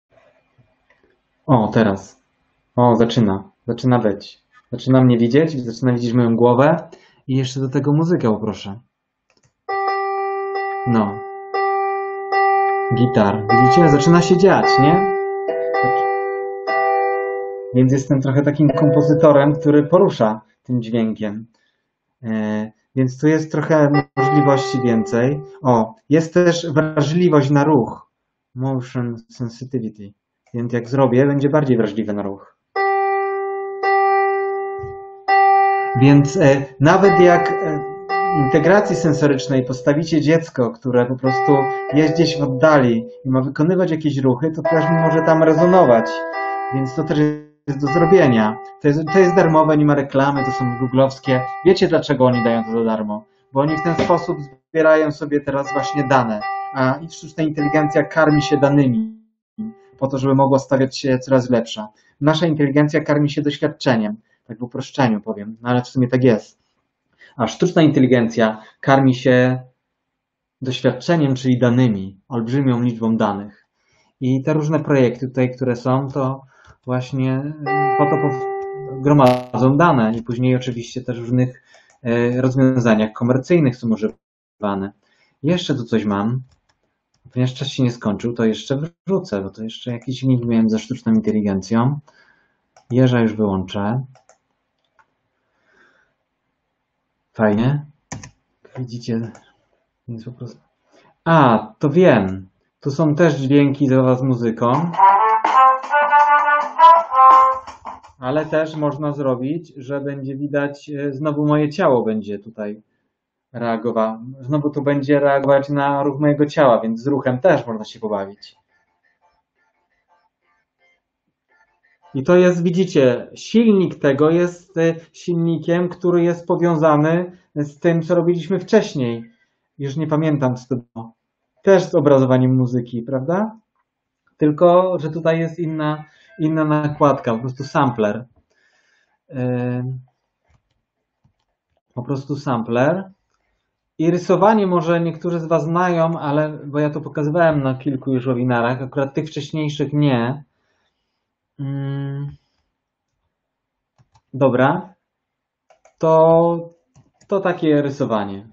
O, teraz. O, zaczyna. Zaczyna być. Zaczyna mnie widzieć, zaczyna widzieć moją głowę i jeszcze do tego muzykę poproszę. No. Gitar. Widzicie? Zaczyna się dziać, nie? Więc jestem trochę takim kompozytorem, który porusza tym dźwiękiem. Więc tu jest trochę możliwości więcej. O, jest też wrażliwość na ruch. Motion sensitivity. Więc jak zrobię, będzie bardziej wrażliwe na ruch. Więc e, nawet jak e, integracji sensorycznej postawicie dziecko, które po prostu jest gdzieś w oddali i ma wykonywać jakieś ruchy, to też może tam rezonować. Więc to też jest do zrobienia. To jest, to jest darmowe, nie ma reklamy, to są googlowskie. Wiecie dlaczego oni dają to za darmo? Bo oni w ten sposób zbierają sobie teraz właśnie dane, a sztuczna inteligencja karmi się danymi po to, żeby mogła stawiać się coraz lepsza. Nasza inteligencja karmi się doświadczeniem, tak w uproszczeniu powiem, no ale w sumie tak jest. A sztuczna inteligencja karmi się doświadczeniem, czyli danymi, olbrzymią liczbą danych. I te różne projekty tutaj, które są, to właśnie po to gromadzą dane i później oczywiście też w różnych rozwiązaniach komercyjnych są używane. Jeszcze tu coś mam. Ponieważ czas się nie skończył, to jeszcze wrzucę, bo to jeszcze jakiś link miałem ze sztuczną inteligencją. Jeża już wyłączę. Fajnie. Widzicie? Jest po prostu... A, to wiem. Tu są też dźwięki z z muzyką. Ale też można zrobić, że będzie widać, znowu moje ciało będzie tutaj reagowało. Znowu tu będzie reagować na ruch mojego ciała, więc z ruchem też można się pobawić. I to jest, widzicie, silnik tego jest silnikiem, który jest powiązany z tym, co robiliśmy wcześniej. Już nie pamiętam, co to było. Też z obrazowaniem muzyki, prawda? Tylko, że tutaj jest inna, inna nakładka, po prostu sampler. Yy, po prostu sampler. I rysowanie może niektórzy z Was znają, ale bo ja to pokazywałem na kilku już webinarach, akurat tych wcześniejszych nie. Yy. Dobra, to, to takie rysowanie.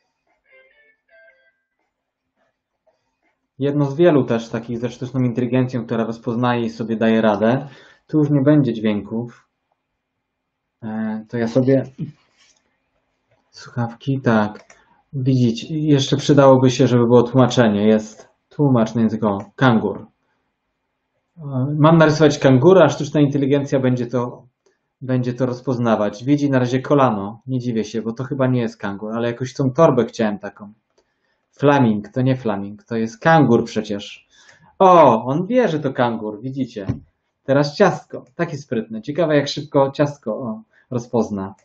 Jedno z wielu też takich ze sztuczną inteligencją, która rozpoznaje i sobie daje radę. Tu już nie będzie dźwięków. To ja sobie... Słuchawki, tak. Widzicie, jeszcze przydałoby się, żeby było tłumaczenie. Jest tłumacz na językowy. Kangur. Mam narysować kangura, a sztuczna inteligencja będzie to, będzie to rozpoznawać. Widzi na razie kolano. Nie dziwię się, bo to chyba nie jest kangur, ale jakoś tą torbę chciałem taką. Flaming, to nie flaming, to jest kangur przecież. O, on wie, że to kangur, widzicie. Teraz ciastko, takie sprytne. Ciekawe, jak szybko ciastko o, rozpozna.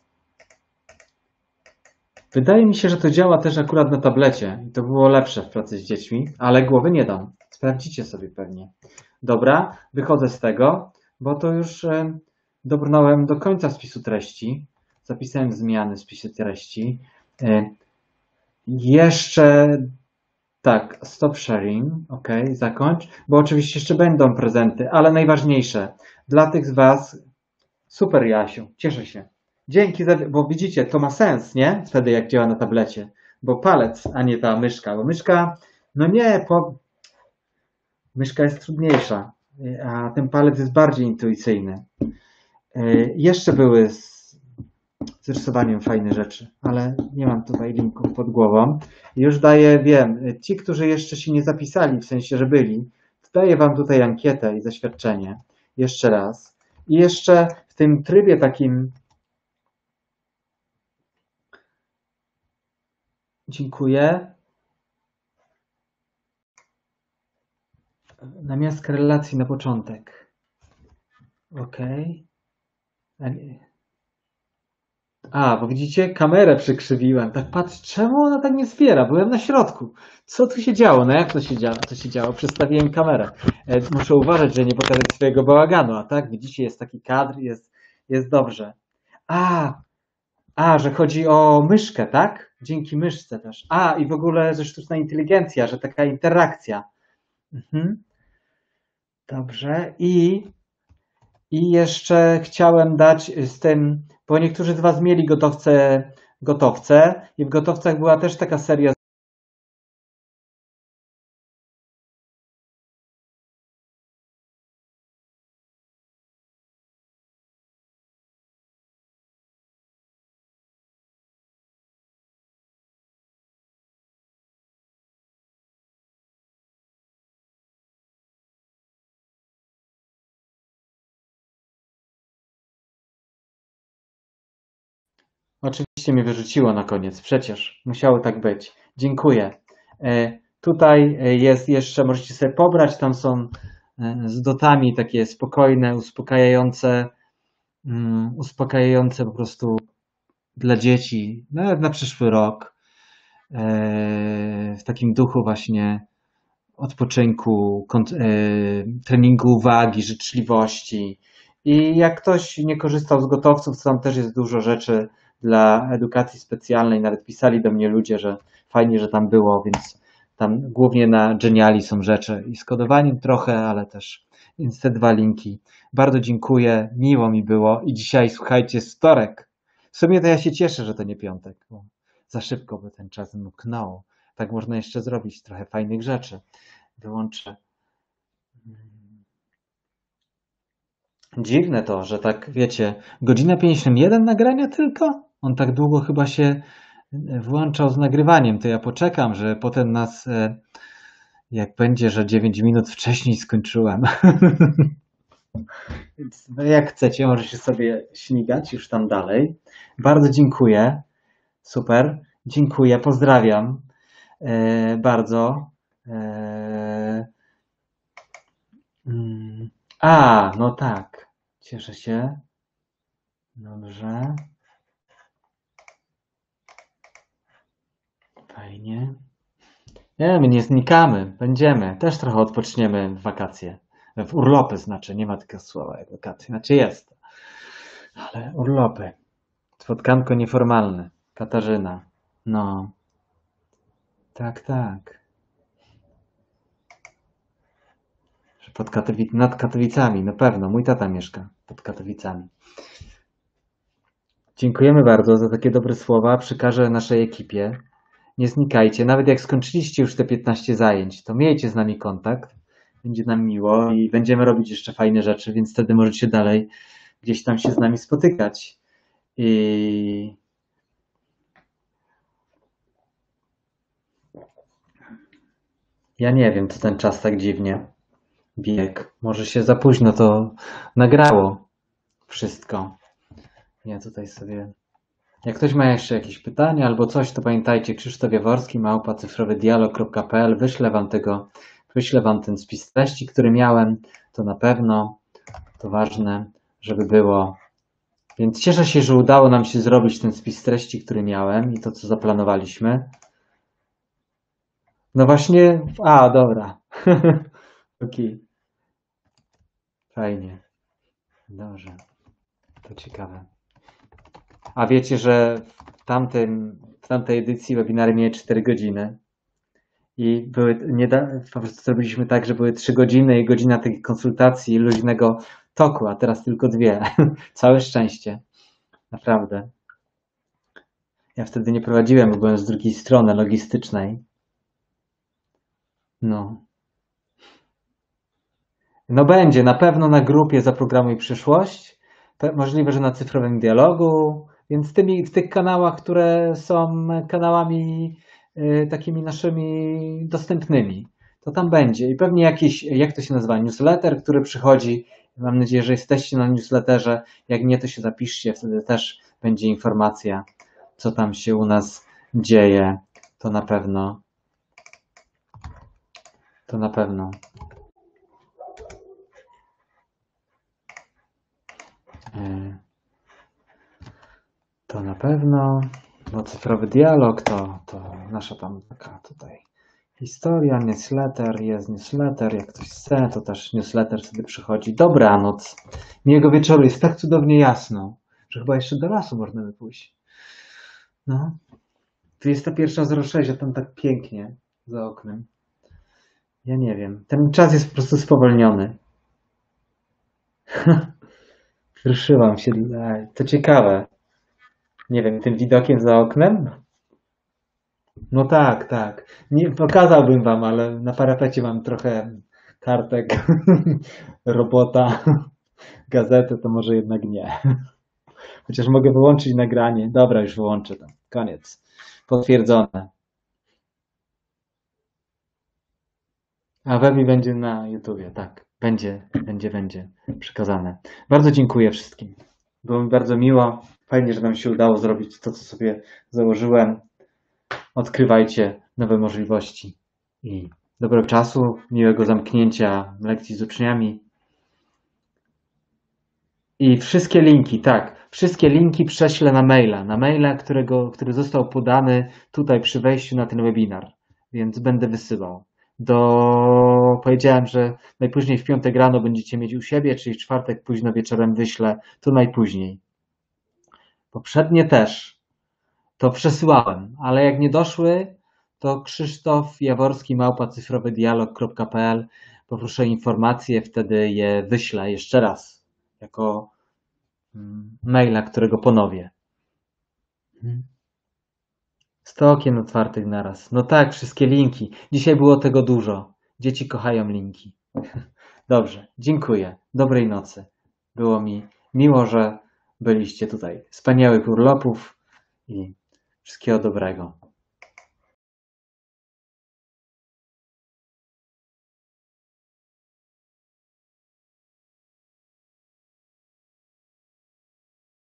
Wydaje mi się, że to działa też akurat na tablecie i to było lepsze w pracy z dziećmi, ale głowy nie dam. Sprawdzicie sobie pewnie. Dobra, wychodzę z tego, bo to już e, dobrnąłem do końca spisu treści. Zapisałem zmiany w spisie treści. E, jeszcze tak, stop sharing, ok, zakończ, bo oczywiście jeszcze będą prezenty, ale najważniejsze, dla tych z Was, super Jasiu, cieszę się. Dzięki, za, bo widzicie, to ma sens, nie? Wtedy jak działa na tablecie, bo palec, a nie ta myszka, bo myszka, no nie, po, myszka jest trudniejsza, a ten palec jest bardziej intuicyjny. Yy, jeszcze były z, z rysowaniem fajne rzeczy, ale nie mam tutaj linków pod głową. Już daję, wiem, ci, którzy jeszcze się nie zapisali, w sensie, że byli, daję Wam tutaj ankietę i zaświadczenie. Jeszcze raz. I jeszcze w tym trybie takim dziękuję. Namiastka relacji na początek. Ok. A, bo widzicie, kamerę przykrzywiłem. Tak patrz, czemu ona tak nie zbiera? Byłem na środku. Co tu się działo? No jak to się działo? To się działo? Przestawiłem kamerę. E, muszę uważać, że nie pokazać swojego bałaganu, a tak? Widzicie, jest taki kadr, jest, jest dobrze. A, a, że chodzi o myszkę, tak? Dzięki myszce też. A, i w ogóle, że sztuczna inteligencja, że taka interakcja. Mhm. Dobrze. I I jeszcze chciałem dać z tym, bo niektórzy z Was mieli gotowce, gotowce i w gotowcach była też taka seria Oczywiście mnie wyrzuciło na koniec, przecież musiało tak być. Dziękuję. E, tutaj e, jest jeszcze, możecie sobie pobrać, tam są e, z dotami takie spokojne, uspokajające, mm, uspokajające po prostu dla dzieci, nawet na przyszły rok, e, w takim duchu właśnie odpoczynku, kont- e, treningu uwagi, życzliwości. I jak ktoś nie korzystał z gotowców, to tam też jest dużo rzeczy dla edukacji specjalnej. Nawet pisali do mnie ludzie, że fajnie, że tam było, więc tam głównie na Geniali są rzeczy i z kodowaniem trochę, ale też więc te dwa linki. Bardzo dziękuję, miło mi było i dzisiaj słuchajcie, jest wtorek. W sumie to ja się cieszę, że to nie piątek, bo za szybko by ten czas mknął. Tak można jeszcze zrobić trochę fajnych rzeczy. Wyłączę. Dziwne to, że tak wiecie, godzina pięćdziesiąt jeden nagrania tylko? On tak długo chyba się włączał z nagrywaniem, to ja poczekam, że potem nas, e, jak będzie, że dziewięć minut wcześniej skończyłem. Więc no jak chcecie, możecie sobie śmigać już tam dalej. Bardzo dziękuję. Super. Dziękuję. Pozdrawiam. E, bardzo. E, mm. A, no tak. Cieszę się. Dobrze. Fajnie. Nie, my nie znikamy. Będziemy. Też trochę odpoczniemy w wakacje. W urlopy znaczy. Nie ma takiego słowa jak wakacje. Znaczy jest. Ale urlopy. Spotkanko nieformalne. Katarzyna. No. Tak, tak. Że Pod Katowic nad Katowicami. Na pewno. Mój tata mieszka pod Katowicami. Dziękujemy bardzo za takie dobre słowa. Przekażę naszej ekipie. Nie znikajcie. Nawet jak skończyliście już te piętnaście zajęć, to miejcie z nami kontakt. Będzie nam miło i będziemy robić jeszcze fajne rzeczy, więc wtedy możecie dalej gdzieś tam się z nami spotykać. I ja nie wiem, co ten czas tak dziwnie bieg. Może się za późno to nagrało wszystko. Ja tutaj sobie... Jak ktoś ma jeszcze jakieś pytania albo coś, to pamiętajcie, Krzysztof Jaworski, małpa cyfrowy dialog kropka p l. Wyślę wam tego, wyślę wam ten spis treści, który miałem. To na pewno, to ważne, żeby było. Więc cieszę się, że udało nam się zrobić ten spis treści, który miałem i to, co zaplanowaliśmy. No właśnie, a dobra. Okej. Fajnie. Dobrze. To ciekawe. A wiecie, że w tamtym, w tamtej edycji webinary miały cztery godziny i były, nie da, po prostu zrobiliśmy tak, że były trzy godziny i godzina takiej konsultacji luźnego toku, a teraz tylko dwie. Całe szczęście. Naprawdę. Ja wtedy nie prowadziłem, bo byłem z drugiej strony logistycznej. No. No będzie, na pewno na grupie Zaprogramuj Przyszłość. Pe- Możliwe, że na cyfrowym dialogu, więc tymi, w tych kanałach, które są kanałami y, takimi naszymi dostępnymi, to tam będzie. I pewnie jakiś, jak to się nazywa, newsletter, który przychodzi. Mam nadzieję, że jesteście na newsletterze. Jak nie, to się zapiszcie, wtedy też będzie informacja, co tam się u nas dzieje. To na pewno. To na pewno. Y, To na pewno. No, cyfrowy dialog to, to nasza tam taka tutaj historia, newsletter, jest newsletter, jak ktoś chce, to też newsletter sobie przychodzi. Dobranoc, miłego wieczoru, jest tak cudownie jasno, że chyba jeszcze do lasu można by pójść. No, dwudziesta pierwsza zero sześć, a tam tak pięknie za oknem. Ja nie wiem, ten czas jest po prostu spowolniony. Ruszyłam się, Ej, to ciekawe. Nie wiem, tym widokiem za oknem? No tak, tak. Nie pokazałbym wam, ale na parapecie mam trochę kartek, robota, gazetę, to może jednak nie. Chociaż mogę wyłączyć nagranie. Dobra, już wyłączę to. Koniec. Potwierdzone. A webi będzie na YouTubie, tak. Będzie, będzie, będzie przekazane. Bardzo dziękuję wszystkim. Było mi bardzo miło. Fajnie, że nam się udało zrobić to, co sobie założyłem. Odkrywajcie nowe możliwości i dobrego czasu, miłego zamknięcia lekcji z uczniami. I wszystkie linki, tak, wszystkie linki prześlę na maila, na maila, którego, który został podany tutaj przy wejściu na ten webinar, więc będę wysyłał. Do, powiedziałem, że najpóźniej w piątek rano będziecie mieć u siebie, czyli w czwartek późno wieczorem wyślę, to najpóźniej. Poprzednie też to przesyłałem, ale jak nie doszły, to Krzysztof Jaworski małpa cyfrowy dialog kropka p l. Poproszę informacje, wtedy je wyślę jeszcze raz jako maila, którego ponowię. sto okien otwartych naraz. No tak, wszystkie linki. Dzisiaj było tego dużo. Dzieci kochają linki. Dobrze, dziękuję. Dobrej nocy. Było mi miło, że byliście tutaj. Wspaniałych urlopów i wszystkiego dobrego.